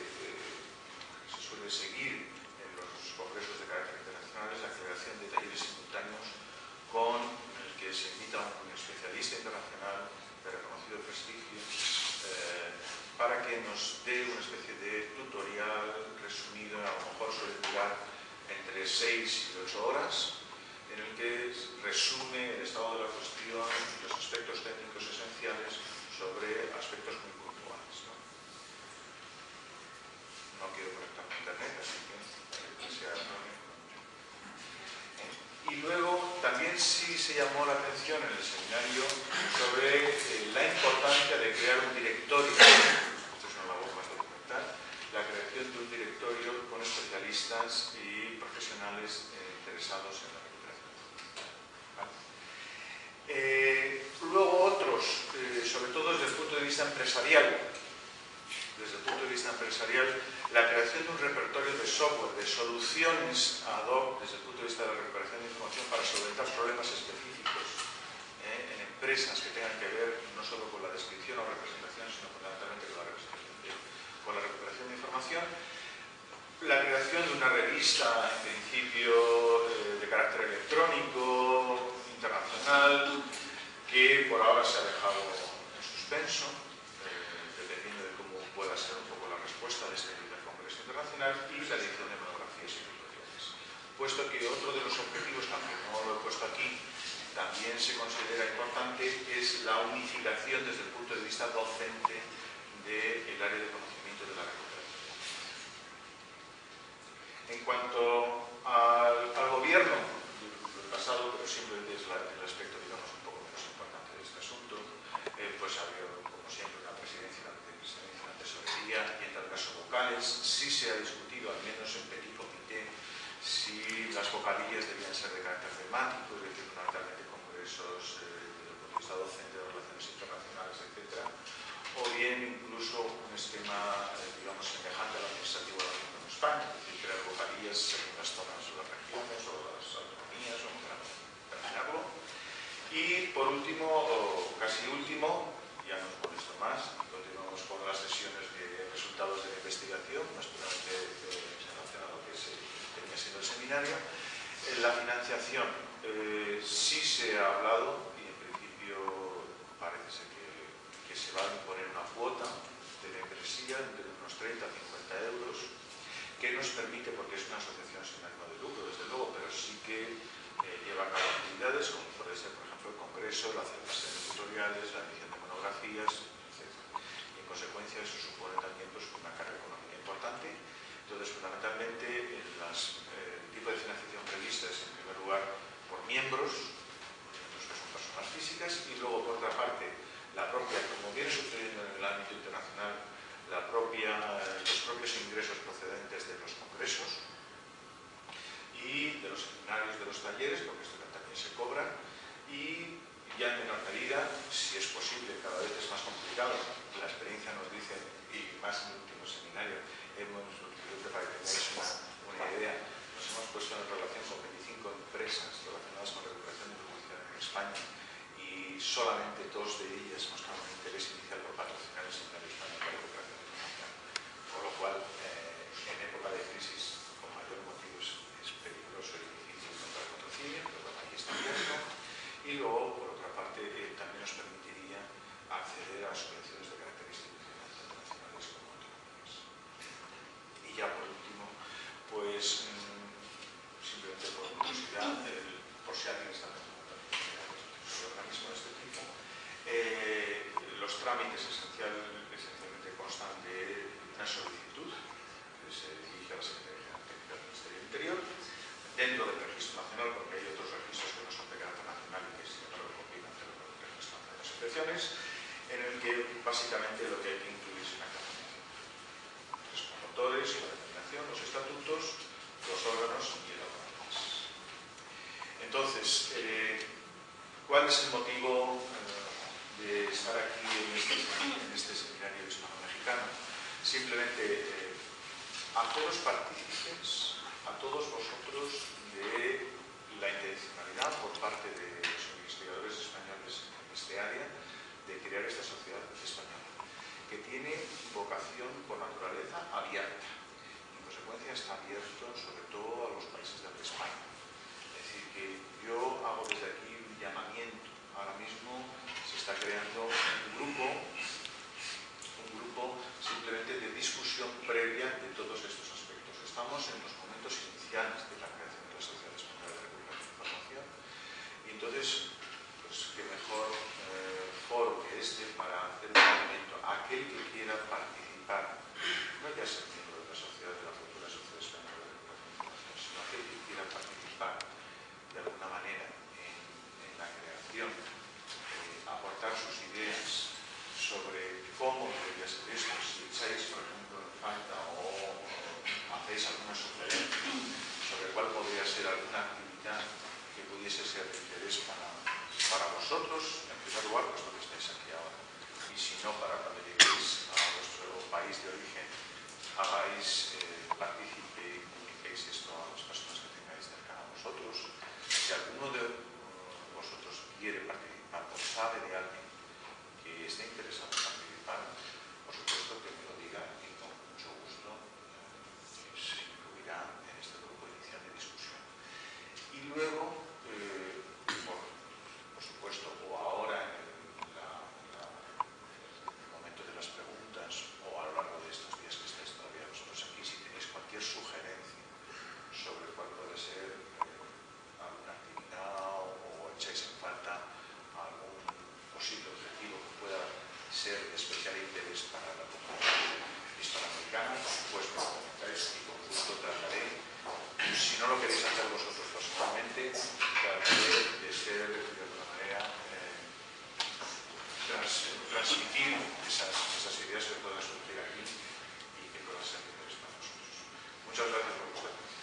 seguir en los congresos de carácter internacional, es la creación de talleres simultáneos con el que se invita a un especialista internacional de reconocido prestigio para que nos dé una especie de tutorial resumido, a lo mejor suele durar entre 6 y 8 horas, en el que resume el estado de la cuestión y los aspectos técnicos esenciales sobre aspectos muy puntuales. No quiero conectarme a internet, así que sea. Y luego también sí se llamó la atención en el seminario sobre la importancia de crear un directorio, esto es una labor más documental, la creación de un directorio con especialistas y profesionales interesados en la recuperación. Luego otros, sobre todo desde el punto de vista empresarial, la creación de un repertorio de software, de soluciones ad hoc desde el punto de vista de la recuperación de información para solventar problemas específicos en empresas que tengan que ver no solo con la descripción o representación, sino fundamentalmente con la recuperación de información. La creación de una revista, en principio, de carácter electrónico, internacional, que por ahora se ha dejado en suspenso, dependiendo de cómo pueda ser un poco la respuesta de este primer Congreso Internacional, y la edición de monografías y bibliotecas. Puesto que otro de los objetivos, aunque no lo he puesto aquí, también se considera importante, es la unificación desde el punto de vista docente del área de conocimiento de la recuperación. En cuanto al gobierno, el pasado, pero simplemente es el aspecto, digamos, un poco menos importante de este asunto, pues ha habido, como siempre, una presidencia, una vicepresidencia, una tesorería y, en tal caso, vocales. Sí se ha discutido, al menos en petit comité, si las vocalías debían ser de carácter temático, es decir, fundamentalmente congresos desde el punto de vista docente de relaciones internacionales, etc., o bien incluso un esquema, digamos, semejante al administrativo de la Unión en España, es decir, crear vocalías según las zonas o las regiones o las autonomías, o como queramos denominarlo. Y por último, o casi último, ya no os molesto más, continuamos con las sesiones de resultados de la investigación, más puramente en relación a lo que venía siendo el seminario. La financiación, sí se ha hablado, y en principio parece ser que se va a imponer una cuota de membresía entre unos 30 a 50 euros, que nos permite, porque es una asociación sin ánimo de lucro, desde luego, pero sí que lleva a cabo actividades como puede ser, por ejemplo, el congreso, la celebración de tutoriales, la emisión de monografías, etc. Y en consecuencia eso supone también pues, una carga económica importante. Entonces, fundamentalmente, el tipo de financiación prevista es, en primer lugar, por miembros que son personas físicas, y luego, por otra parte, la propia, como viene sucediendo en el ámbito internacional, los propios ingresos procedentes de los congresos y de los seminarios, de los talleres, porque esto también se cobra, y ya en menor medida, si es posible, cada vez es más complicado, la experiencia nos dice, y más en el último seminario, para que tengáis una idea, nos hemos puesto en relación con 25 empresas relacionadas con recuperación de producción en España, y solamente 2 de ellas mostraron un interés inicial por patrocinar el seminario español de recuperación de producción, por lo cual en época de crisis con mayor motivo es peligroso y difícil encontrar patrocinio, pero bueno, aquí está abierto. Y luego, por otra parte, también nos permitiría acceder a subvenciones de carácter institucional, tanto nacionales como autonómicas. Y ya por último, pues simplemente por curiosidad, por si alguien está sobre organismo de este tipo, los trámites esencialmente constan de una solicitud que se dirige a la Secretaría Técnica del Ministerio del Interior, dentro del registro nacional, porque hay otros registros que no son de carácter nacional y que si no lo combinan, pero no lo registran de las excepciones, en el que básicamente lo que hay que incluir es una clasificación. Los promotores, la determinación, los estatutos, los órganos y el órgano. Entonces, ¿cuál es el motivo de estar aquí en este seminario hispano-mexicano? Simplemente a todos partícipes, a todos vosotros, de la intencionalidad por parte de los investigadores españoles en este área de crear esta sociedad española, que tiene vocación por naturaleza abierta. En consecuencia está abierto sobre todo a los países de habla España. Es decir, que yo hago desde aquí un llamamiento. Ahora mismo se está creando un grupo simplemente de discusión previa de todos estos aspectos. Estamos en los momentos iniciales de la creación de la Sociedad Española de Recuperación de Información, y entonces, pues qué mejor foro que este para hacer un llamamiento a aquel que quiera participar, no ya ser miembro de la sociedad, de la futura Sociedad Española de Recuperación de Información, sino aquel que quiera participar de alguna manera en la creación, aportar sus ideas sobre cómo debería ser esto, si echáis, por ejemplo, en falta o hacéis alguna sugerencia sobre cuál podría ser alguna actividad que pudiese ser de interés para vosotros, en primer lugar, pues lo que estáis aquí ahora, y si no, para cuando lleguéis a vuestro país de origen, hagáis partícipe y comuniquéis esto a las personas que tengáis cerca a vosotros. Si alguno de vosotros quiere participar o sabe de alguien que esté interesado en participar, por supuesto que me lo diga y con mucho gusto se incluirá en este grupo inicial de discusión. Y luego, por supuesto, o ahora en el momento de las preguntas o a lo largo de estos días que estáis todavía vosotros aquí, si tenéis cualquier sugerencia sobre cuál puede ser alguna actividad o echáis en falta algún posible objetivo que pueda ser de especial interés para la comunidad hispanoamericana, pues me lo comentáis y con gusto trataré. Si no lo queréis hacer vosotros personalmente, trataré de ser de alguna manera transmitir esas ideas que puedan surgir aquí y que puedan ser de interés para nosotros. Muchas gracias por vuestra atención.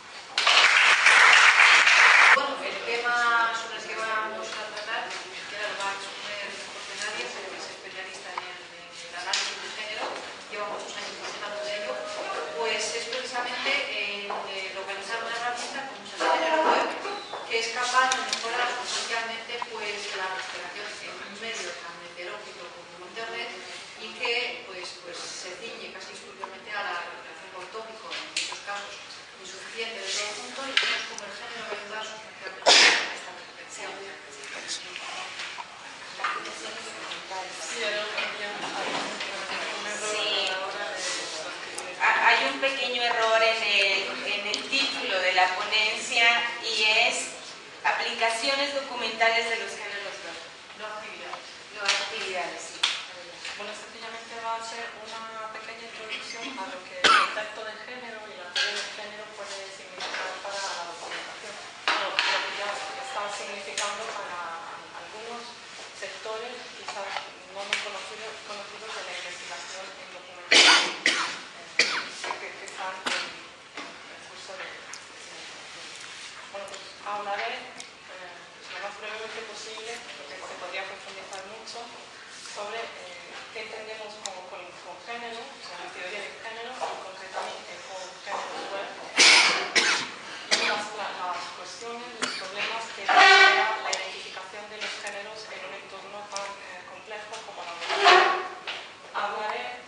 Bueno, el tema sobre el que vamos a tratar, que ahora lo va a exponer Jorge Navia, que es especialista en el análisis de género, lleva muchos años trabajando de ello, pues es precisamente localizar una herramienta como es el género web, que es capaz de mejorar sustancialmente pues, la aplicaciones documentales de los géneros web. No actividades. No actividades, sí. Bueno, sencillamente va a ser una pequeña introducción a lo que el concepto de género y la teoría del género puede significar para la documentación, o lo que ya está significando para algunos sectores quizás no muy conocidos de la investigación en documentación que están en curso de investigación. Bueno, pues hablaré lo más brevemente posible, porque se podría profundizar mucho, sobre qué entendemos con género, o sea, la teoría del género, y concretamente con géneros web, y las cuestiones, los problemas que plantea la identificación de los géneros en un entorno tan complejo como la web. Hablaré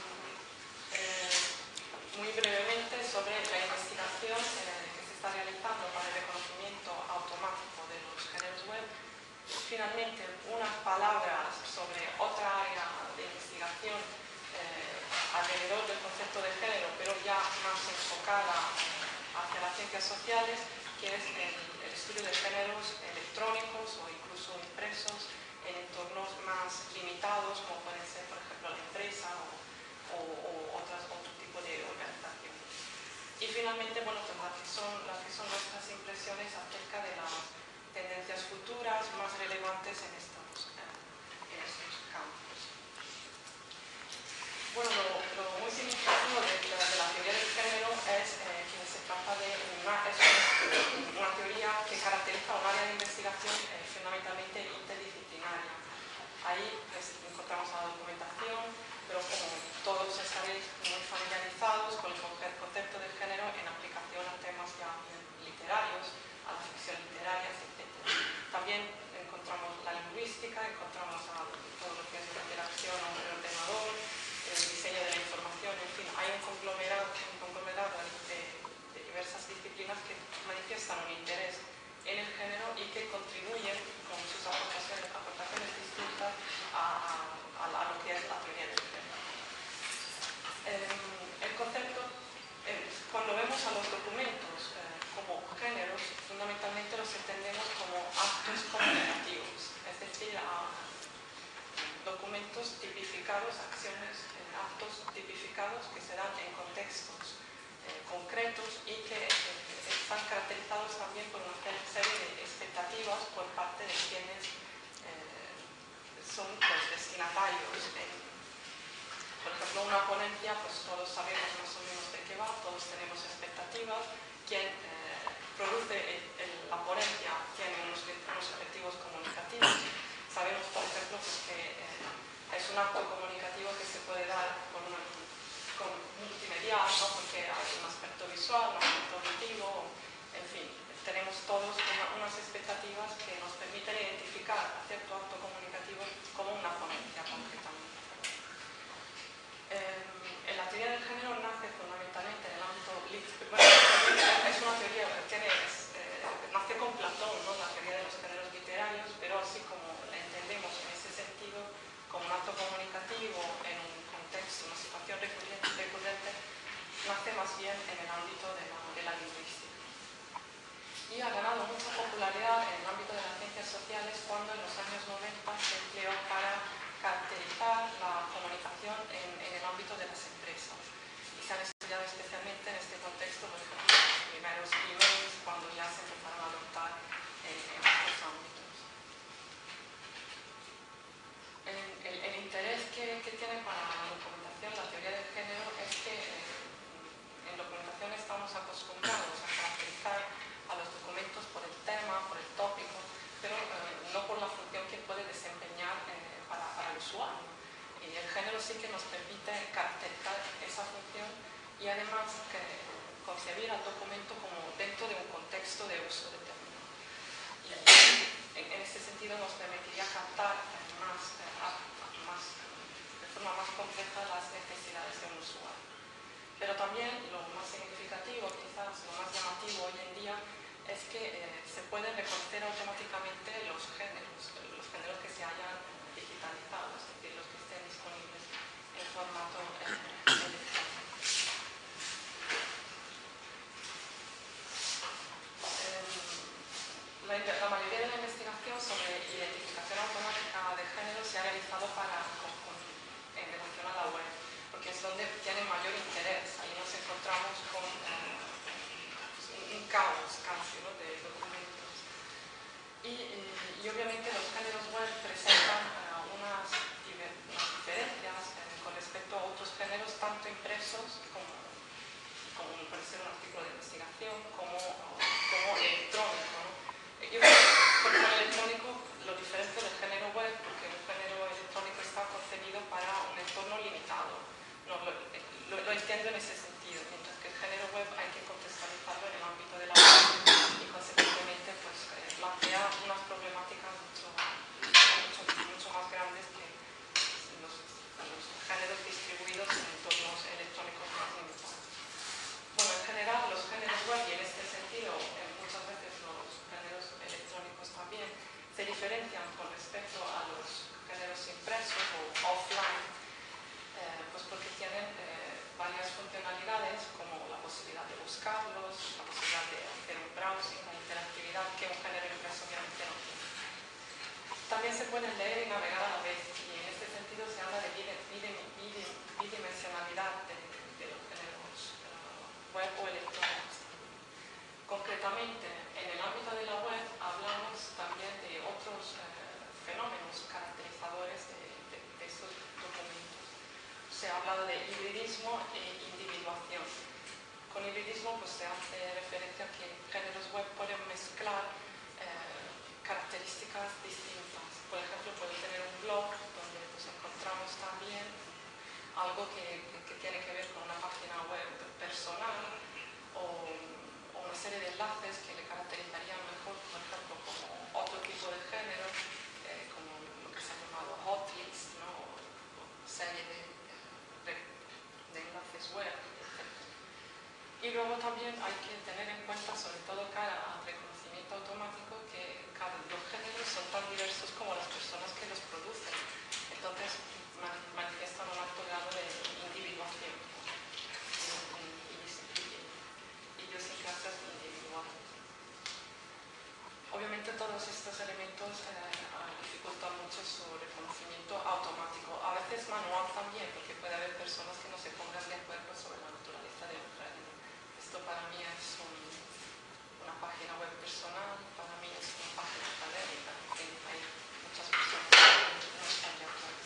muy brevemente sobre la investigación que se está realizando para el reconocimiento automático de los géneros web. Finalmente, unas palabras sobre otra área de investigación alrededor del concepto de género, pero ya más enfocada hacia las ciencias sociales, que es el estudio de géneros electrónicos o incluso impresos en entornos más limitados, como pueden ser, por ejemplo, la empresa o otro tipo de organizaciones. Y finalmente, bueno, pues las que son nuestras impresiones acerca de las tendencias futuras más relevantes en estos campos. Bueno, lo muy significativo de la teoría del género es que se trata de una teoría que caracteriza un área de investigación fundamentalmente interdisciplinaria. Ahí pues, encontramos la documentación, pero como todos estaréis muy familiarizados con el concepto de género en aplicación a temas ya literarios, a la ficción literaria, etc. También encontramos la lingüística, encontramos todo lo que es la interacción entre el ordenador, el diseño de la información, en fin, hay un conglomerado de diversas disciplinas que manifiestan un interés en el género y que contribuyen con sus aportaciones distintas a lo que es la teoría del género. El concepto, cuando vemos a los documentos como géneros, fundamentalmente los entendemos como actos comunicativos, es decir, documentos tipificados, acciones, actos tipificados que se dan en contextos concretos y que están caracterizados también por una serie de expectativas por parte de quienes son los destinatarios. Por ejemplo, una ponencia, pues todos sabemos más o menos de qué va, todos tenemos expectativas. Quien produce la ponencia tiene unos objetivos comunicativos. Sabemos, por ejemplo, pues, que es un acto comunicativo que se puede dar con multimedial, ¿no? Porque hay un aspecto visual, un aspecto auditivo, en fin, tenemos todos unas expectativas que nos permiten identificar cierto acto comunicativo como una ponencia concretamente. La teoría del género nace fundamentalmente en el ámbito literario. Bueno, es una teoría que nace con Platón, ¿no? La teoría de los géneros literarios, pero así como la entendemos en ese sentido, como un acto comunicativo en un contexto, una situación recurrente, nace más bien en el ámbito de la lingüística. Y ha ganado mucha popularidad en el ámbito de las ciencias sociales cuando en los años 90 se empleó para caracterizar la comunicación en el ámbito de las empresas. Y se han estudiado especialmente en este contexto, por ejemplo, los primeros emails, cuando ya se empezaron a adoptar en estos ámbitos. El interés que tiene para la documentación, la teoría del género, es que en documentación estamos acostumbrados a caracterizar a los documentos por el tema, por el tópico, pero no por la función que puede desempeñar para el usuario. Y el género sí que nos permite caracterizar esa función y además concebir al documento como dentro de un contexto de uso determinado. Y en ese sentido nos permitiría captar de forma más compleja las necesidades de un usuario. Pero también lo más significativo, quizás lo más llamativo hoy en día, es que se pueden reconocer automáticamente los géneros que se hayan digitalizado, es decir, los que estén disponibles en formato electrónico. La scansi, ¿no?, de documentos. Y obviamente los géneros web presentan unas diferencias con respecto a otros géneros, tanto impresos como puede ser un artículo de investigación, como electrónico, ¿no? Yo creo que con el electrónico lo diferencio del género web, porque un género electrónico está concebido para un entorno limitado. No, lo entiendo en ese sentido, mientras que el género web hay que contextualizarlo en el ámbito de la web y consecuentemente pues, plantea unas problemáticas mucho más grandes que los géneros distribuidos en entornos electrónicos más limitados. Bueno, en general los géneros web, y en este sentido muchas veces los géneros electrónicos también, se diferencian con respecto a los géneros impresos o offline, pues porque tienen varias funcionalidades como la posibilidad de buscarlos, la posibilidad de hacer un browsing, la interactividad que un género impreso obviamente no tiene. También se pueden leer y navegar a la vez, y en este sentido se habla de bidimensionalidad de los géneros web o electrónicos. Concretamente, en el ámbito de la web hablamos también de otros fenómenos caracterizadores de estos documentos. Se ha hablado de hibridismo e individuación. Con hibridismo pues, se hace referencia a que géneros web pueden mezclar características distintas. Por ejemplo, puede tener un blog donde pues, encontramos también algo que tiene que ver con una página web personal o una serie de enlaces que le caracterizarían mejor, por ejemplo, como otro tipo de género, como lo que se ha llamado hotlinks, ¿no? O serie de enlaces web, etc. Y luego también hay que tener en cuenta, sobre todo cara al reconocimiento automático, que los géneros son tan diversos como las personas que los producen. Entonces manifiestan un alto grado de individuación y idiosincrasias individuales. Obviamente todos estos elementos dificultan mucho su reconocimiento automático, a veces manual también, porque puede haber personas que no se pongan de acuerdo sobre la naturaleza de un género. Esto para mí es una página web personal, para mí es una página académica, hay muchas personas que no están de acuerdo.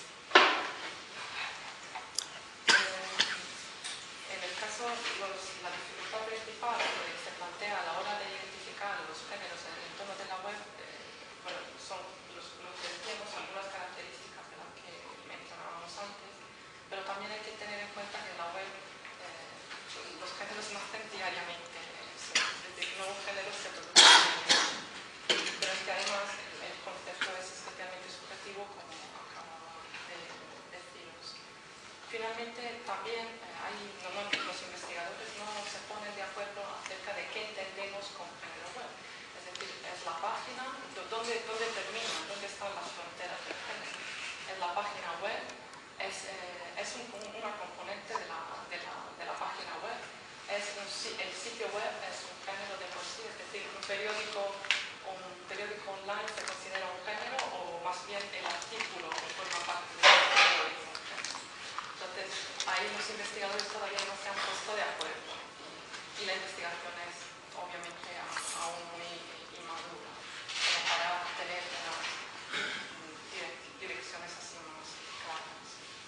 En el caso, la dificultad principal que se plantea a la hora de identificar los géneros en el entorno de la web, bueno, son lo que decíamos, algunas características de las que mencionábamos antes, pero también hay que tener en cuenta que en la web los géneros nacen diariamente, es decir, nuevos géneros se producen, pero es que además el concepto es especialmente subjetivo, como acababa de deciros. Finalmente, también los investigadores no se ponen de acuerdo acerca de qué entendemos con género web. Es decir, es la página, ¿dónde termina? ¿Dónde están las fronteras del género? Es la página web, es una componente de la página web, el sitio web es un género de por sí, es decir, un periódico online se considera un género, o más bien el artículo que forma parte del periódico. Entonces, ahí los investigadores todavía no se han puesto de acuerdo y la investigación es obviamente aún muy inmadura como para tener unas direcciones así más claras.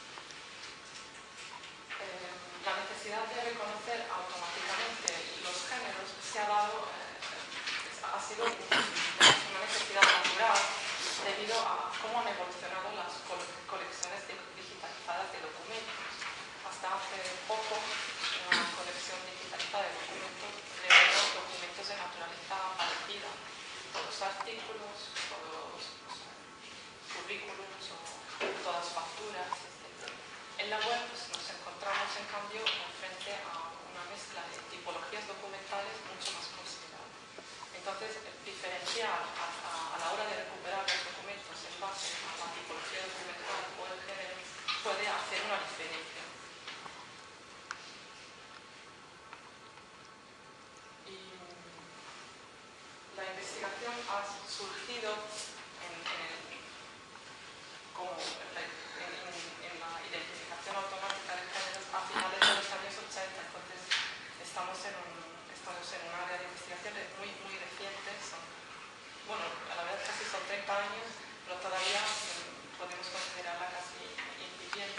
La necesidad de reconocer automáticamente los géneros se ha dado, ha sido una necesidad natural debido a cómo han evolucionado las colecciones digitalizadas de documentos. Hasta hace poco, una colección digitalizada de documentos reúne documentos de naturaleza parecida, todos artículos, todos currículums o todas facturas, etc. En la web pues, nos encontramos en cambio frente a una mezcla de tipologías documentales mucho más considerable. Entonces, diferenciar a la hora de recuperar los documentos en base a la tipología documental o el género puede hacer una diferencia. Y la investigación ha surgido en la identificación automática de géneros a finales de los años 80, entonces estamos en un área área de investigación es muy, muy reciente, bueno, a la vez casi son 30 años, pero todavía podemos considerarla casi incipiente.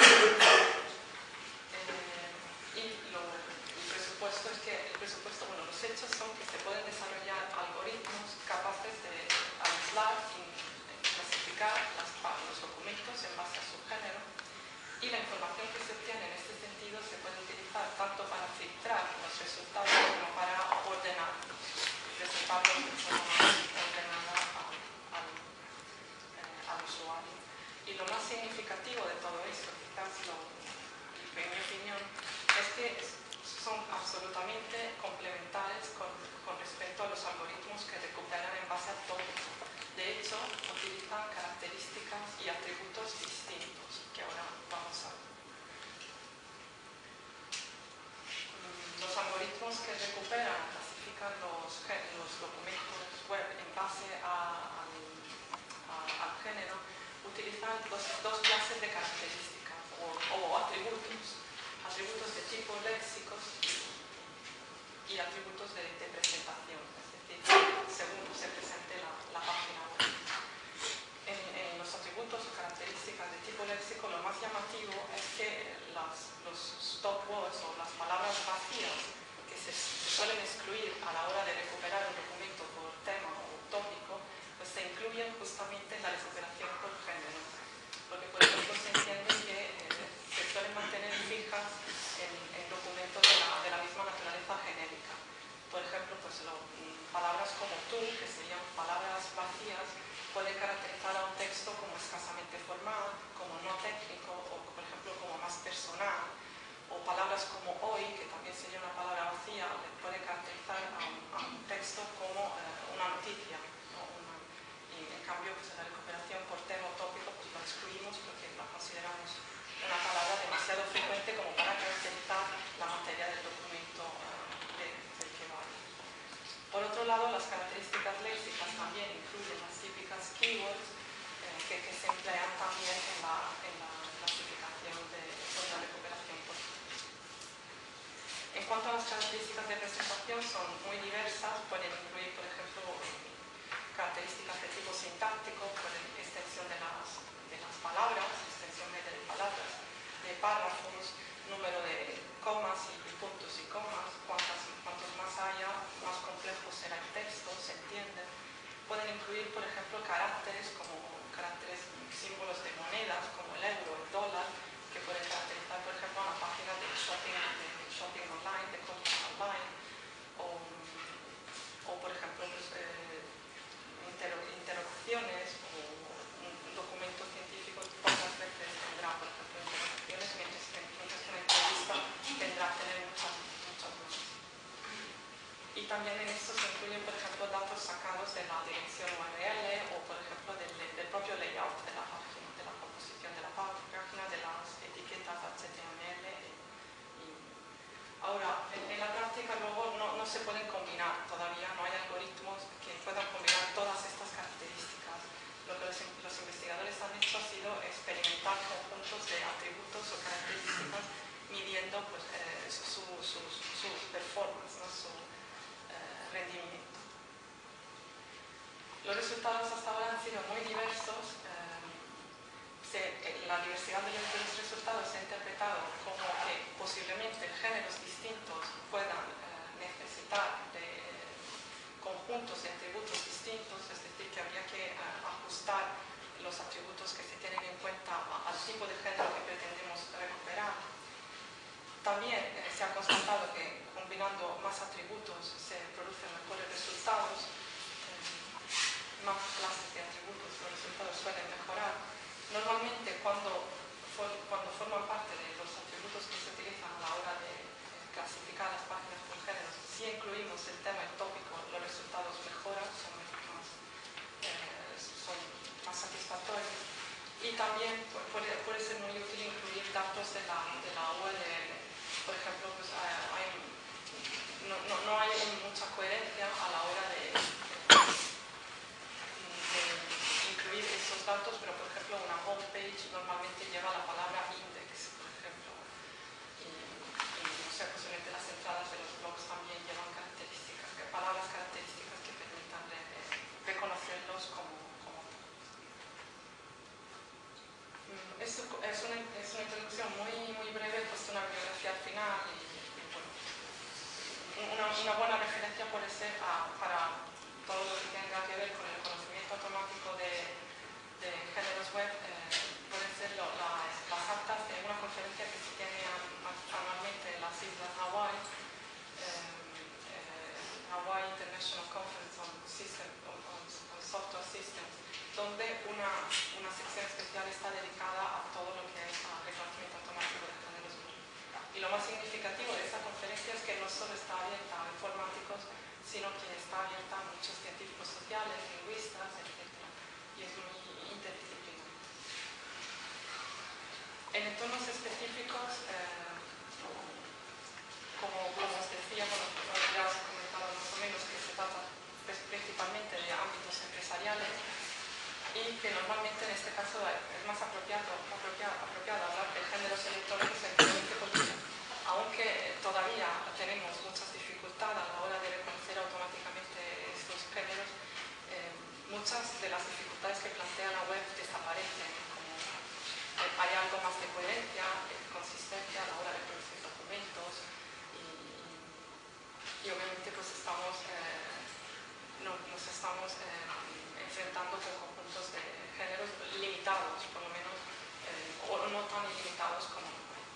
El presupuesto es que, bueno, los hechos son que se pueden desarrollar algoritmos capaces de aislar y clasificar los documentos en base a su género, y la información que se obtiene en este sentido se puede utilizar tanto para filtrar los resultados como para ordenarlos, presentarlos de forma más ordenada al usuario. Y lo más significativo de todo esto, quizás en mi opinión, es que son absolutamente complementarios con respecto a los algoritmos que recuperan en base a tópico. De hecho, utilizan características y atributos distintos, que ahora vamos a ver. Los algoritmos que recuperan, clasifican los documentos web en base al género, utilizan dos clases de características o atributos de tipo léxicos y atributos de presentación, es decir, según se presente la página web. En los atributos o características de tipo léxico, lo más llamativo es que los stop words o las palabras vacías que se suelen excluir a la hora de recuperar un documento por tema o tópico, pues se incluyen justamente en la recuperación por género, porque por ejemplo se entiende que se suelen mantener fijas en documentos de la misma naturaleza genérica. Por ejemplo, pues palabras como tú, que serían palabras vacías, pueden caracterizar a un texto como escasamente formal, como no técnico, o por ejemplo como más personal, o palabras como hoy, que también sería una palabra vacía, puede caracterizar a un texto como una noticia, ¿no? Y en cambio, pues en la recuperación por tema o tópico, pues la excluimos porque la consideramos una palabra demasiado frecuente como para caracterizar la materia del documento del que va. Por otro lado, las características léxicas también incluyen las típicas keywords que se emplean también en la clasificación de la recuperación por texto. En cuanto a las características de presentación, son muy diversas, pueden incluir, por ejemplo, características de tipo sintáctico, extensión de las palabras, extensión de palabras, de párrafos, número de comas y puntos y comas, cuantos más haya, más complejo será el texto, se entiende. Pueden incluir, por ejemplo, caracteres símbolos de monedas, como el euro, el dólar, que pueden caracterizar, por ejemplo, una página de shopping online, de compras online, o por ejemplo, pues, interrogaciones o un documento científico pocas veces tendrá, por ejemplo, interrogaciones, mientras que una entrevista tendrá que tener muchas más. Y también en esto se incluyen, por ejemplo, datos sacados de la dirección URL o, por ejemplo, del propio layout de la página, de la composición de la página, de las etiquetas HTML. Ahora, en la práctica luego no se pueden combinar, todavía no hay algoritmos que puedan combinar todas estas características. Lo que los investigadores han hecho ha sido experimentar conjuntos de atributos o características midiendo pues, su performance, ¿no? Su rendimiento. Los resultados hasta ahora han sido muy diversos. La diversidad de los resultados se ha interpretado como que posiblemente géneros distintos puedan necesitar de conjuntos de atributos distintos, es decir, que habría que ajustar los atributos que se tienen en cuenta al tipo de género que pretendemos recuperar. También se ha constatado que combinando más atributos se producen mejores resultados, más clases de atributos, los resultados suelen mejorar. Normalmente cuando forman parte de los atributos que se utilizan a la hora de clasificar las páginas por géneros, si incluimos el tema y el tópico, los resultados mejoran, son más satisfactorios. Y también puede ser muy útil incluir datos de la URL. Por ejemplo, pues, no hay mucha coherencia a la hora de incluir esos datos, pero por ejemplo una homepage normalmente lleva la palabra index, por ejemplo, y no sé, posiblemente las entradas de los blogs también llevan características, International Conference on Software Systems, donde una sección especial está dedicada a todo lo que es reconocimiento automático de géneros. Y lo más significativo de esa conferencia es que no solo está abierta a informáticos, sino que está abierta a muchos científicos sociales, lingüistas, etc. Y es muy interdisciplinar. En entornos específicos, como os decía, bueno, ya os he comentado más o menos que se trata principalmente de ámbitos empresariales y que normalmente en este caso es más apropiado hablar de géneros electrónicos en política, aunque todavía tenemos muchas dificultades a la hora de reconocer automáticamente estos géneros. Muchas de las dificultades que plantea la web desaparecen, como hay algo más de coherencia, consistencia a la hora de producir documentos y obviamente pues nos estamos enfrentando con conjuntos de géneros limitados, por lo menos, o no tan ilimitados como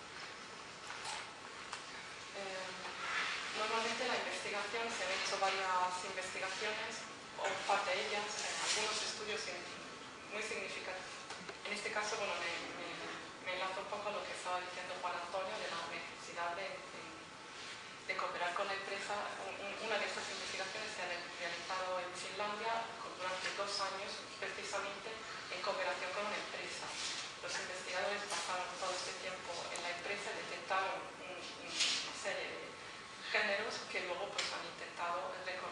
normalmente la investigación, se han hecho varias investigaciones, o parte de ellas, algunos estudios muy significativos. En este caso, bueno, me enlazo un poco a lo que estaba diciendo Juan Antonio de la necesidad de cooperar con la empresa. Una de estas investigaciones se ha realizado en Finlandia durante 2 años, precisamente en cooperación con una empresa. Los investigadores pasaron todo este tiempo en la empresa y detectaron una serie de géneros que luego pues, han intentado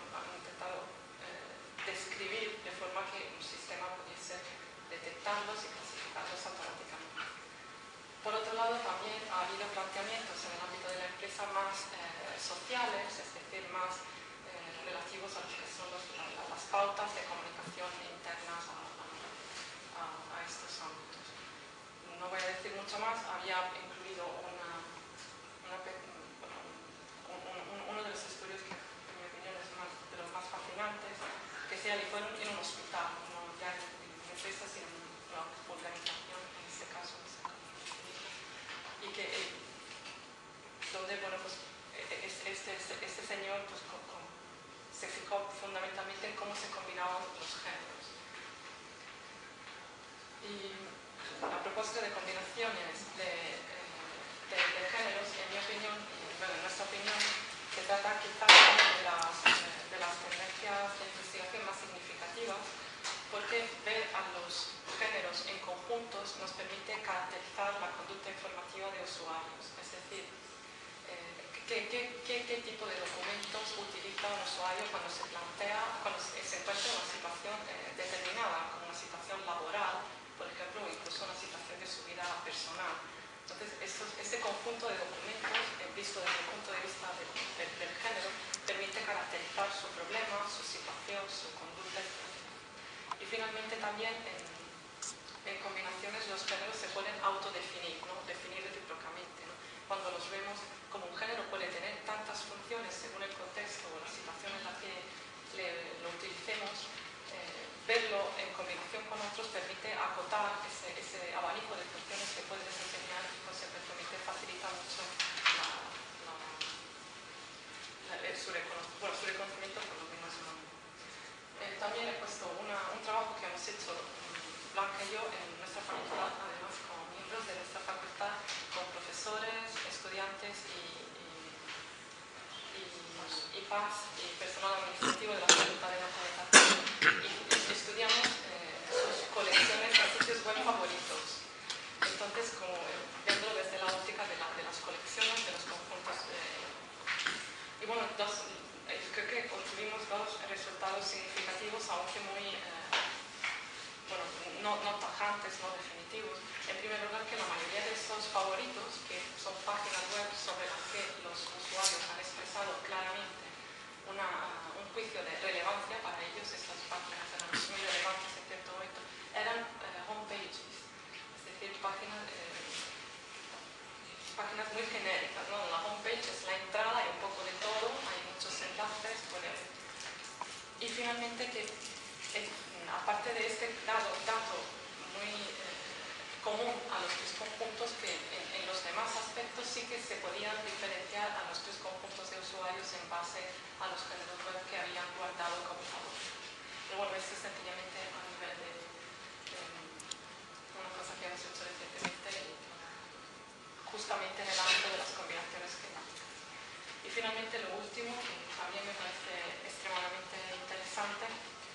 describir de forma que un sistema pudiese detectarlos y clasificarlos automáticamente. Por otro lado, también ha habido planteamientos en el ámbito de la empresa más sociales, es decir, más relativos a lo que son las pautas de comunicación internas a estos ámbitos. No voy a decir mucho más, había incluido uno de los estudios que, en mi opinión, es de los más fascinantes, que se realizó en un hospital, no ya en empresas, sino en una organización, en este caso, y que donde, bueno, pues este señor pues, se fijó fundamentalmente en cómo se combinaban los géneros. Y a propósito de combinaciones de géneros, en mi opinión, bueno, en nuestra opinión, se trata quizás de las tendencias de investigación más significativas, porque ver a los géneros en conjuntos nos permite caracterizar la conducta informativa de usuarios, es decir, qué tipo de documentos utiliza un usuario cuando se encuentra en una situación determinada, como una situación laboral, por ejemplo, o incluso una situación de su vida personal. Entonces, este conjunto de documentos, visto desde el punto de vista del género, permite caracterizar su problema, su situación, su conducta, etc. Y finalmente también en combinaciones los géneros se pueden autodefinir, ¿no? Definir recíprocamente, ¿no? Cuando los vemos, como un género puede tener tantas funciones según el contexto o la situación en la que lo utilicemos, verlo en combinación con otros permite acotar ese abanico de funciones que puede desempeñar y consecuentemente facilita mucho su reconocimiento, por lo menos. También he puesto un trabajo que hemos hecho Blanca y yo en nuestra facultad, además con miembros de nuestra facultad, con profesores, estudiantes y PAS y personal administrativo de la Facultad de Computación. Y estudiamos sus colecciones de sitios web favoritos. Entonces, como viéndolo desde la óptica de las colecciones, de los conjuntos. Y bueno, creo que obtuvimos 2 resultados significativos, aunque muy, no tajantes, no definitivos. En primer lugar, que la mayoría de estos favoritos, que son páginas web sobre las que los usuarios han expresado claramente un juicio de relevancia para ellos, estas páginas eran muy relevantes en cierto momento, eran homepages, es decir, páginas muy genéricas, ¿no? La homepage es la entrada, hay un poco de todo, hay muchos enlaces, y finalmente que aparte de este dato muy común a los 3 conjuntos, que en los demás aspectos sí que se podían diferenciar a los 3 conjuntos de usuarios en base a los géneros web que había actualmente Pero bueno, esto es sencillamente a nivel de una cosa que hemos hecho recientemente y justamente en el ámbito de las combinaciones genéticas. Y finalmente lo último, que también me parece extremadamente interesante,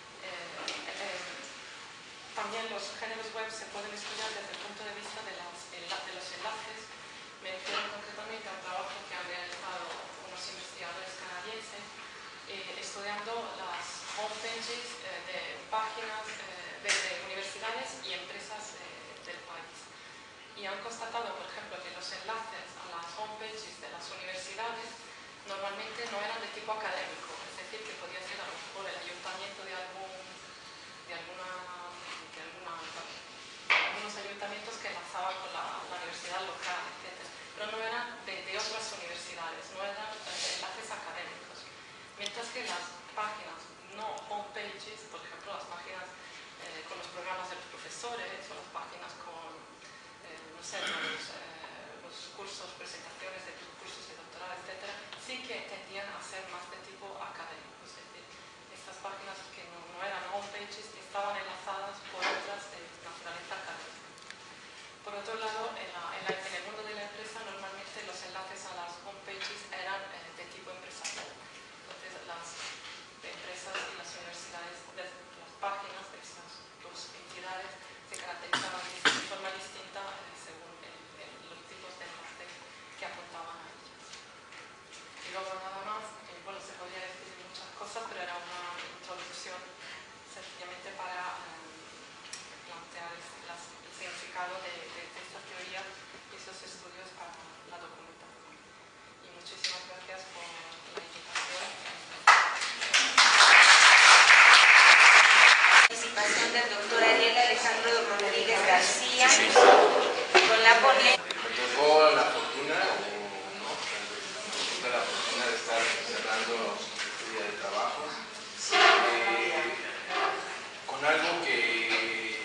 también los géneros web se pueden estudiar desde el punto de vista de los enlaces. Me refiero concretamente a un trabajo que han realizado unos investigadores canadienses estudiando las homepages de páginas de universidades y empresas del país. Y han constatado, por ejemplo, que los enlaces a las homepages de las universidades normalmente no eran de tipo académico, es decir, que podía ser a lo mejor el ayuntamiento de algunos ayuntamientos que enlazaban con la universidad local, etc. Pero no eran de otras universidades, no eran enlaces académicos. Mientras que las páginas no homepages, por ejemplo, las páginas con los programas de los profesores o las páginas con, no sé, los cursos, presentaciones de cursos de doctorado, etc., sí que tendían a ser más de tipo académico. Es decir, estas páginas que no eran homepages estaban enlazadas por otras de naturaleza académica. Por otro lado, en el mundo de la empresa, normalmente los enlaces a las homepages eran de tipo empresarial. Entonces, las empresas y las universidades, las páginas de estas dos entidades se caracterizaban de forma distinta según los tipos de enlaces que apuntaban a ellas. Y luego nada más, bueno, se podría decir muchas cosas, pero era una introducción sencillamente para plantear el significado de esta teoría y esos estudios para la documentación. Y muchísimas gracias por la invitación. Participación del doctor Ariel Alejandro Rodríguez García con la ponencia. Me tocó la fortuna, o no, tuve la fortuna de estar cerrando este día de trabajo con algo que,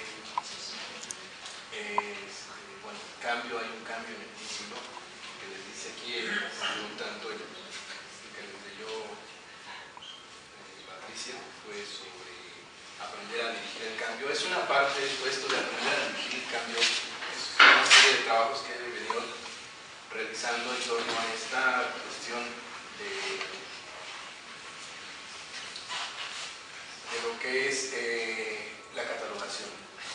bueno, hay un cambio en el título que les dice aquí, un tanto el que les leyó Patricia, fue sobre aprender a dirigir el cambio. Es una parte, esto de aprender a dirigir el cambio, es una serie de trabajos que he venido realizando en torno a esta cuestión de lo que es la catalogación.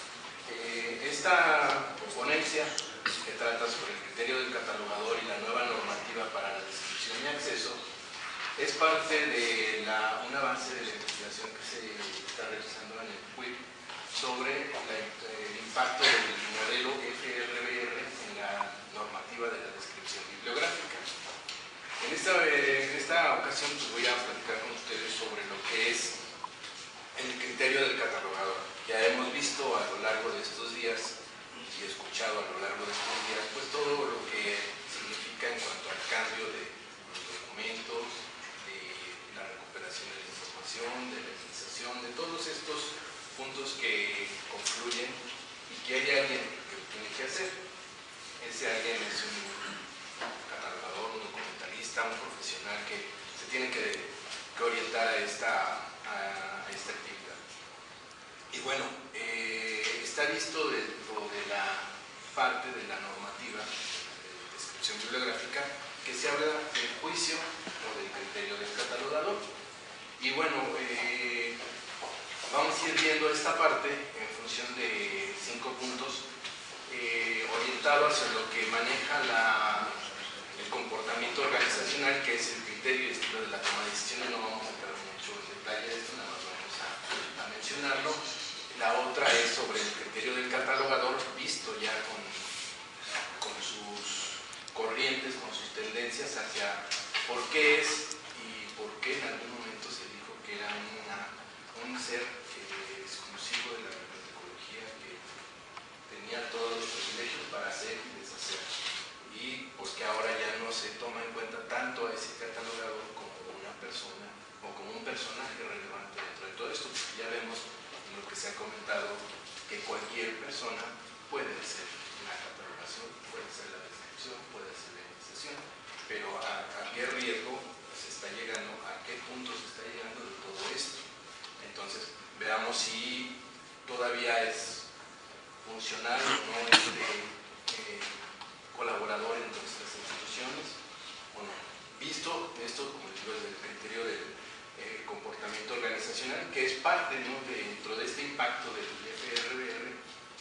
Esta ponencia que trata sobre el criterio del catalogador y la nueva normativa para la descripción y acceso es parte de un avance de la investigación que se está realizando en el PUIC sobre el impacto del modelo FRBR en la normativa de la descripción bibliográfica. En esta ocasión pues voy a platicar con ustedes sobre lo que es el criterio del catalogador. Ya hemos visto a lo largo de estos días y escuchado a lo largo de estos días pues todo lo que significa en cuanto al cambio de los documentos, la recuperación de la información, de la utilización, de todos estos puntos que concluyen y que hay alguien que lo tiene que hacer. Ese alguien es un catalogador, un documentalista, un profesional que se tiene que orientar a esta actividad. Y bueno, está visto dentro de la parte de la normativa de descripción bibliográfica que se habla del juicio o del criterio del catalogador. Y bueno, vamos a ir viendo esta parte en función de 5 puntos orientados hacia lo que maneja el comportamiento organizacional, que es el criterio y estilo de la toma de decisiones. No vamos a entrar mucho en detalle de esto, nada más vamos a mencionarlo. La otra es sobre el criterio del catalogador, visto ya con sus corrientes, con sus tendencias hacia por qué es y por qué en algún momento se dijo que era un ser exclusivo de la bibliotecología que tenía todos los privilegios para hacer y deshacer, y porque ahora ya no se toma en cuenta tanto a ese catalogador como una persona o como un personaje relevante dentro de todo esto, porque ya vemos en lo que se ha comentado que cualquier persona puede hacer una catalogación, puede hacer la descripción, puede hacer la iniciación, pero a qué riesgo se está llegando, a qué punto se está llegando de todo esto. Entonces, veamos si todavía es funcional o no colaborador en nuestras instituciones. Bueno, visto esto, como digo, desde el criterio del comportamiento organizacional, que es parte, ¿no?, dentro de este impacto del FRBR,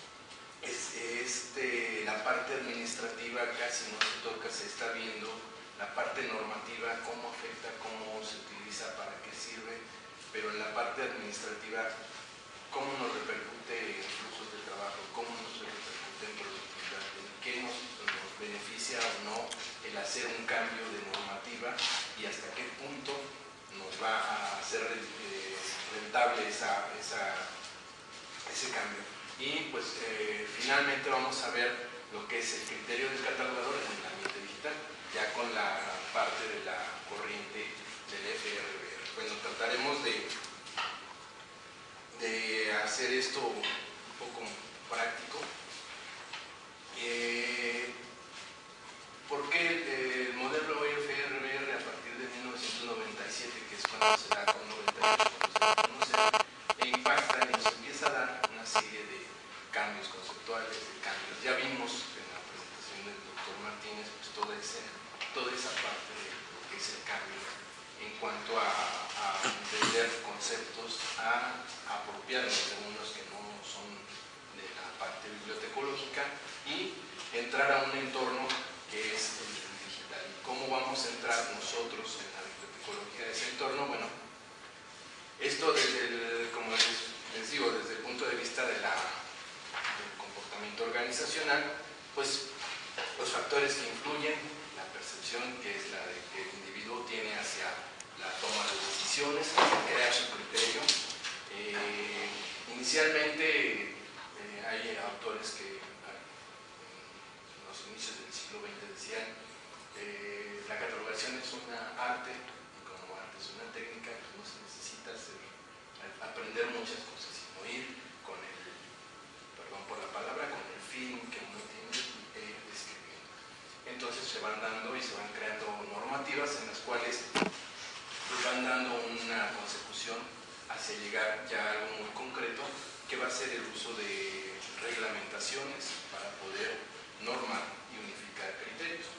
la parte administrativa casi no se toca, se está viendo la parte normativa, cómo afecta, cómo se utiliza, para qué sirve, pero en la parte administrativa, cómo nos repercute en flujos de trabajo, cómo nos repercute en productividad, en qué nos beneficia o no el hacer un cambio de normativa y hasta qué punto nos va a hacer rentable ese cambio. Y pues finalmente vamos a ver lo que es el criterio del catalogador en el ambiente digital, ya con la parte de la corriente del FRBR. Bueno, trataremos de hacer esto un poco práctico. ¿Por qué el modelo FRBR a partir de 1997, que es cuando se da, con 98, cuando se conoce e impacta y nos empieza a dar una serie de cambios conceptuales, de cambios? Ya vimos en la presentación del doctor Martínez pues toda esa parte de lo que es el cambio en cuanto a entender conceptos, a apropiarnos de unos que no son de la parte bibliotecológica y entrar a un entorno que es el digital. ¿Cómo vamos a entrar nosotros en la bibliotecología de ese entorno? Bueno, esto como les digo, desde el punto de vista del comportamiento organizacional, pues los factores que influyen, la percepción, que es la de que el individuo tiene hacia la toma de decisiones, hacia crear su criterio. Inicialmente hay autores que en los inicios del siglo XX decían la catalogación es una arte, y como arte es una técnica, pues no se necesita aprender muchas cosas, sino ir con el, perdón por la palabra, con el feeling que uno tiene escribiendo. Entonces se van dando y se van creando normativas en las cuales pues van dando una consecución hacia llegar ya a algo muy concreto, que va a ser el uso de reglamentaciones para poder normar y unificar criterios.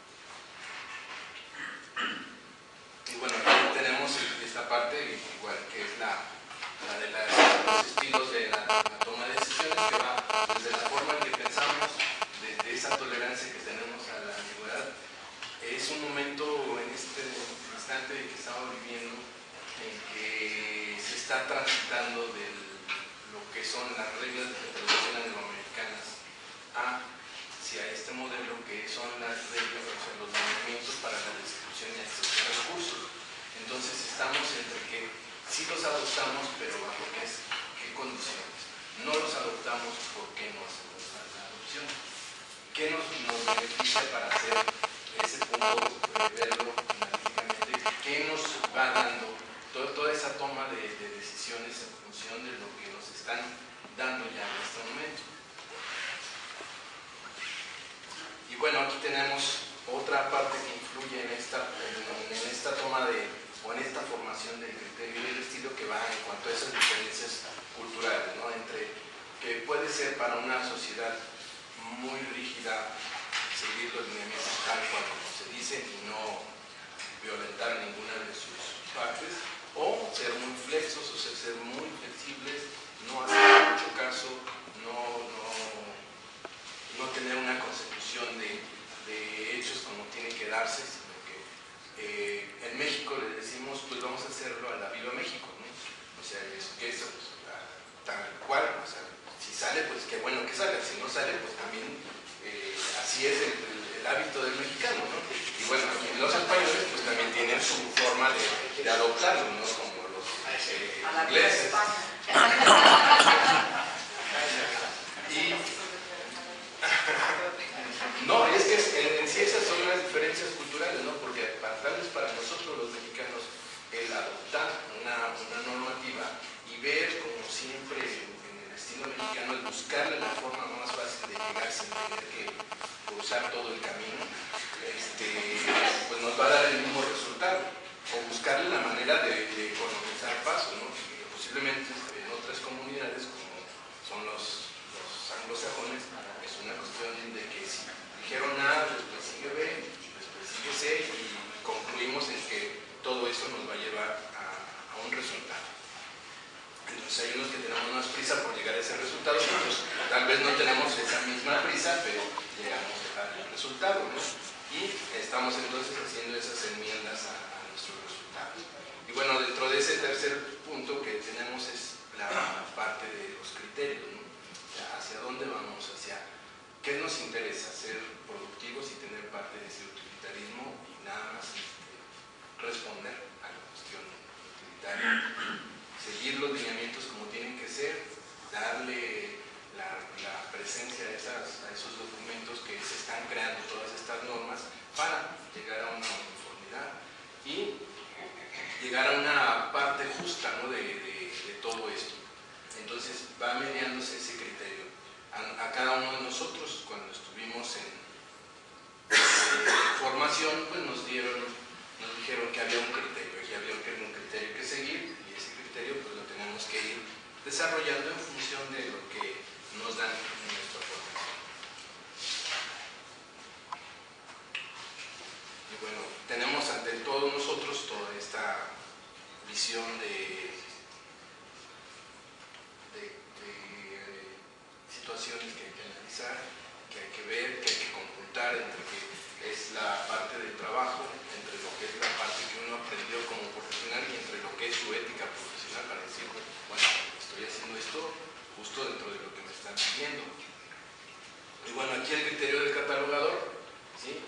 Y bueno, aquí tenemos esta parte, igual que es la de los estilos de la toma de decisiones, que va desde la forma en que pensamos, desde esa tolerancia que tenemos a la ambigüedad. Es un momento en este instante que estamos viviendo en que se está transitando de lo que son las reglas de catalogación angloamericanas hacia este modelo que son las reglas, o sea, los lineamientos para la distribución y acceso a recursos. Entonces estamos entre que sí los adoptamos, pero bajo qué condiciones. No los adoptamos, ¿por qué no hacemos la adopción? ¿Qué nos beneficia para hacer ese punto, verlo analíticamente? ¿Qué nos va dando toda esa toma de decisiones en función de lo que nos están dando ya en este momento? Y bueno, aquí tenemos otra parte que influye en esta toma o en esta formación del criterio y del estilo, que va en cuanto a esas diferencias culturales, ¿no? Entre que puede ser para una sociedad muy rígida seguir los lineamientos tal cual como se dice y no violentar ninguna de sus partes, o ser muy flexos, o sea, ser muy flexibles, no hacer mucho caso, no tener una consecución de hechos como tiene que darse, sino que en México le decimos, pues vamos a hacerlo a la Viva México, ¿no? O sea, que eso, pues, tal cual, o sea, si sale, pues qué bueno que salga, si no sale, pues también así es el hábito del mexicano, ¿no? Y bueno, aquí los españoles pues también tienen su forma de adoptarlo, ¿no? Como los ingleses. No, es que en sí esas son las diferencias culturales, ¿no? Porque tal vez para nosotros los mexicanos el adoptar una normativa y ver, como siempre en el estilo mexicano, el buscarle la forma más fácil de llegar sin tener que cruzar todo el camino, pues nos va a dar el mismo resultado, o buscarle la manera de economizar pasos, ¿no? simplemente en otras comunidades, como son los anglosajones, es una cuestión de que si dijeron A, después sigue B, después sigue C, y concluimos en que todo eso nos va a llevar a un resultado. Entonces hay unos que tenemos más prisa por llegar a ese resultado, nosotros tal vez no tenemos esa misma prisa, pero llegamos al resultado, ¿no? Y estamos entonces haciendo esas enmiendas a nuestros resultados. Y bueno, dentro de ese tercer punto que tenemos es la parte de los criterios, ¿no? O sea, hacia dónde vamos, hacia qué nos interesa, ser productivos y tener parte de ese utilitarismo y nada más responder a la cuestión utilitaria, seguir los lineamientos como tienen que ser, darle la presencia a esos documentos que se están creando, todas estas normas, para llegar a una uniformidad y llegar a una parte justa, ¿no? de todo esto. Entonces va mediándose ese criterio. A cada uno de nosotros, cuando estuvimos en formación, pues nos dijeron que había un criterio, que había un criterio que seguir, y ese criterio pues lo tenemos que ir desarrollando en función de lo que nos dan en nuestra formación. Y bueno, tenemos ante todos nosotros toda esta visión de situaciones que hay que analizar, que hay que ver, que hay que conjuntar entre que es la parte del trabajo, entre lo que es la parte que uno aprendió como profesional y entre lo que es su ética profesional para decir, bueno, estoy haciendo esto justo dentro de lo que me están pidiendo. Y bueno, aquí el criterio del catalogador, ¿sí?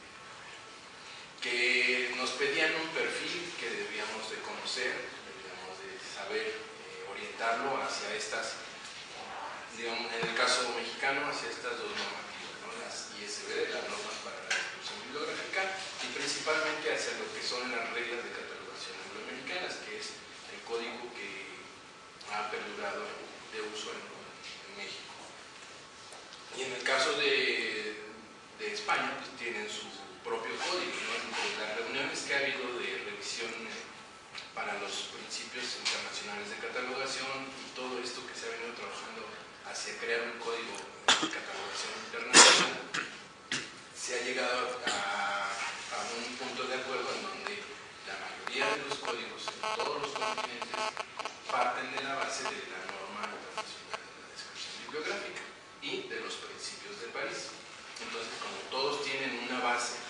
Que nos pedían un perfil que debíamos de conocer, debíamos de saber orientarlo hacia estas, digamos, en el caso mexicano, hacia estas dos normativas, ¿no? Las ISBD, las normas para la distribución bibliográfica, y principalmente hacia lo que son las reglas de catalogación angloamericanas, que es el código que ha perdurado de uso en México. Y en el caso de España, pues tienen su propio código, ¿no? Entre las reuniones que ha habido de revisión para los principios internacionales de catalogación y todo esto que se ha venido trabajando hacia crear un código de catalogación internacional, se ha llegado a un punto de acuerdo en donde la mayoría de los códigos en todos los continentes parten de la base de la norma internacional de la descripción bibliográfica y de los principios de París. Entonces, como todos tienen una base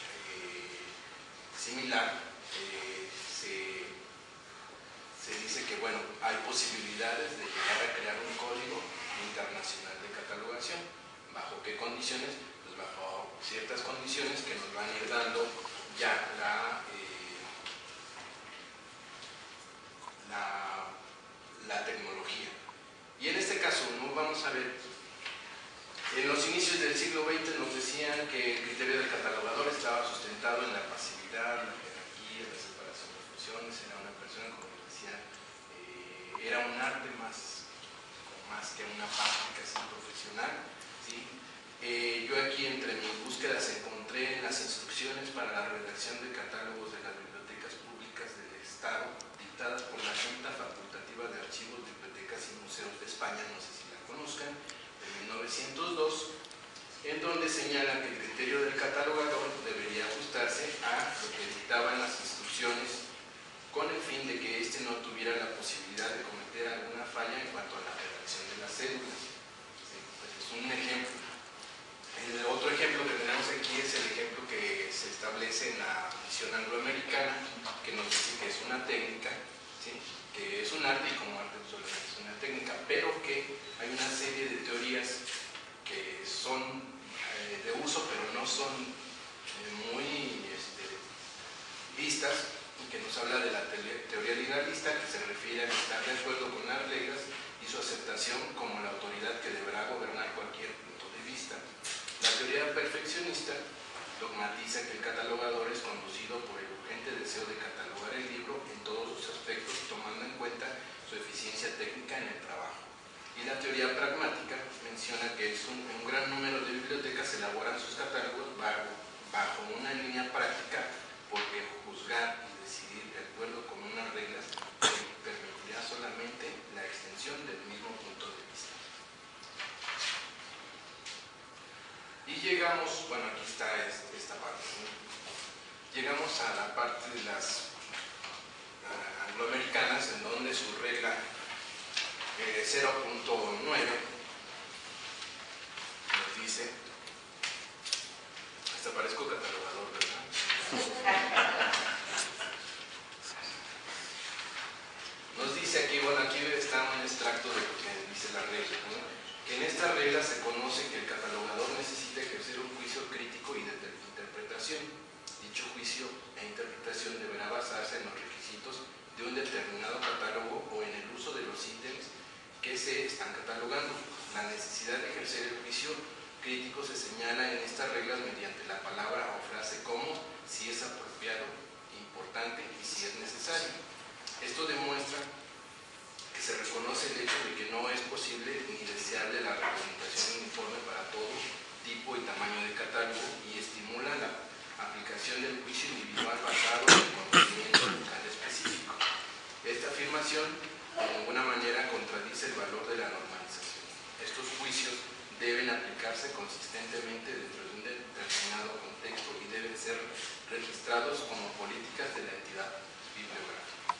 similar, se dice que bueno, hay posibilidades de llegar a crear un código internacional de catalogación. ¿Bajo qué condiciones? Pues bajo ciertas condiciones que nos van a ir dando ya la tecnología. Y en este caso, ¿no? Vamos a ver, en los inicios del siglo XX nos decían que el criterio del catalogador estaba sustentado en la pasividad, la jerarquía, la separación de funciones. Era una persona, como decía, era un arte más que una práctica así profesional, ¿sí? Yo aquí entre mis búsquedas encontré las instrucciones para la redacción de catálogos de las bibliotecas públicas del Estado, dictadas por la Junta Facultativa de Archivos, Bibliotecas y Museos de España, no sé si la conozcan, de 1902, en donde señala que el criterio del catalogador debería ajustarse a lo que dictaban las instrucciones, con el fin de que éste no tuviera la posibilidad de cometer alguna falla en cuanto a la redacción de las cédulas. Sí, pues es un ejemplo. El otro ejemplo que tenemos aquí es el ejemplo que se establece en la visión angloamericana, que nos dice que es una técnica, ¿sí? Que es un arte, y como arte solamente es una técnica, pero que hay una serie de teorías que son de uso, pero no son muy vistas, y que nos habla de la teoría legalista, que se refiere a estar de acuerdo con las reglas y su aceptación como la autoridad que deberá gobernar cualquier punto de vista. La teoría perfeccionista dogmatiza que el catalogador es conducido por el urgente deseo de catalogar el libro en todos sus aspectos, tomando en cuenta su eficiencia técnica en el trabajo. Y la teoría pragmática menciona que un gran número de bibliotecas elaboran sus catálogos bajo una línea práctica, porque juzgar y decidir de acuerdo con unas reglas permitirá solamente llegamos, bueno, aquí está esta parte, ¿no? Llegamos a la parte de las angloamericanas, en donde su regla 0.9 nos dice, hasta parezco catalogador, ¿verdad? Nos dice aquí, bueno, aquí está un extracto de lo que dice la regla, ¿no? Que en esta regla se conoce que el catalogador necesita ejercer un juicio crítico y de interpretación. Dicho juicio e interpretación deberá basarse en los requisitos de un determinado catálogo o en el uso de los ítems que se están catalogando. La necesidad de ejercer el juicio crítico se señala en estas reglas mediante la palabra o frase como, si es apropiado, importante y si es necesario. Esto demuestra que se reconoce el hecho de que no es posible ni deseable la reglamentación uniforme para todo tipo y tamaño de catálogo y estimula la aplicación del juicio individual basado en el conocimiento local específico. Esta afirmación de ninguna manera contradice el valor de la normalización. Estos juicios deben aplicarse consistentemente dentro de un determinado contexto y deben ser registrados como políticas de la entidad bibliográfica.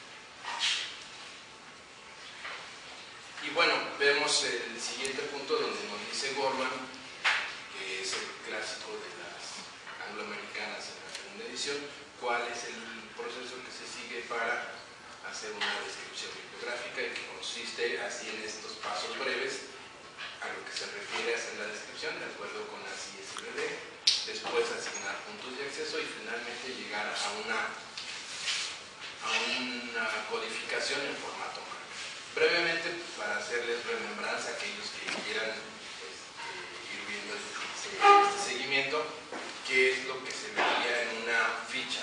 Y bueno, vemos el siguiente punto donde nos dice Gorman, que es el clásico de las angloamericanas en la segunda edición, cuál es el proceso que se sigue para hacer una descripción bibliográfica y que consiste así en estos pasos breves a lo que se refiere a hacer la descripción de acuerdo con las ISBD, después asignar puntos de acceso y finalmente llegar a una codificación en formato MAC. Brevemente, para hacerles remembranza a aquellos que quieran ir viendo este seguimiento, qué es lo que se veía en una ficha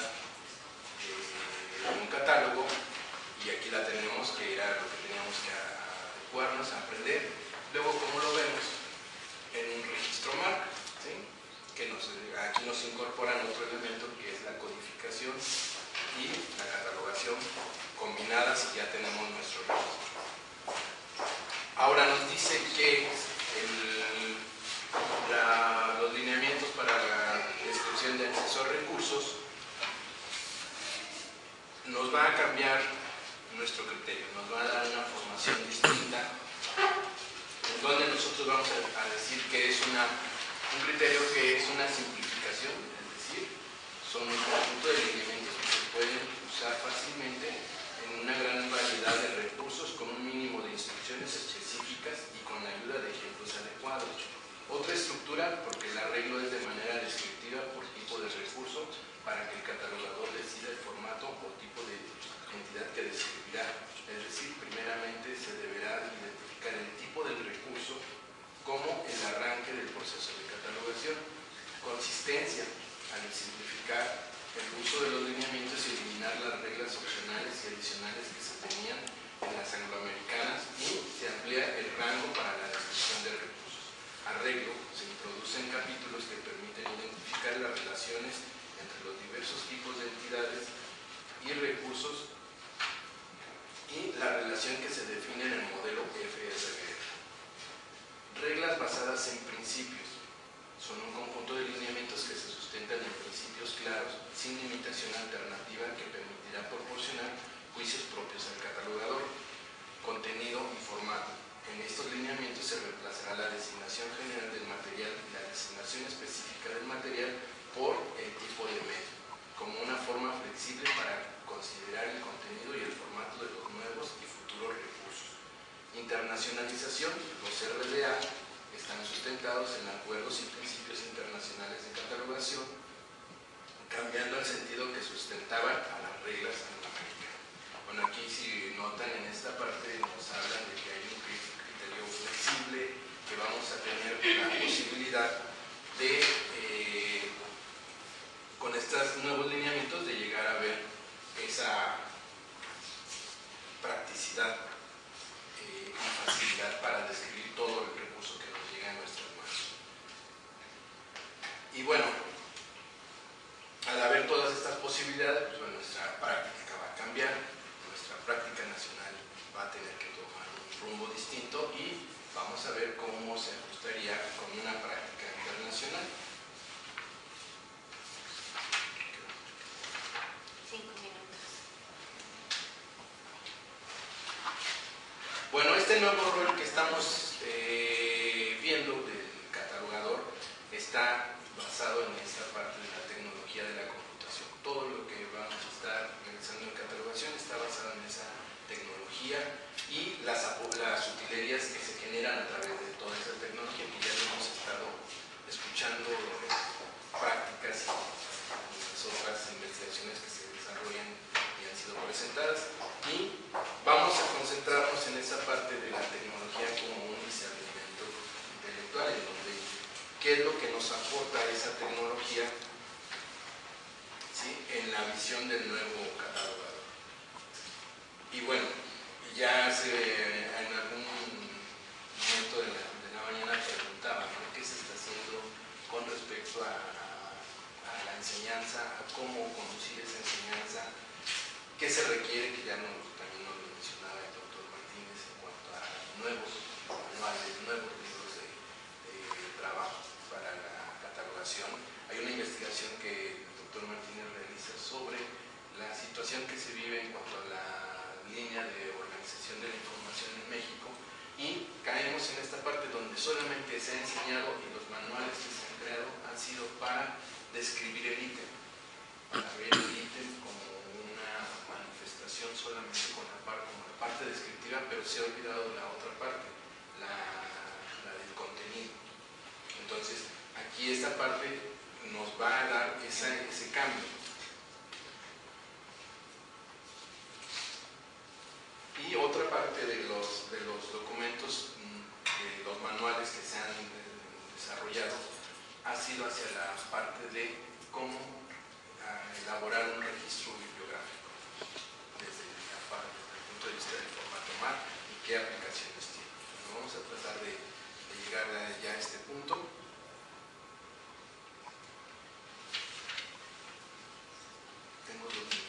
de un catálogo, y aquí la tenemos, que era lo que teníamos que adecuarnos a aprender. Luego, ¿cómo lo vemos? En un registro MAC, ¿sí? Que aquí nos incorporan otro elemento que es la codificación y la catalogación combinadas, y ya tenemos nuestro registro. Ahora nos dice que los lineamientos para la descripción de acceso a recursos nos va a cambiar nuestro criterio, nos va a dar una formación distinta, en donde nosotros vamos a decir que es un criterio que es una simplificación, es decir, son un conjunto de lineamientos que se pueden usar fácilmente en una gran variedad de recursos con un mínimo de instrucciones específicas y con la ayuda de ejemplos adecuados. Otra estructura, porque el arreglo es de manera descriptiva por tipo de recurso para que el catalogador decida el formato o tipo de entidad que describirá. Es decir, primeramente se deberá identificar el tipo del recurso como el arranque del proceso de catalogación. Consistencia, al simplificar el uso de los lineamientos y eliminar las reglas opcionales y adicionales que se tenían en las angloamericanas, y se amplía el rango para la descripción de recursos. Arreglo, se introducen capítulos que permiten identificar las relaciones entre los diversos tipos de entidades y recursos y la relación que se define en el modelo FSBR. Reglas basadas en principios. Son un conjunto de lineamientos que se sustentan en principios claros, sin limitación alternativa, que permitirá proporcionar juicios propios al catalogador. Contenido y formato. En estos lineamientos se reemplazará la designación general del material y la designación específica del material por el tipo de medio, como una forma flexible para considerar el contenido y el formato de los nuevos y futuros recursos. Internacionalización. Los RDA están sustentados en acuerdos y principios internacionales de catalogación, cambiando el sentido que sustentaban a las reglas angloamericanas. Bueno, aquí si notan en esta parte nos hablan de que hay un criterio flexible, que vamos a tener la posibilidad de, con estos nuevos lineamientos, de llegar a ver esa practicidad y facilidad para describir todo el recurso que nos llega a nuestras manos. Y bueno, al haber todas estas posibilidades, pues bueno, nuestra práctica va a cambiar, nuestra práctica nacional va a tener que tomar un rumbo distinto y vamos a ver cómo se ajustaría con una práctica internacional. Bueno, este nuevo rol que estamos viendo del catalogador está basado en esta parte de la tecnología de la computación. Todo lo que vamos a estar realizando en catalogación está basado en esa tecnología y las utilerías que se generan a través de toda esa tecnología, que ya lo hemos estado escuchando prácticas y las otras investigaciones que se desarrollan y han sido presentadas. Y vamos a concentrarnos en esa parte de la tecnología como un discernimiento intelectual, en donde qué es lo que nos aporta esa tecnología, ¿sí?, en la visión del nuevo catalogador. Y bueno, ya en algún momento de la mañana preguntaba, ¿no?, qué se está haciendo con respecto a la enseñanza, a cómo conducir esa enseñanza, qué se requiere, que ya también nos lo mencionaba el doctor Martínez en cuanto a nuevos manuales, nuevos libros de trabajo para la catalogación. Hay una investigación que el doctor Martínez realiza sobre la situación que se vive en cuanto a la línea de organización de la información en México, y caemos en esta parte donde solamente se ha enseñado y los manuales que se han creado han sido para describir el ítem, para ver el ítem como una manifestación solamente con la parte descriptiva, pero se ha olvidado la otra parte, la del contenido. Entonces, aquí esta parte nos va a dar ese cambio. Y otra parte de los documentos, de los manuales que se han desarrollado, ha sido hacia la parte de cómo elaborar un registro bibliográfico desde el punto de vista del formato MAR y qué aplicaciones tiene. Bueno, vamos a tratar de llegar ya a este punto. Tengo 2 minutos.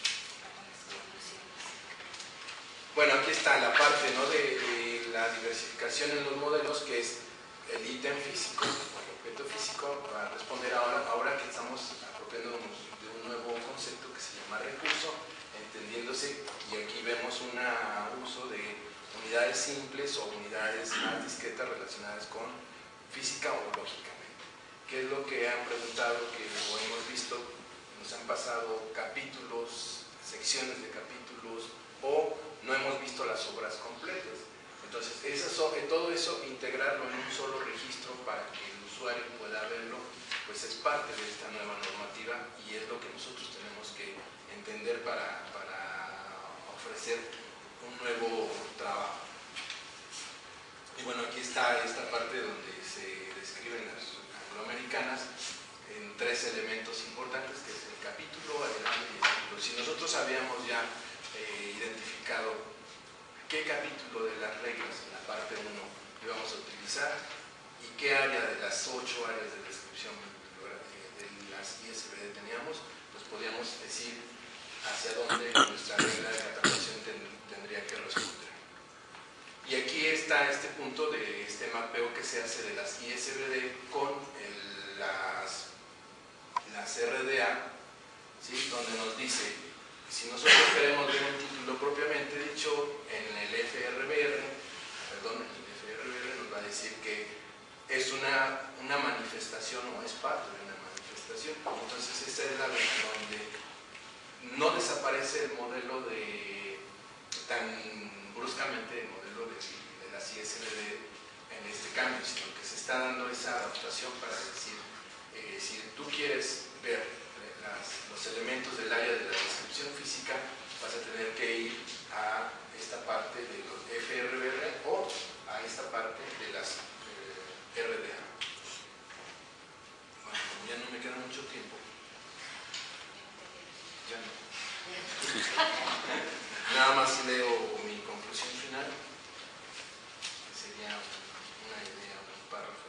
Bueno, aquí está la parte, ¿no?, de la diversificación en los modelos, que es el ítem físico, el objeto físico, para responder ahora que estamos apropiándonos de un nuevo concepto que se llama recurso, entendiéndose, y aquí vemos un uso de unidades simples o unidades más discretas relacionadas con física o lógicamente. ¿Qué es lo que han preguntado, que lo hemos visto? Nos han pasado capítulos, secciones de capítulos, o no hemos visto las obras completas. Entonces, todo eso, integrarlo en un solo registro para que el usuario pueda verlo, pues es parte de esta nueva normativa y es lo que nosotros tenemos que entender para ofrecer un nuevo trabajo. Y bueno, aquí está esta parte donde se describen las angloamericanas en 3 elementos importantes, que es el capítulo, adelante y el título. Si nosotros habíamos ya identificado qué capítulo de las reglas en la parte 1 íbamos a utilizar y qué área de las 8 áreas de descripción de las ISBD teníamos, pues podíamos decir hacia dónde nuestra regla de catalogación tendría que responder. Y aquí está este punto de este mapeo que se hace de las ISBD con las RDA, ¿sí?, donde nos dice, si nosotros queremos ver un título propiamente dicho, en el FRBR nos va a decir que es una manifestación o es parte de una manifestación. Entonces esa es la vez donde no desaparece el modelo tan bruscamente, el modelo de las ISBD en este cambio, sino que se está dando esa adaptación para decir, si tú quieres ver los elementos del área de la descripción física, vas a tener que ir a esta parte de los FRBR o a esta parte de las RDA. Bueno, como ya no me queda mucho tiempo, ya no. Nada más leo mi conclusión final, que sería una idea, un párrafo.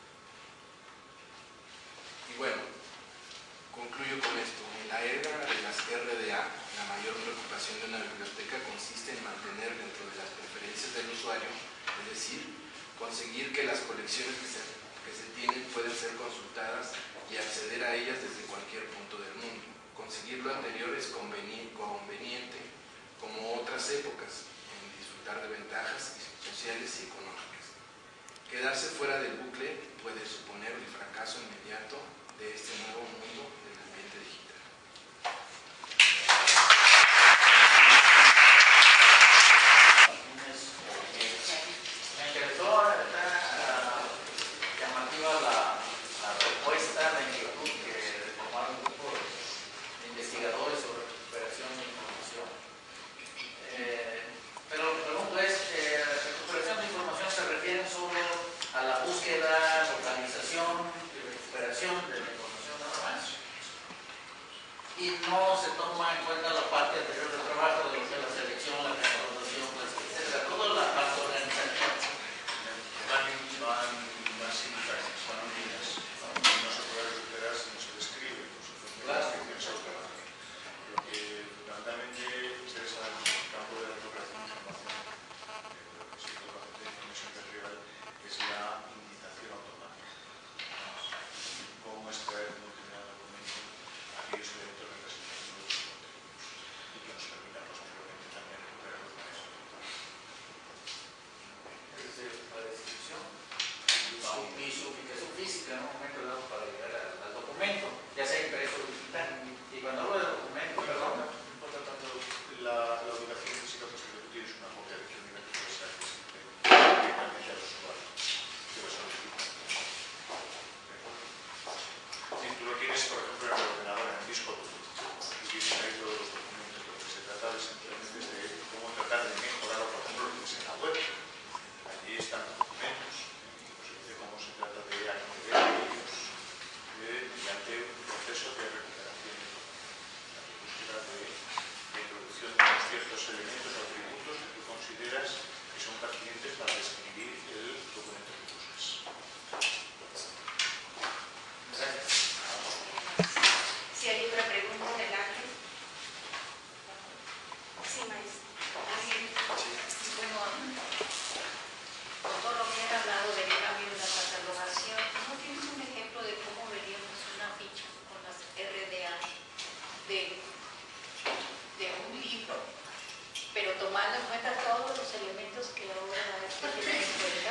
Y bueno, concluyo con esto. En la era de las RDA, la mayor preocupación de una biblioteca consiste en mantener dentro de las preferencias del usuario, es decir, conseguir que las colecciones que se tienen pueden ser consultadas y acceder a ellas desde cualquier punto del mundo. Conseguir lo anterior es conveniente, como otras épocas, en disfrutar de ventajas sociales y económicas. Quedarse fuera del bucle puede suponer el fracaso inmediato de este nuevo mundo del ambiente digital. Me interesó llamativa la propuesta, la inquietud que tomaron un grupo de investigadores sobre recuperación de información. Pero la pregunta es, recuperación de información se refiere solo a la búsqueda, localización y recuperación de la información nada más. Y no se toma en cuenta la parte anterior del trabajo de lo que es la selección, la catalogación, etcétera, toda la parte organizativa. Van simultáneas, van unidas. No se puede recuperar si no se describe, las descripciones automáticas. Lo que fundamentalmente interesa en el campo de la recuperación de información, lo que se llama de información territorial, es la indicación automática. Cómo extraer un determinado documento aquellos elementos representativos y que nos permitan posteriormente también recuperarlos de manera automática. Es decir, la descripción y su ubicación física en un momento dado para llegar al documento, ya sea impreso o digital. Y cuando hablo de documento, perdón, no importa tanto la ubicación física, pues que tú tienes una copia de determinada que puede ser accesible directamente al usuario que lo solicita. Si tú lo tienes, por ejemplo, en el ordenador, en el disco, tú tienes ahí todos los documentos. Lo que se trata simplemente es de cómo tratar de mejorar, por ejemplo, lo que es en la web. Allí están los documentos, de cómo se trata de acceder a ellos mediante un proceso de recuperación, la búsqueda de introducción de unos ciertos elementos o atributos que tú consideras que son pertinentes para describir el documento que buscas. Si hay otra pregunta, adelante. Sí, maestra. Bueno, con todo lo que han hablado del cambio de la catalogación, ¿no tienes un ejemplo de cómo veríamos una ficha con las RDA de un libro, pero tomando en cuenta todos los elementos que ahora se tienen en cuenta?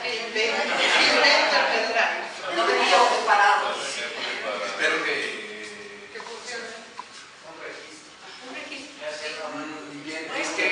No venía separados. Espero que un registro. Un registro. bien, es que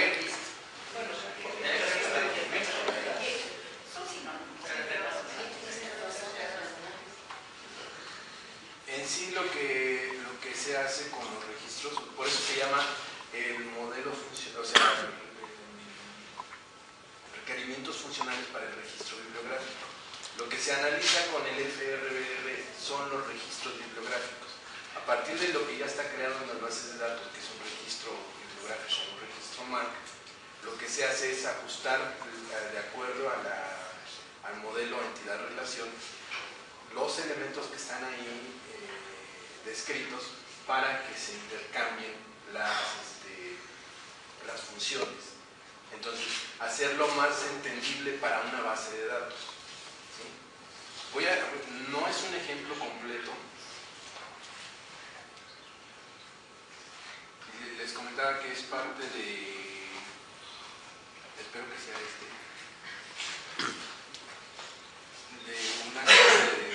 en sí lo que se hace con los registros, por eso se llama el modelo funcional, o sea, requerimientos funcionales para el registro bibliográfico. Lo que se analiza con el FRBR son los registros bibliográficos. A partir de lo que ya está creado en las bases de datos, que es un registro bibliográfico, un registro MARC, lo que se hace es ajustar de acuerdo al modelo entidad-relación los elementos que están ahí descritos para que se intercambien las funciones. Entonces, hacerlo más entendible para una base de datos. ¿Sí? No es un ejemplo completo. Les comentaba que es parte de... Espero que sea de una clase de...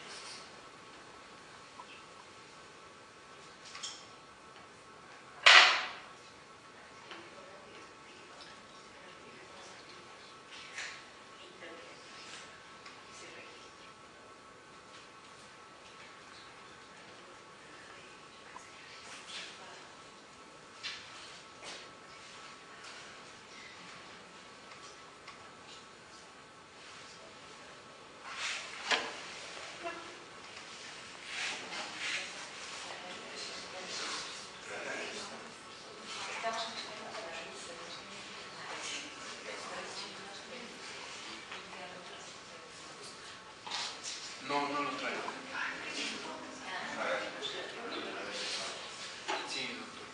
No lo traigo. Sí, doctor.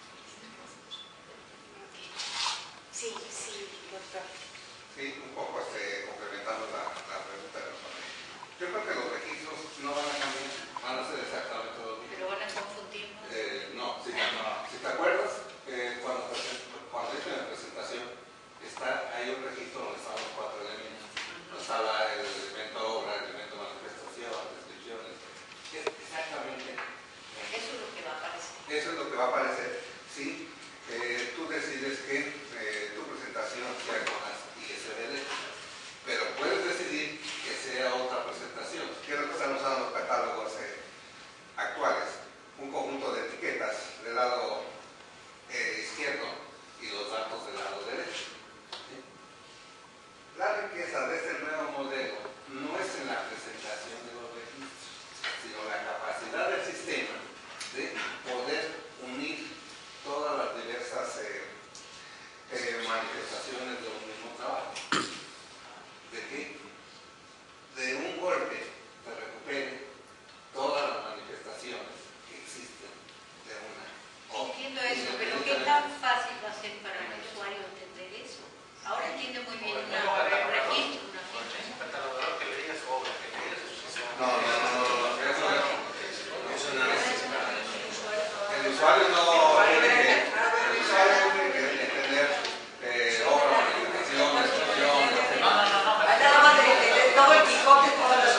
Sí, doctor. Sí, un poco complementando la pregunta de los padres. Yo creo que los registros no van a cambiar, van a ser exactamente lo mismo. Pero van a confundirnos. No, si te acuerdas, cuando hice la presentación, hay un registro la riqueza de este nuevo modelo no es en la presentación de los registros, sino la capacidad del sistema de poder unir todas las diversas manifestaciones de un mismo trabajo. De que de un golpe se recupere todas las manifestaciones que existen de una. Entiendo eso, pero ¿qué tan fácil va a ser para el usuario entender eso? Ahora entiendo muy bien un registro, una ficha. Un catalogador que le digas obra, que le digas exposición. No, eso no es. El usuario no tiene que entender obra, manifestación, expresión. Nada más de entender todo el Quijote, todas las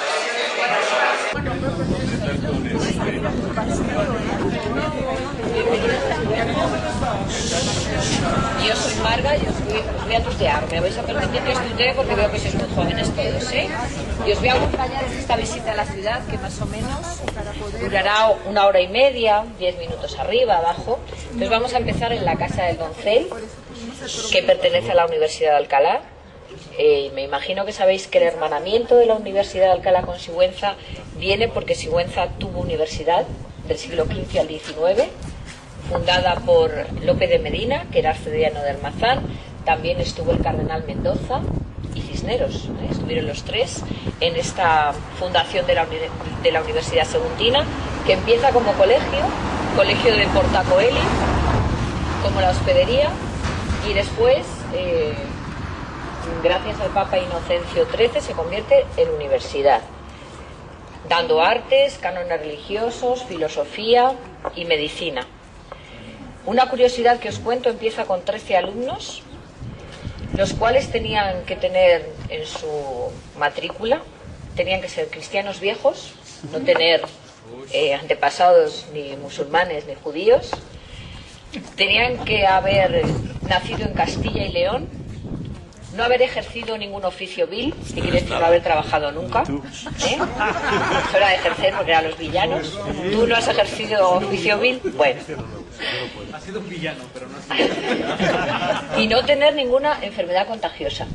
Yo soy Marga y os voy a tutear. Me vais a permitir que os tutee porque veo que sois muy jóvenes todos, ¿eh? Y os voy a acompañar en esta visita a la ciudad que más o menos durará 1 hora y media, 10 minutos arriba, abajo. Entonces vamos a empezar en la Casa del Doncel, que pertenece a la Universidad de Alcalá. Me imagino que sabéis que el hermanamiento de la Universidad de Alcalá con Sigüenza viene porque Sigüenza tuvo universidad del siglo XV al XIX, fundada por Lope de Medina, que era arcediano de Almazán. También estuvo el cardenal Mendoza y Cisneros, estuvieron los tres en esta fundación de la Universidad Saguntina, que empieza como colegio de Portacoeli, como la hospedería, y después, gracias al Papa Inocencio XIII, se convierte en universidad, dando artes, cánones religiosos, filosofía y medicina. Una curiosidad que os cuento: empieza con 13 alumnos, los cuales tenían que tener en su matrícula, tenían que ser cristianos viejos, no tener antepasados ni musulmanes ni judíos, tenían que haber nacido en Castilla y León, no haber ejercido ningún oficio vil, que quiere decir no haber trabajado nunca, ¿eh? Es hora de ejercer porque eran los villanos. ¿Tú no has ejercido oficio vil? Bueno. Ha sido un villano, pero no ha sido. Y no tener ninguna enfermedad contagiosa.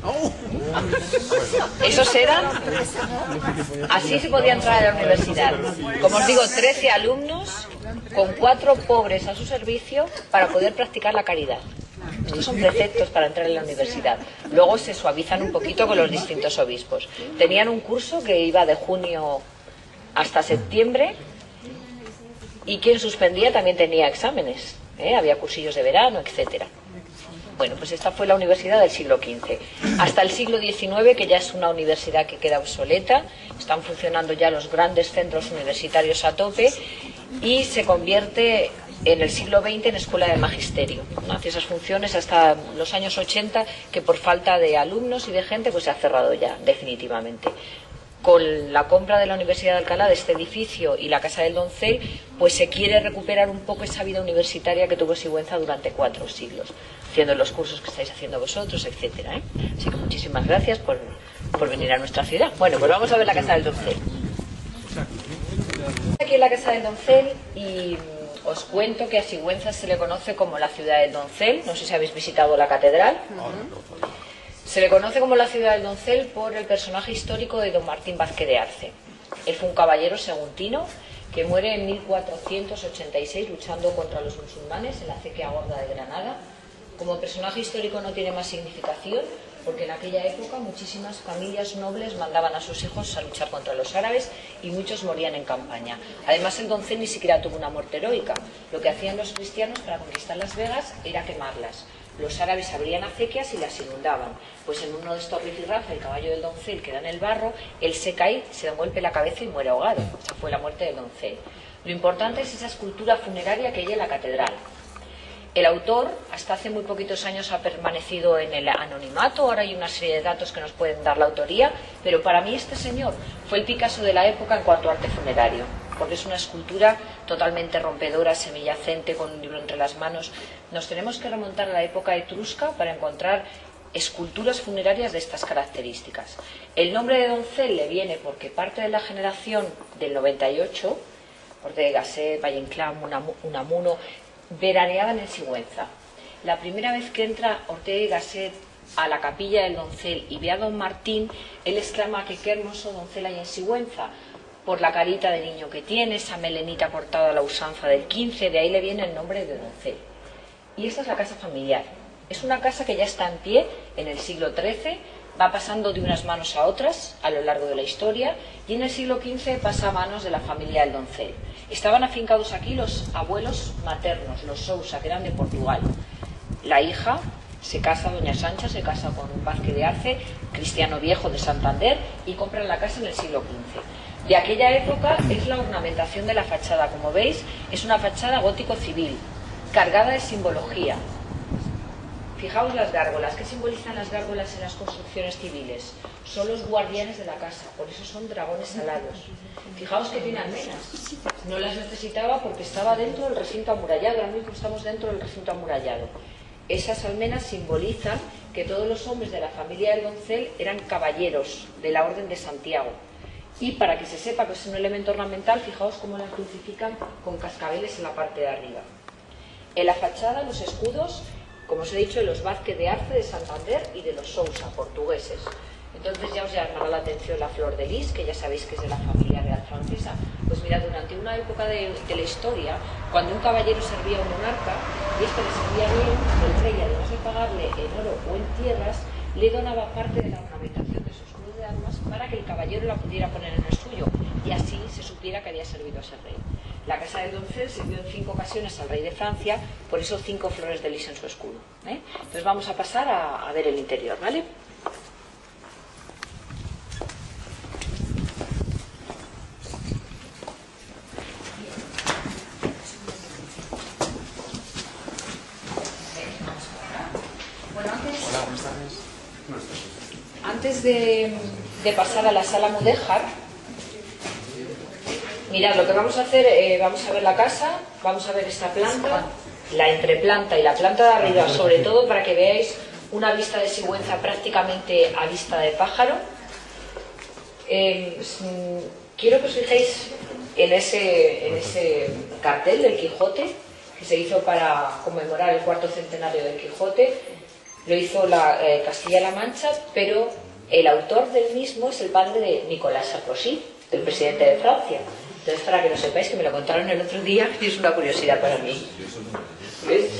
Esos eran... Así se podía entrar a la universidad. Como os digo, 13 alumnos con 4 pobres a su servicio para poder practicar la caridad. Estos son preceptos para entrar en la universidad. Luego se suavizan un poquito con los distintos obispos. Tenían un curso que iba de junio hasta septiembre, y quien suspendía también tenía exámenes, había cursillos de verano, etcétera. Bueno, pues esta fue la universidad del siglo XV. Hasta el siglo XIX, que ya es una universidad que queda obsoleta, están funcionando ya los grandes centros universitarios a tope, y se convierte en el siglo XX en escuela de magisterio. Hace esas funciones hasta los años 80, que por falta de alumnos y de gente pues se ha cerrado ya definitivamente. Con la compra de la Universidad de Alcalá de este edificio y la Casa del Doncel, pues se quiere recuperar un poco esa vida universitaria que tuvo Sigüenza durante 4 siglos, haciendo los cursos que estáis haciendo vosotros, etcétera, Así que muchísimas gracias por venir a nuestra ciudad. Bueno, pues vamos a ver la Casa del Doncel. Aquí en la Casa del Doncel, y os cuento que a Sigüenza se le conoce como la ciudad del Doncel. No sé si habéis visitado la catedral. Se le conoce como la ciudad del Doncel por el personaje histórico de don Martín Vázquez de Arce. Él fue un caballero saguntino que muere en 1486 luchando contra los musulmanes en la acequia gorda de Granada. Como personaje histórico no tiene más significación, porque en aquella época muchísimas familias nobles mandaban a sus hijos a luchar contra los árabes y muchos morían en campaña. Además, el Doncel ni siquiera tuvo una muerte heroica. Lo que hacían los cristianos para conquistar Las Vegas era quemarlas. Los árabes abrían acequias y las inundaban. Pues en uno de estos rifirrafes, el caballo del Doncel queda en el barro, él se cae, se da un golpe en la cabeza y muere ahogado. Esa fue la muerte del Doncel. Lo importante es esa escultura funeraria que hay en la catedral. El autor hasta hace muy poquitos años ha permanecido en el anonimato. Ahora hay una serie de datos que nos pueden dar la autoría, pero para mí este señor fue el Picasso de la época en cuanto a arte funerario, porque es una escultura totalmente rompedora, semillacente, con un libro entre las manos. Nos tenemos que remontar a la época etrusca para encontrar esculturas funerarias de estas características. El nombre de Doncel le viene porque parte de la generación del 98, Ortega y Gasset, Valle Inclán, Unamuno, veraneaban en Sigüenza. La primera vez que entra Ortega y Gasset a la capilla del doncel y ve a don Martín, él exclama que qué hermoso doncel hay en Sigüenza, por la carita de niño que tiene, esa melenita cortada a la usanza del 15, de ahí le viene el nombre de doncel. Y esta es la casa familiar. Es una casa que ya está en pie en el siglo XIII, va pasando de unas manos a otras a lo largo de la historia, y en el siglo XV pasa a manos de la familia del doncel. Estaban afincados aquí los abuelos maternos, los Sousa, que eran de Portugal. La hija se casa, doña Sancha, se casa con un Vázquez de Arce, cristiano viejo de Santander, y compran la casa en el siglo XV. De aquella época es la ornamentación de la fachada. Como veis, es una fachada gótico civil, cargada de simbología. Fijaos las gárgolas. ¿Qué simbolizan las gárgolas en las construcciones civiles? Son los guardianes de la casa, por eso son dragones alados. Fijaos que tiene almenas. No las necesitaba porque estaba dentro del recinto amurallado. Ahora mismo estamos dentro del recinto amurallado. Esas almenas simbolizan que todos los hombres de la familia del doncel eran caballeros de la Orden de Santiago. Y para que se sepa que es un elemento ornamental, fijaos cómo la crucifican con cascabeles en la parte de arriba. En la fachada, los escudos, como os he dicho, de los Vázquez de Arce de Santander y de los Sousa, portugueses. Entonces ya os llamará la atención la flor de lis, que ya sabéis que es de la familia real francesa. Pues mirad, durante una época de la historia, cuando un caballero servía a un monarca, y esto le servía bien, el rey, además de pagarle en oro o en tierras, le donaba parte de la ornamentación de su escudo de armas para que el caballero la pudiera poner en el suyo, y así se supiera que había servido a ese rey. La casa del doncel sirvió en 5 ocasiones al rey de Francia, por eso 5 flores de lis en su escudo. Entonces vamos a pasar a ver el interior, ¿vale? Bueno, antes de pasar a la sala mudéjar, mirad, lo que vamos a hacer, vamos a ver la casa, vamos a ver esta planta, la entreplanta y la planta de arriba, sobre todo para que veáis una vista de Sigüenza prácticamente a vista de pájaro. Quiero que os fijéis en ese cartel del Quijote, que se hizo para conmemorar el 4º centenario del Quijote. Lo hizo Castilla-La Mancha, pero el autor del mismo es el padre de Nicolás Sarkozy, del presidente de Francia. Entonces, para que lo sepáis, que me lo contaron el otro día y es una curiosidad para mí. ¿Ves?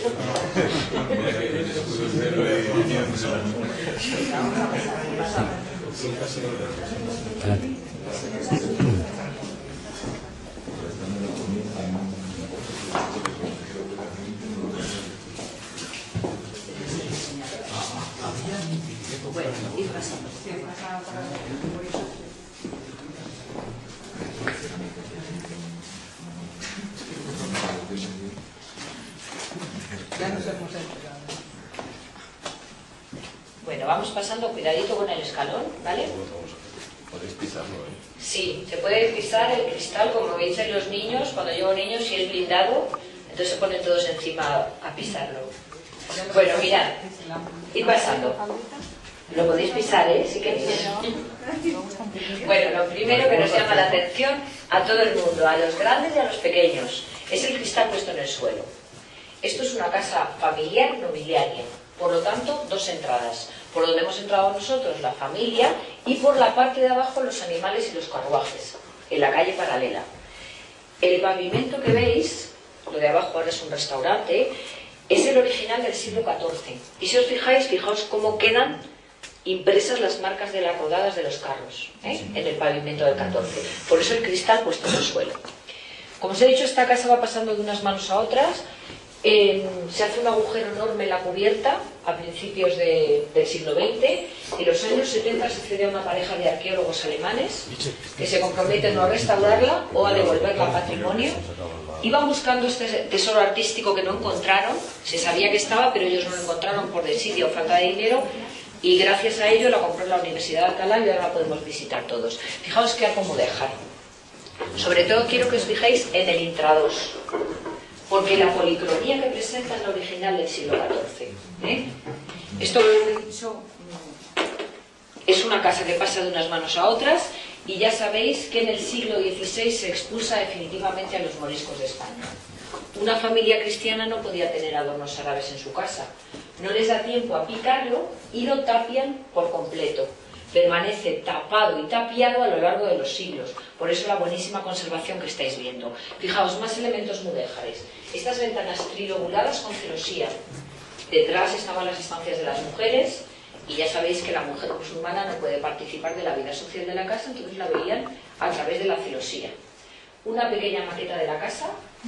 Bueno, ir pasando. Bueno, vamos pasando, cuidadito con el escalón, ¿vale? Podéis pisarlo, ¿eh? Sí, se puede pisar el cristal, como dicen los niños, cuando llevo niños, si es blindado, entonces se ponen todos encima a pisarlo. Bueno, mirad, ir pasando. Lo podéis pisar, ¿eh? Si queréis. Bueno, lo primero que nos llama la atención a todo el mundo, a los grandes y a los pequeños, es el cristal puesto en el suelo. Esto es una casa familiar nobiliaria, por lo tanto, 2 entradas. Por donde hemos entrado nosotros, la familia, y por la parte de abajo, los animales y los carruajes, en la calle paralela. El pavimento que veis, lo de abajo ahora es un restaurante, es el original del siglo XIV. Y si os fijáis, fijaos cómo quedan impresas las marcas de las rodadas de los carros, en el pavimento del XIV. Por eso el cristal puesto en el suelo. Como os he dicho, esta casa va pasando de unas manos a otras. Se hace un agujero enorme en la cubierta a principios del siglo XX. En los años 70 se cede a una pareja de arqueólogos alemanes que se comprometen o a restaurarla o a devolverla a patrimonio. Iban buscando este tesoro artístico que no encontraron. Se sabía que estaba, pero ellos no lo encontraron por desidia o falta de dinero. Y gracias a ello la compró la Universidad de Alcalá y ahora la podemos visitar todos. Fijaos qué acomodéjar. Sobre todo quiero que os fijéis en el intrados, porque la policromía que presenta es la original del siglo XIV. Esto es una casa que pasa de unas manos a otras, y ya sabéis que en el siglo XVI se expulsa definitivamente a los moriscos de España. Una familia cristiana no podía tener adornos árabes en su casa. No les da tiempo a picarlo y lo tapian por completo. Permanece tapado y tapiado a lo largo de los siglos. Por eso la buenísima conservación que estáis viendo. Fijaos, más elementos mudéjares. Estas ventanas trilobuladas con celosía. Detrás estaban las estancias de las mujeres, y ya sabéis que la mujer musulmana no puede participar de la vida social de la casa, entonces la veían a través de la celosía. Una pequeña maqueta de la casa,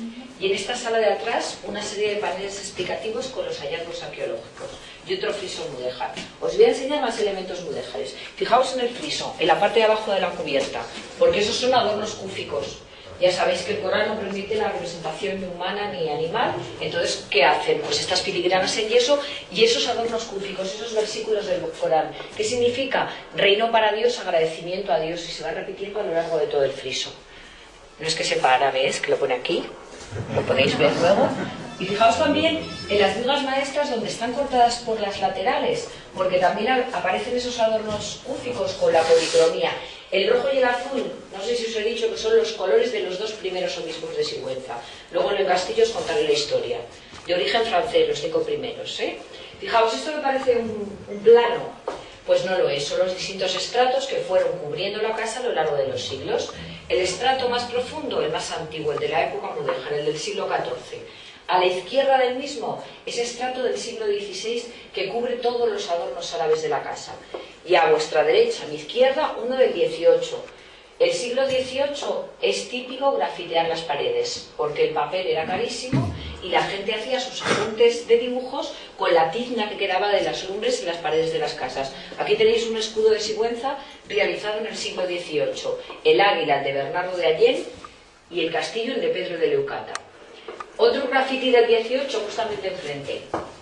y en esta sala de atrás una serie de paneles explicativos con los hallazgos arqueológicos y otro friso mudéjar. Os voy a enseñar más elementos mudéjares. Fijaos en el friso, en la parte de abajo de la cubierta, porque esos son adornos cúficos. Ya sabéis que el Corán no permite la representación ni humana ni animal. Entonces, ¿qué hacen? Pues estas filigranas en yeso y esos adornos cúficos, esos versículos del Corán. ¿Qué significa? Reino para Dios, agradecimiento a Dios, y se va repitiendo a lo largo de todo el friso. No es que sepa árabe, es que lo pone aquí, lo podéis ver luego. Y fijaos también en las vigas maestras donde están cortadas por las laterales, porque también aparecen esos adornos cúficos con la policromía. El rojo y el azul, no sé si os he dicho que son los colores de los dos primeros obispos de Sigüenza. Luego en el castillo os contaré la historia. De origen francés, los 5 primeros. Fijaos, esto me parece un plano. Pues no lo es, son los distintos estratos que fueron cubriendo la casa a lo largo de los siglos. El estrato más profundo, el más antiguo, el de la época mudéjar, el del siglo XIV. A la izquierda del mismo, ese estrato del siglo XVI que cubre todos los adornos árabes de la casa. Y a vuestra derecha, a mi izquierda, uno del XVIII. El siglo XVIII es típico grafitear las paredes, porque el papel era carísimo y la gente hacía sus apuntes de dibujos con la tizna que quedaba de las lumbres en las paredes de las casas. Aquí tenéis un escudo de Sigüenza realizado en el siglo XVIII. El águila, el de Bernardo de Allén, y el castillo, el de Pedro de Leucata. Otro grafiti del XVIII justamente enfrente.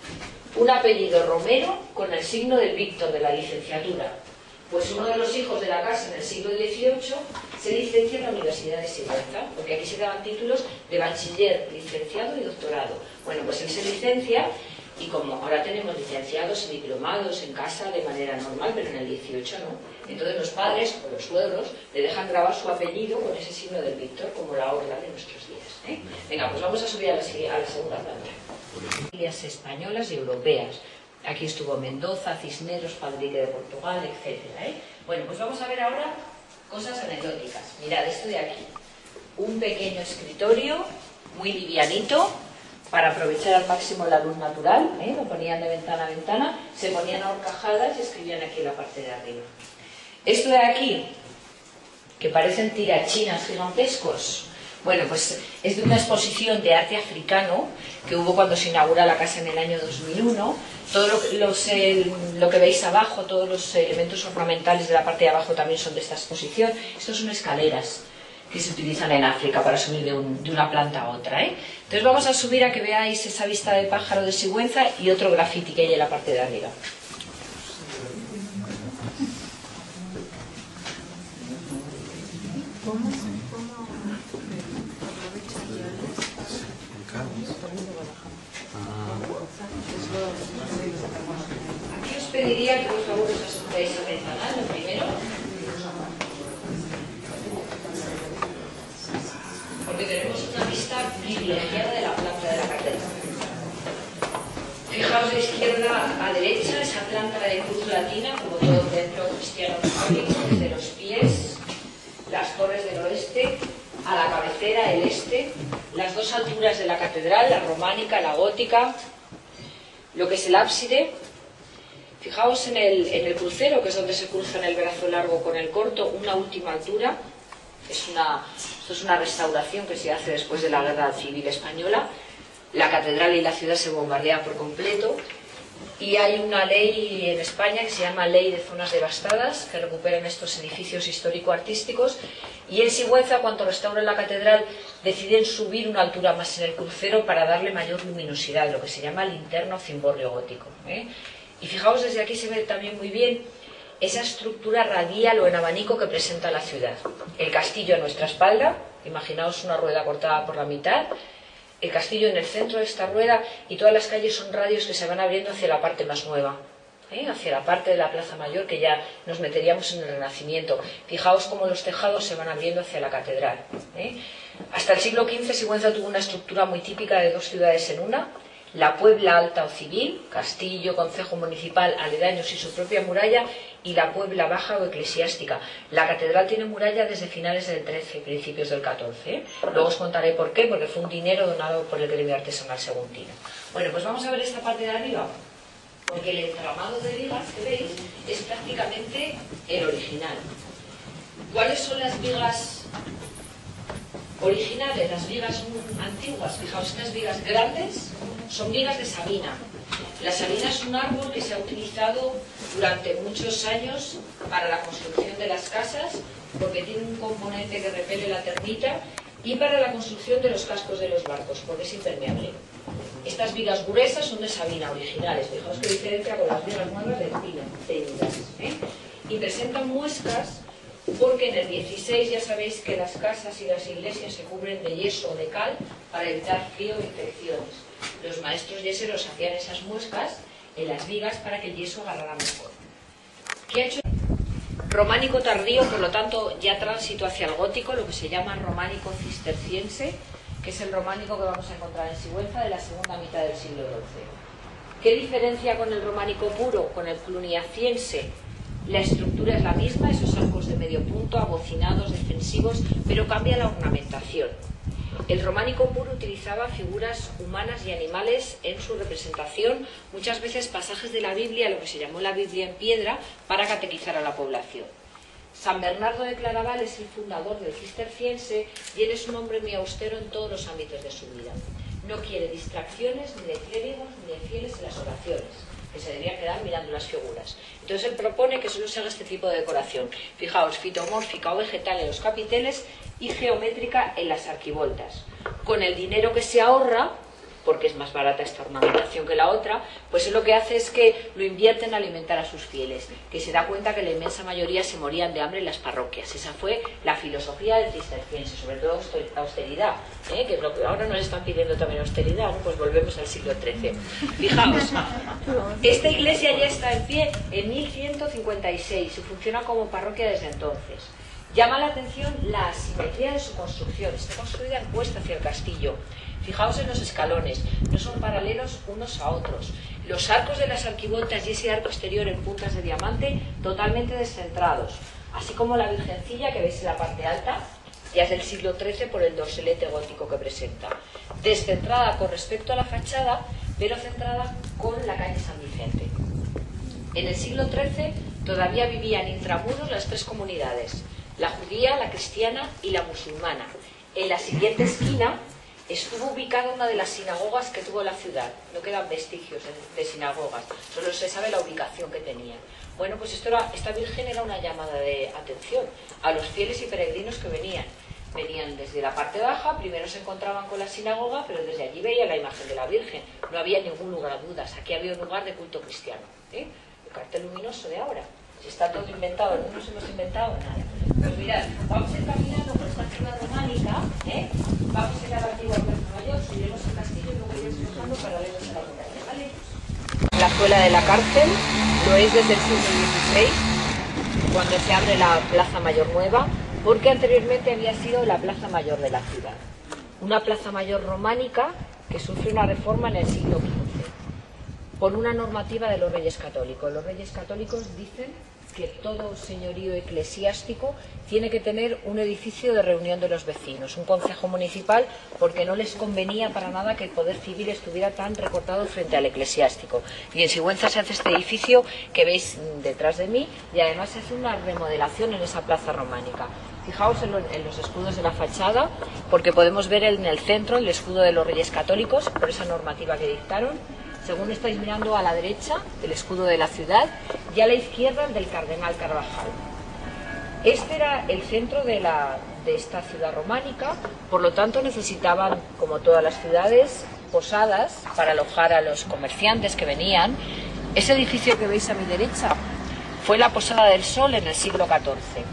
Un apellido Romero con el signo del Víctor, de la licenciatura. Pues uno de los hijos de la casa en el siglo XVIII se licencia en la Universidad de Sigüenza, porque aquí se daban títulos de bachiller, licenciado y doctorado. Bueno, pues él se licencia, y como ahora tenemos licenciados y diplomados en casa de manera normal, pero en el XVIII no, entonces los padres o los suegros le dejan grabar su apellido con ese signo del Víctor, como la orla de nuestros días. Venga, pues vamos a subir a la segunda planta. Familias españolas y europeas. Aquí estuvo Mendoza, Cisneros, Fadrique de Portugal, etc. Bueno, pues vamos a ver ahora cosas anecdóticas. Mirad, esto de aquí. Un pequeño escritorio, muy livianito, para aprovechar al máximo la luz natural. Lo ponían de ventana a ventana, se ponían horcajadas y escribían aquí en la parte de arriba. Esto de aquí, que parecen tirachinas gigantescos, bueno, pues es de una exposición de arte africano que hubo cuando se inaugura la casa en el año 2001. Todo lo que veis abajo, todos los elementos ornamentales de la parte de abajo también son de esta exposición. Estos son escaleras que se utilizan en África para subir de una planta a otra. Entonces vamos a subir a que veáis esa vista de pájaro de Sigüenza y otro grafiti que hay en la parte de arriba. Aquí os pediría que por favor os asombréis a ventanal, lo primero, porque tenemos una vista privilegiada de la planta de la catedral. Fijaos de izquierda a derecha esa planta de cruz latina, como todo templo cristiano católico, desde los pies, las torres del oeste, a la cabecera, el este, las dos alturas de la catedral, la románica, la gótica, lo que es el ábside. Fijaos en el crucero, que es donde se cruzan el brazo largo con el corto, una última altura. Esto es una restauración que se hace después de la Guerra Civil Española. La catedral y la ciudad se bombardean por completo. Y hay una ley en España que se llama Ley de Zonas Devastadas, que recuperan estos edificios histórico-artísticos. Y en Sigüenza, cuando restauran la catedral, deciden subir una altura más en el crucero para darle mayor luminosidad, lo que se llama linterna o cimborrio gótico. Y fijaos, desde aquí se ve también muy bien esa estructura radial o en abanico que presenta la ciudad. El castillo a nuestra espalda, imaginaos una rueda cortada por la mitad, el castillo en el centro de esta rueda, y todas las calles son radios que se van abriendo hacia la parte más nueva, hacia la parte de la Plaza Mayor, que ya nos meteríamos en el Renacimiento. Fijaos cómo los tejados se van abriendo hacia la catedral. Hasta el siglo XV Sigüenza tuvo una estructura muy típica de dos ciudades en una, la Puebla alta o civil, castillo, concejo municipal, aledaños y su propia muralla, y la Puebla baja o eclesiástica. La catedral tiene muralla desde finales del XIII, principios del XIV. Luego os contaré por qué, porque fue un dinero donado por el gremio artesanal seguntino. Bueno, pues vamos a ver esta parte de arriba, porque el entramado de vigas que veis es prácticamente el original. ¿Cuáles son las vigas originales? Las vigas antiguas. Fijaos, estas vigas grandes son vigas de sabina. La sabina es un árbol que se ha utilizado durante muchos años para la construcción de las casas, porque tiene un componente que repele la termita, y para la construcción de los cascos de los barcos, porque es impermeable. Estas vigas gruesas son de sabina, originales. Fijaos qué diferencia con las vigas nuevas de pino, técnicas, y presentan muescas porque en el 16 ya sabéis que las casas y las iglesias se cubren de yeso o de cal para evitar frío e infecciones. Los maestros yeseros hacían esas muescas en las vigas para que el yeso agarrara mejor. ¿Qué ha hecho? Románico tardío, por lo tanto ya tránsito hacia el gótico, lo que se llama románico cisterciense, que es el románico que vamos a encontrar en Sigüenza de la segunda mitad del siglo XII. ¿Qué diferencia con el románico puro, con el cluniaciense? La estructura es la misma, esos arcos de medio punto, abocinados, defensivos, pero cambia la ornamentación. El románico puro utilizaba figuras humanas y animales en su representación, muchas veces pasajes de la Biblia, lo que se llamó la Biblia en piedra, para catequizar a la población. San Bernardo de Claraval es el fundador del cisterciense y él es un hombre muy austero en todos los ámbitos de su vida. No quiere distracciones ni de clérigos ni de fieles en las oraciones, que se debería quedar mirando las figuras. Entonces él propone que solo se haga este tipo de decoración. Fijaos, fitomórfica o vegetal en los capiteles y geométrica en las arquivoltas. Con el dinero que se ahorra, porque es más barata esta ornamentación que la otra, pues él lo que hace es que lo invierte en alimentar a sus fieles, que se da cuenta que la inmensa mayoría se morían de hambre en las parroquias. Esa fue la filosofía del cisterciense, sobre todo austeridad, que es lo que ahora nos están pidiendo también austeridad, ¿no? Pues volvemos al siglo XIII. Fijaos, esta iglesia ya está en pie en 1156 y funciona como parroquia desde entonces. Llama la atención la asimetría de su construcción, está construida en cuesta hacia el castillo. Fijaos en los escalones, no son paralelos unos a otros. Los arcos de las arquivoltas y ese arco exterior en puntas de diamante totalmente descentrados, así como la virgencilla que veis en la parte alta, ya es del siglo XIII por el dorselete gótico que presenta. Descentrada con respecto a la fachada, pero centrada con la calle San Vicente. En el siglo XIII todavía vivían intramuros las tres comunidades, la judía, la cristiana y la musulmana. En la siguiente esquina estuvo ubicada una de las sinagogas que tuvo la ciudad. No quedan vestigios de sinagogas, solo se sabe la ubicación que tenía. Bueno, pues esta Virgen era una llamada de atención a los fieles y peregrinos que venían. Venían desde la parte baja, primero se encontraban con la sinagoga, pero desde allí veían la imagen de la Virgen. No había ningún lugar a dudas, aquí había un lugar de culto cristiano. El cartel luminoso de ahora. Si está todo inventado, no nos hemos inventado nada. Pues mirad, vamos a ir caminando por esta ciudad románica, vamos a ir a la antigua Plaza Mayor, subiremos el castillo y luego iremos pasando paralelos a la muralla, ¿vale? La zuela de la cárcel lo es desde el siglo XVI, cuando se abre la Plaza Mayor nueva, porque anteriormente había sido la Plaza Mayor de la ciudad. Una Plaza Mayor románica que sufre una reforma en el siglo XV por una normativa de los Reyes Católicos. Los Reyes Católicos dicen que todo señorío eclesiástico tiene que tener un edificio de reunión de los vecinos, un concejo municipal, porque no les convenía para nada que el poder civil estuviera tan recortado frente al eclesiástico. Y en Sigüenza se hace este edificio que veis detrás de mí, y además se hace una remodelación en esa plaza románica. Fijaos en los escudos de la fachada, porque podemos ver en el centro el escudo de los Reyes Católicos, por esa normativa que dictaron. Según estáis mirando a la derecha, el escudo de la ciudad, y a la izquierda el del Cardenal Carvajal. Este era el centro de esta ciudad románica, por lo tanto necesitaban, como todas las ciudades, posadas para alojar a los comerciantes que venían. Ese edificio que veis a mi derecha fue la Posada del Sol en el siglo XIV.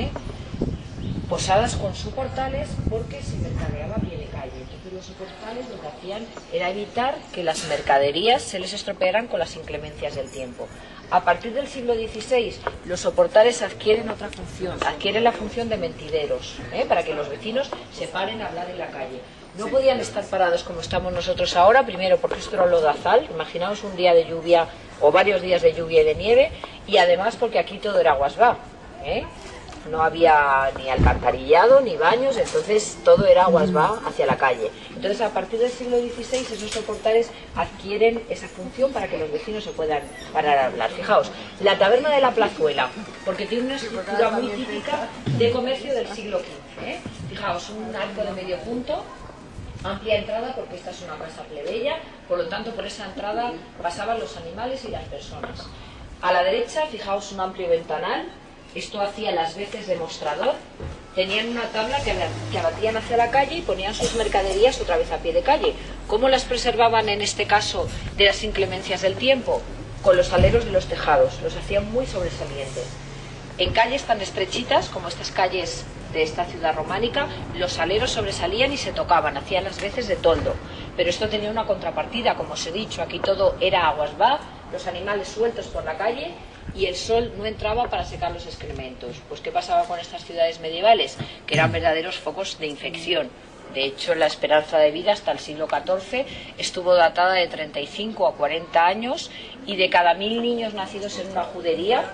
Posadas con soportales porque se mercadeaba a pie de calle. Entonces los soportales lo que hacían era evitar que las mercaderías se les estropearan con las inclemencias del tiempo. A partir del siglo XVI, los soportales adquieren otra función, adquieren la función de mentideros, para que los vecinos se paren a hablar en la calle. No podían estar parados como estamos nosotros ahora, primero porque esto era un lodazal, imaginaos un día de lluvia o varios días de lluvia y de nieve, y además porque aquí todo era aguas va, no había ni alcantarillado ni baños, entonces todo era aguas va hacia la calle. Entonces a partir del siglo XVI esos soportales adquieren esa función para que los vecinos se puedan parar a hablar. Fijaos, la taberna de la Plazuela, porque tiene una estructura muy típica de comercio del siglo XV. Fijaos, un arco de medio punto, amplia entrada porque esta es una casa plebeya, por lo tanto por esa entrada pasaban los animales y las personas. A la derecha, fijaos, un amplio ventanal. Esto hacía las veces de mostrador. Tenían una tabla que abatían hacia la calle y ponían sus mercaderías otra vez a pie de calle. ¿Cómo las preservaban en este caso de las inclemencias del tiempo? Con los aleros de los tejados, los hacían muy sobresalientes. En calles tan estrechitas como estas calles de esta ciudad románica, los aleros sobresalían y se tocaban, hacían las veces de toldo. Pero esto tenía una contrapartida, como os he dicho, aquí todo era aguas va, los animales sueltos por la calle, y el sol no entraba para secar los excrementos. Pues ¿qué pasaba con estas ciudades medievales? Que eran verdaderos focos de infección. De hecho, la esperanza de vida hasta el siglo XIV estuvo datada de 35 a 40 años, y de cada 1000 niños nacidos en una judería,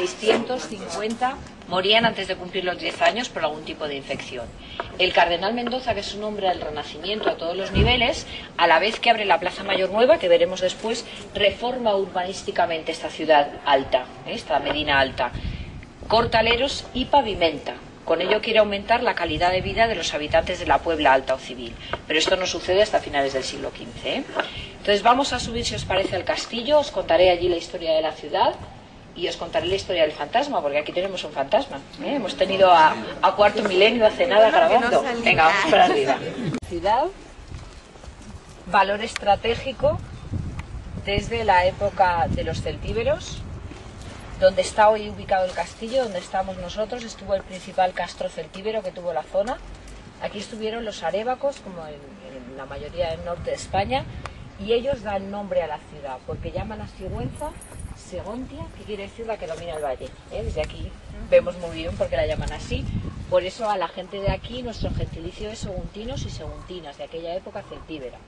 650 morían antes de cumplir los 10 años por algún tipo de infección. El cardenal Mendoza, que es un hombre del Renacimiento a todos los niveles, a la vez que abre la Plaza Mayor Nueva, que veremos después, reforma urbanísticamente esta ciudad alta, esta Medina Alta, corta aleros y pavimenta. Con ello quiere aumentar la calidad de vida de los habitantes de la Puebla Alta o Civil. Pero esto no sucede hasta finales del siglo XV. Entonces vamos a subir, si os parece, al castillo. Os contaré allí la historia de la ciudad y os contaré la historia del fantasma, porque aquí tenemos un fantasma. Hemos tenido a cuarto milenio hace nada grabando. Venga, vamos para arriba. Ciudad, valor estratégico desde la época de los celtíberos. Donde está hoy ubicado el castillo, donde estamos nosotros, estuvo el principal castro celtíbero que tuvo la zona. Aquí estuvieron los arébacos, como en la mayoría del norte de España, y ellos dan nombre a la ciudad, porque llaman a Sigüenza Segontia, que quiere decir la que domina el valle. Desde aquí vemos muy bien por qué la llaman así. Por eso a la gente de aquí nuestro gentilicio es seguntinos y seguntinas, de aquella época celtíbera.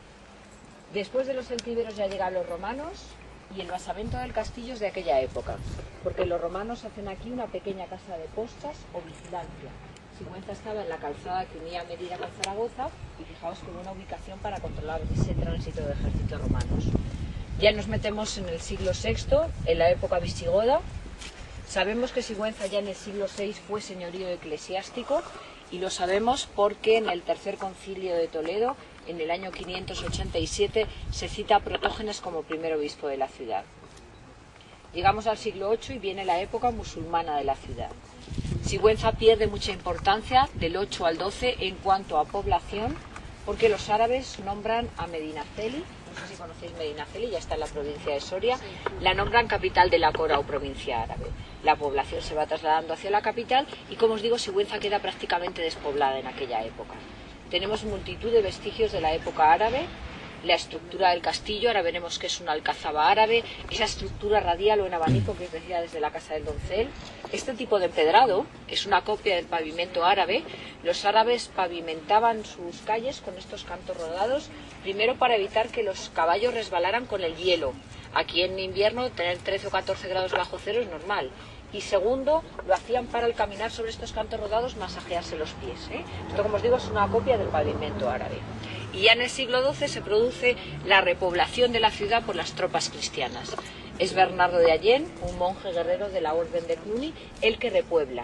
Después de los celtíberos ya llegan los romanos, y el basamento del castillo es de aquella época, porque los romanos hacen aquí una pequeña casa de postas o vigilancia. Sigüenza estaba en la calzada que unía Mérida con Zaragoza, y fijaos que hubo una ubicación para controlar ese tránsito de ejércitos romanos. Ya nos metemos en el siglo VI, en la época visigoda. Sabemos que Sigüenza ya en el siglo VI fue señorío eclesiástico, y lo sabemos porque en el tercer concilio de Toledo, en el año 587, se cita a Protógenes como primer obispo de la ciudad. Llegamos al siglo VIII y viene la época musulmana de la ciudad. Sigüenza pierde mucha importancia del 8 al 12 en cuanto a población, porque los árabes nombran a Medinaceli, no sé si conocéis Medinaceli, ya está en la provincia de Soria, la nombran capital de la Cora o provincia árabe. La población se va trasladando hacia la capital y, como os digo, Sigüenza queda prácticamente despoblada en aquella época. Tenemos multitud de vestigios de la época árabe, la estructura del castillo, ahora veremos que es una alcazaba árabe, esa estructura radial o en abanico que os decía desde la casa del doncel. Este tipo de empedrado es una copia del pavimento árabe. Los árabes pavimentaban sus calles con estos cantos rodados, primero para evitar que los caballos resbalaran con el hielo. Aquí en invierno tener 13 o 14 grados bajo cero es normal. Y segundo, lo hacían para al caminar sobre estos cantos rodados masajearse los pies. Esto, como os digo, es una copia del pavimento árabe. Y ya en el siglo XII se produce la repoblación de la ciudad por las tropas cristianas. Es Bernardo de Allen, un monje guerrero de la Orden de Cluny, el que repuebla.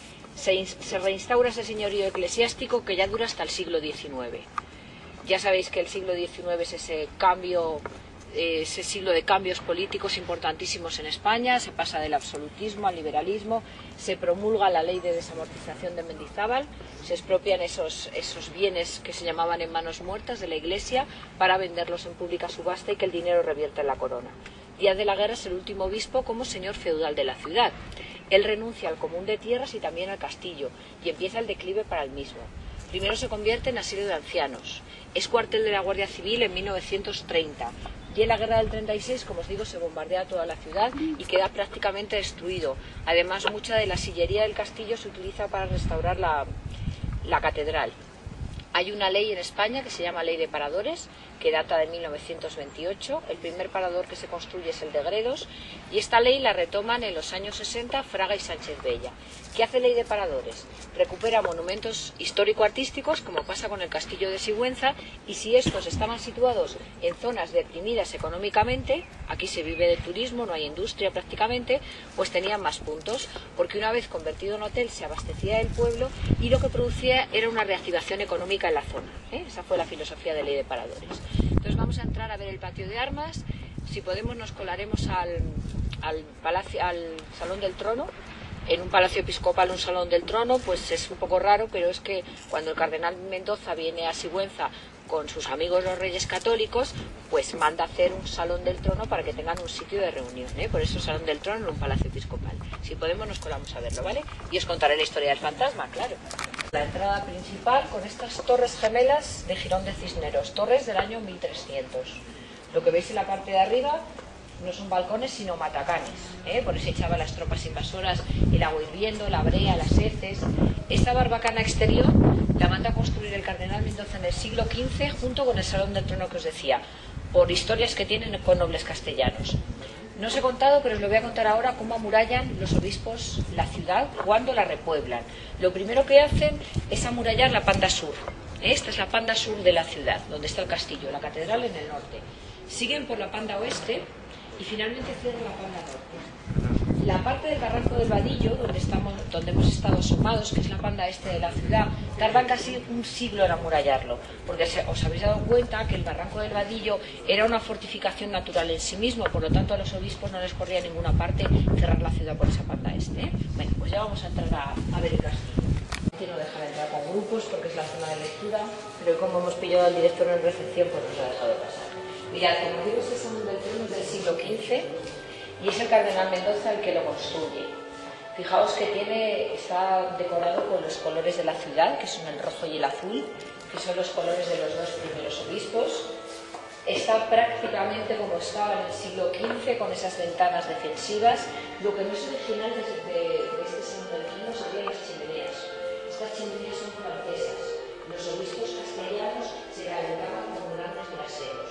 Se reinstaura ese señorío eclesiástico que ya dura hasta el siglo XIX. Ya sabéis que el siglo XIX es ese siglo de cambios políticos importantísimos en España. Se pasa del absolutismo al liberalismo, se promulga la ley de desamortización de Mendizábal, se expropian esos bienes que se llamaban en manos muertas de la Iglesia para venderlos en pública subasta y que el dinero revierta en la corona. Díaz de la Guerra es el último obispo como señor feudal de la ciudad. Él renuncia al común de tierras y también al castillo, y empieza el declive para el mismo. Primero se convierte en asilo de ancianos. Es cuartel de la Guardia Civil en 1930. Y en la guerra del 36, como os digo, se bombardea toda la ciudad y queda prácticamente destruido. Además, mucha de la sillería del castillo se utiliza para restaurar la catedral. Hay una ley en España que se llama Ley de Paradores, que data de 1928. El primer parador que se construye es el de Gredos, y esta ley la retoman en los años 60 Fraga y Sánchez Bella. ¿Qué hace Ley de Paradores? Recupera monumentos histórico-artísticos, como pasa con el castillo de Sigüenza, y si estos estaban situados en zonas deprimidas económicamente, aquí se vive del turismo, no hay industria prácticamente, pues tenían más puntos, porque una vez convertido en hotel se abastecía el pueblo y lo que producía era una reactivación económica en la zona. Esa fue la filosofía de Ley de Paradores. Entonces vamos a entrar a ver el patio de armas. Si podemos nos colaremos al Salón del Trono. En un palacio episcopal un Salón del Trono pues es un poco raro, pero es que cuando el cardenal Mendoza viene a Sigüenza con sus amigos los reyes católicos, pues manda hacer un Salón del Trono para que tengan un sitio de reunión, por eso Salón del Trono en un palacio episcopal. Si podemos nos colamos a verlo, ¿vale? Y os contaré la historia del fantasma, claro. La entrada principal con estas torres gemelas de Girón de Cisneros, torres del año 1300. Lo que veis en la parte de arriba no son balcones sino matacanes, por eso echaban las tropas invasoras el agua hirviendo, la brea, las heces. Esta barbacana exterior la manda a construir el cardenal Mendoza en el siglo XV junto con el Salón del Trono que os decía, por historias que tienen con nobles castellanos. No os he contado, pero os lo voy a contar ahora cómo amurallan los obispos la ciudad cuando la repueblan. Lo primero que hacen es amurallar la panda sur. Esta es la panda sur de la ciudad, donde está el castillo, la catedral en el norte. Siguen por la panda oeste y finalmente cierran la panda norte. La parte del barranco del Vadillo, donde hemos estado asomados, que es la panda este de la ciudad, tardan casi un siglo en amurallarlo, porque os habéis dado cuenta que el barranco del Vadillo era una fortificación natural en sí mismo, por lo tanto a los obispos no les corría a ninguna parte cerrar la ciudad por esa panda este. Bueno, pues ya vamos a entrar a ver el castillo. Quiero dejar entrar con grupos porque es la zona de lectura, pero como hemos pillado al director en recepción, pues nos ha dejado pasar. Mirad, como digo, este Salón del Trono es del siglo XV y es el cardenal Mendoza el que lo construye. Fijaos que está decorado con los colores de la ciudad, que son el rojo y el azul, que son los colores de los dos primeros obispos. Está prácticamente como estaba en el siglo XV, con esas ventanas defensivas. Lo que no es original de este Salón del Trono serían las chimeneas. Estas chimeneas son francesas. Los obispos castellanos se calentaban con grandes braseros.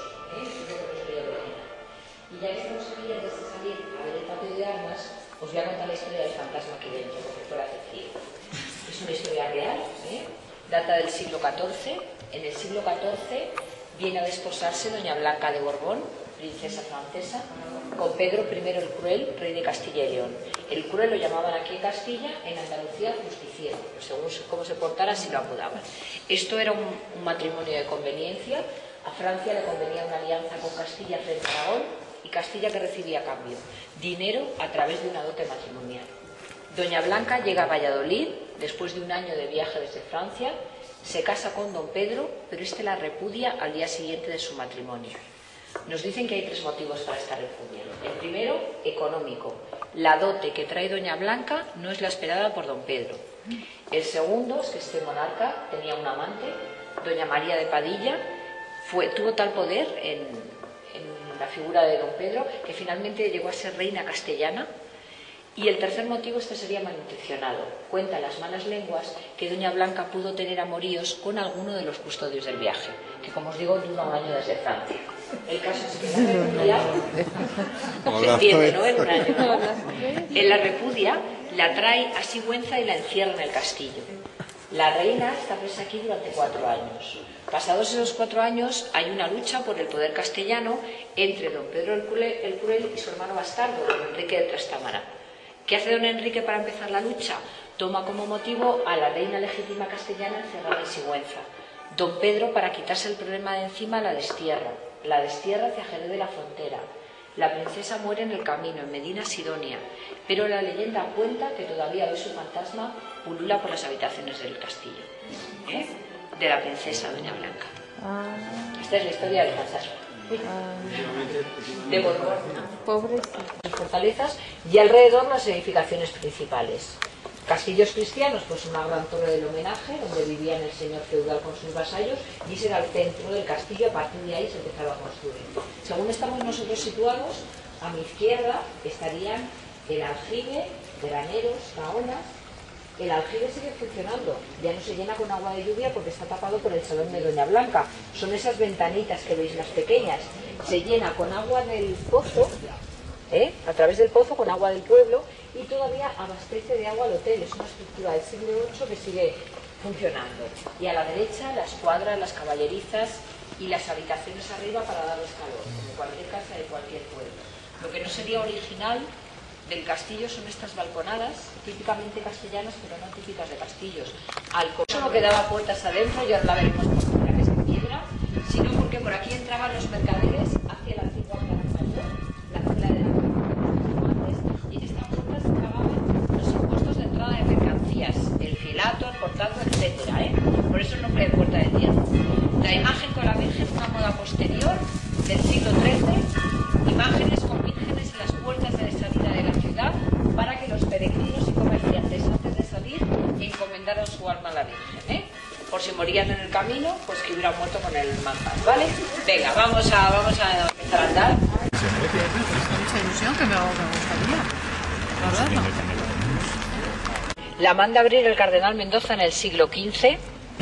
Y ya que estamos aquí, antes de salir a ver el patio de armas, os voy a contar la historia del fantasma aquí dentro, porque fuera hace frío. Es una historia real, data del siglo XIV. En el siglo XIV viene a desposarse doña Blanca de Borbón, princesa francesa, con Pedro I el Cruel, rey de Castilla y León. El Cruel lo llamaban aquí en Castilla, en Andalucía justiciero, según cómo se portara así lo apodaban. Esto era un matrimonio de conveniencia. A Francia le convenía una alianza con Castilla frente a Aragón, y Castilla que recibía a cambio dinero a través de una dote matrimonial. Doña Blanca llega a Valladolid después de un año de viaje desde Francia, se casa con don Pedro, pero este la repudia al día siguiente de su matrimonio. Nos dicen que hay tres motivos para esta repudia. El primero, económico. La dote que trae doña Blanca no es la esperada por don Pedro. El segundo es que este monarca tenía un amante, doña María de Padilla, tuvo tal poder en la figura de don Pedro que finalmente llegó a ser reina castellana. Y el tercer motivo, este sería malintencionado. Cuentan las malas lenguas que doña Blanca pudo tener amoríos con alguno de los custodios del viaje, que como os digo dura un año desde Francia. El caso es que la repudia, se entiende, ¿no? En un año, ¿no? En la repudia la trae a Sigüenza y la encierra en el castillo. La reina está presa aquí durante 4 años. Pasados esos 4 años hay una lucha por el poder castellano entre don Pedro el Cruel y su hermano bastardo, don Enrique de Trastámara. ¿Qué hace don Enrique para empezar la lucha? Toma como motivo a la reina legítima castellana encerrada en Sigüenza. Don Pedro, para quitarse el problema de encima, la destierra. La destierra hacia Jerez de la Frontera. La princesa muere en el camino, en Medina Sidonia, pero la leyenda cuenta que todavía hoy su fantasma pulula por las habitaciones del castillo, de la princesa doña Blanca. Esta es la historia del fantasma. De Borbón. Pobrecito. Las fortalezas y alrededor las edificaciones principales. Castillos cristianos, pues una gran torre del homenaje, donde vivían el señor feudal con sus vasallos, y ese era el centro del castillo. A partir de ahí se empezaba a construir. Según estamos nosotros situados, a mi izquierda estarían el aljibe, graneros, taonas. El aljibe sigue funcionando, ya no se llena con agua de lluvia porque está tapado por el salón de Doña Blanca. Son esas ventanitas que veis, las pequeñas. Se llena con agua del pozo, a través del pozo, con agua del pueblo, y todavía abastece de agua al hotel. Es una estructura del siglo VIII que sigue funcionando. Y a la derecha las cuadras, las caballerizas y las habitaciones arriba para darles calor, como cualquier casa de cualquier pueblo. Lo que no sería original del castillo son estas balconadas, típicamente castellanas, pero no típicas de castillos. Solo quedaba puertas adentro, y ahora la veremos por fuera, que es en piedra, sino porque por aquí entraban los mercaderes hacia la antigua Plaza Mayor, la zona de la y en estas puertas se pagaban los impuestos de entrada de mercancías, el filato, el portazo, etc. Por eso el nombre de Puerta del Hierro. La imagen con la Virgen, una moda posterior del siglo XIII, imágenes con vírgenes en las puertas de salida de la ciudad para que los peregrinos y comerciantes antes de salir encomendaran su alma a la Virgen. Por si morían en el camino, pues que hubieran muerto con el manjar, ¿vale? Venga, vamos a empezar a andar. Mucha ilusión que me gustaría. La manda abrir el cardenal Mendoza en el siglo XV.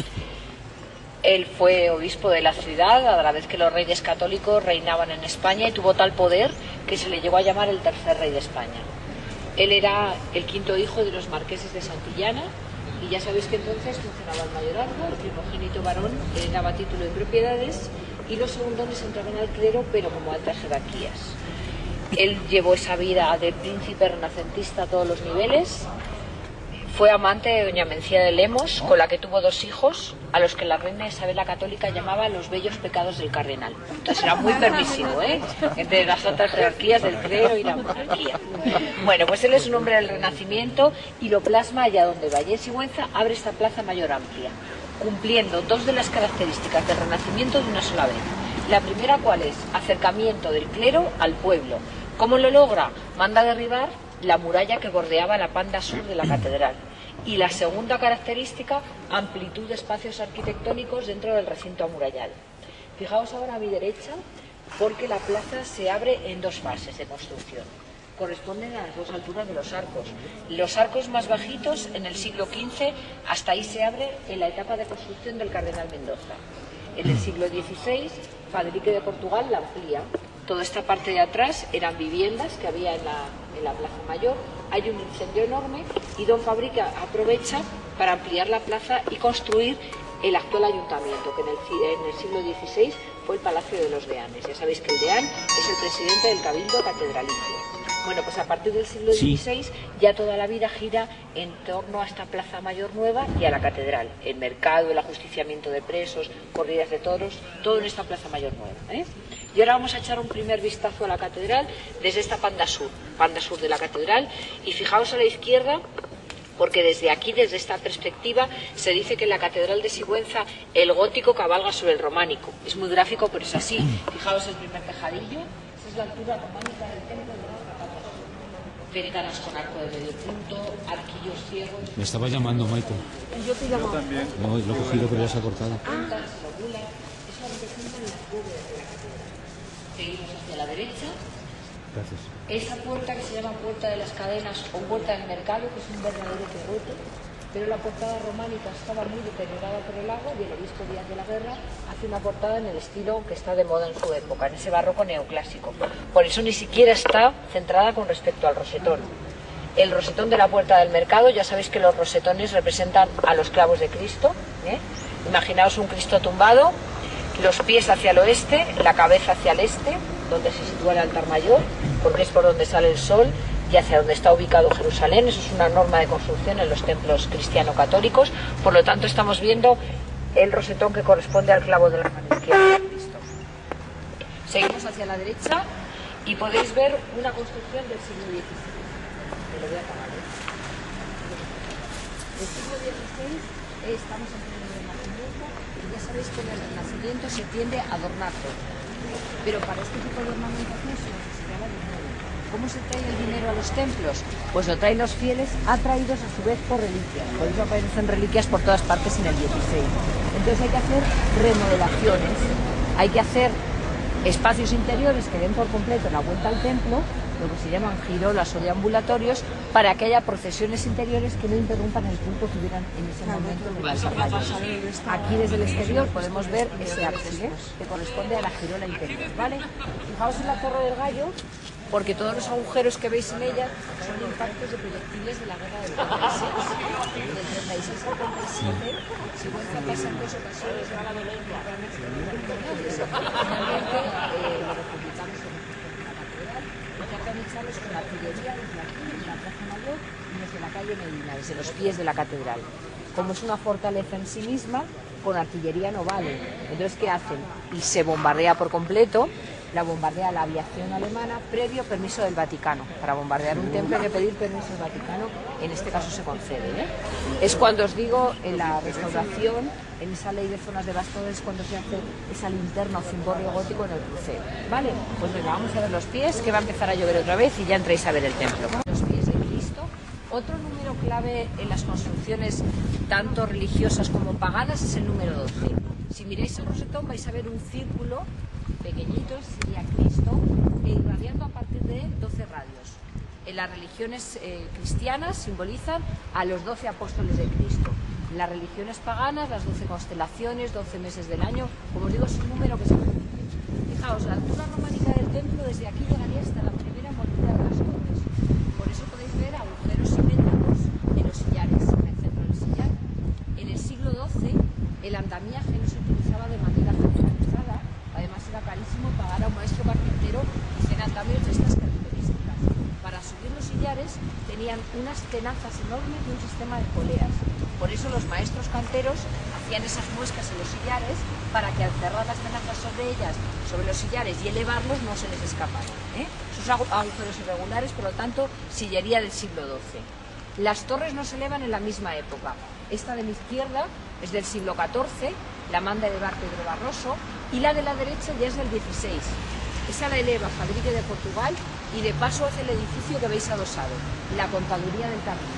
Él fue obispo de la ciudad a la vez que los reyes católicos reinaban en España, y tuvo tal poder que se le llegó a llamar el tercer rey de España. Él era el quinto hijo de los marqueses de Santillana, y ya sabéis que entonces funcionaba el mayorazgo. El primogénito varón heredaba título y propiedades, y los segundones entraban al clero, pero como altas jerarquías. Él llevó esa vida de príncipe renacentista a todos los niveles. Fue amante de doña Mencía de Lemos, con la que tuvo 2 hijos, a los que la reina Isabel la Católica llamaba los bellos pecados del cardenal. Entonces era muy permisivo, entre las altas jerarquías del clero y la monarquía. Bueno, pues él es un hombre del Renacimiento y lo plasma allá donde va. Y en Sigüenza abre esta plaza mayor amplia, cumpliendo 2 de las características del Renacimiento de una sola vez. La primera, ¿cuál es? Acercamiento del clero al pueblo. ¿Cómo lo logra? Manda derribar la muralla que bordeaba la panda sur de la catedral. Y la segunda característica, amplitud de espacios arquitectónicos dentro del recinto amurallado. Fijaos ahora a mi derecha, porque la plaza se abre en 2 fases de construcción. Corresponden a las 2 alturas de los arcos. Los arcos más bajitos en el siglo XV, hasta ahí se abre en la etapa de construcción del cardenal Mendoza. En el siglo XVI, Fadrique de Portugal la amplía. Toda esta parte de atrás eran viviendas que había en la Plaza Mayor. Hay un incendio enorme y don Fadrique aprovecha para ampliar la plaza y construir el actual ayuntamiento, que en el siglo XVI fue el Palacio de los Deanes. Ya sabéis que el deán es el presidente del Cabildo Catedralicio. Bueno, pues a partir del siglo XVI ya toda la vida gira en torno a esta Plaza Mayor nueva y a la catedral. El mercado, el ajusticiamiento de presos, corridas de toros, todo en esta Plaza Mayor nueva. Y ahora vamos a echar un primer vistazo a la catedral desde esta panda sur de la catedral. Y fijaos a la izquierda, porque desde aquí, desde esta perspectiva, se dice que en la catedral de Sigüenza el gótico cabalga sobre el románico. Es muy gráfico, pero es así. Fijaos el primer tejadillo, esa es la altura románica del templo de la Zapata. Ventanas con arco de medio punto, arquillos ciegos. Me estaba llamando, Maite. Yo te llamo. No, lo he cogido, pero ya se ha cortado. Eso representa la curva de la catedral. Seguimos hacia la derecha. Gracias. Esa puerta que se llama Puerta de las Cadenas o Puerta del Mercado, que es un verdadero terrote, pero la portada románica estaba muy deteriorada por el agua, y el obispo Díaz de la Guerra hace una portada en el estilo que está de moda en su época, en ese barroco neoclásico. Por eso ni siquiera está centrada con respecto al rosetón. El rosetón de la Puerta del Mercado, ya sabéis que los rosetones representan a los clavos de Cristo. Imaginaos un Cristo tumbado, los pies hacia el oeste, la cabeza hacia el este, donde se sitúa el altar mayor, porque es por donde sale el sol, y hacia donde está ubicado Jerusalén. Eso es una norma de construcción en los templos cristiano-católicos. Por lo tanto, estamos viendo el rosetón que corresponde al clavo de la mano izquierda de Cristo. Seguimos hacia la derecha y podéis ver una construcción del siglo XVI. Me lo voy a acabar. El siglo XVI estamos en el Renacimiento, y ya sabéis que en el Renacimiento se tiende a adornar todo. Pero para este tipo de ornamentación se necesitaba dinero. ¿Cómo se trae el dinero a los templos? Pues lo traen los fieles atraídos a su vez por reliquias. Por eso aparecen reliquias por todas partes en el 16. Entonces hay que hacer remodelaciones, hay que hacer espacios interiores que den por completo la vuelta al templo, lo que se llaman girolas o deambulatorios, para que haya procesiones interiores que no interrumpan el culto que hubieran en ese momento en las calles. Aquí desde el exterior podemos ver ese ábside que corresponde a la girola interior, ¿vale? Fijaos en la Torre del Gallo, porque todos los agujeros que veis en ella son impactos de proyectiles de la guerra del 36. Del 36 al 37, Sigüenza pasa en 2 ocasiones a la violencia. Finalmente, los republicanos se refugian en la catedral, intentan echarlos con la artillería desde aquí, en la Plaza Mayor, y desde la calle Medina, desde los pies de la catedral. Como es una fortaleza en sí misma, con artillería no vale. Entonces, ¿qué hacen? Y se bombardea por completo. La bombardea la aviación alemana previo permiso del Vaticano. Para bombardear un templo hay que pedir permiso del Vaticano, en este caso se concede. Es cuando os digo, en la restauración, en esa ley de zonas devastadas, es cuando se hace esa linterna o cimborrio gótico en el crucero. ¿Vale? Pues venga, vamos a ver los pies, que va a empezar a llover otra vez y ya entráis a ver el templo. Los pies de Cristo. Otro número clave en las construcciones, tanto religiosas como paganas, es el número 12. Si miráis el rosetón vais a ver un círculo pequeñito, sería Cristo, e irradiando a partir de 12 radios. En las religiones cristianas simbolizan a los 12 apóstoles de Cristo. En las religiones paganas, las 12 constelaciones, 12 meses del año, como os digo, es un número que se repite. Fijaos, la altura románica del templo desde aquí llegaría hasta la primera molina de las torres. Por eso podéis ver agujeros simétricos en los sillares, en el centro del sillar. En el siglo XII, el andamiaje no se utilizaba de manera generalizada. Además era carísimo pagar a un maestro carpintero y hacían andamios de estas características. Para subir los sillares tenían unas tenazas enormes y un sistema de poleas. Por eso los maestros canteros hacían esas muescas en los sillares para que al cerrar las tenazas sobre ellas, sobre los sillares y elevarlos, no se les escaparan. Esos agujeros irregulares, por lo tanto, sillería del siglo XII. Las torres no se elevan en la misma época. Esta de mi izquierda es del siglo XIV, la manda de Pedro Barroso, y la de la derecha ya es del 16. Esa la eleva Fadrique de Portugal y de paso hace el edificio que veis adosado, la Contaduría del Camino.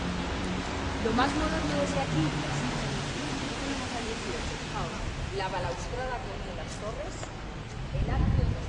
Lo más moderno desde aquí, la balaustrada con las torres, el atrio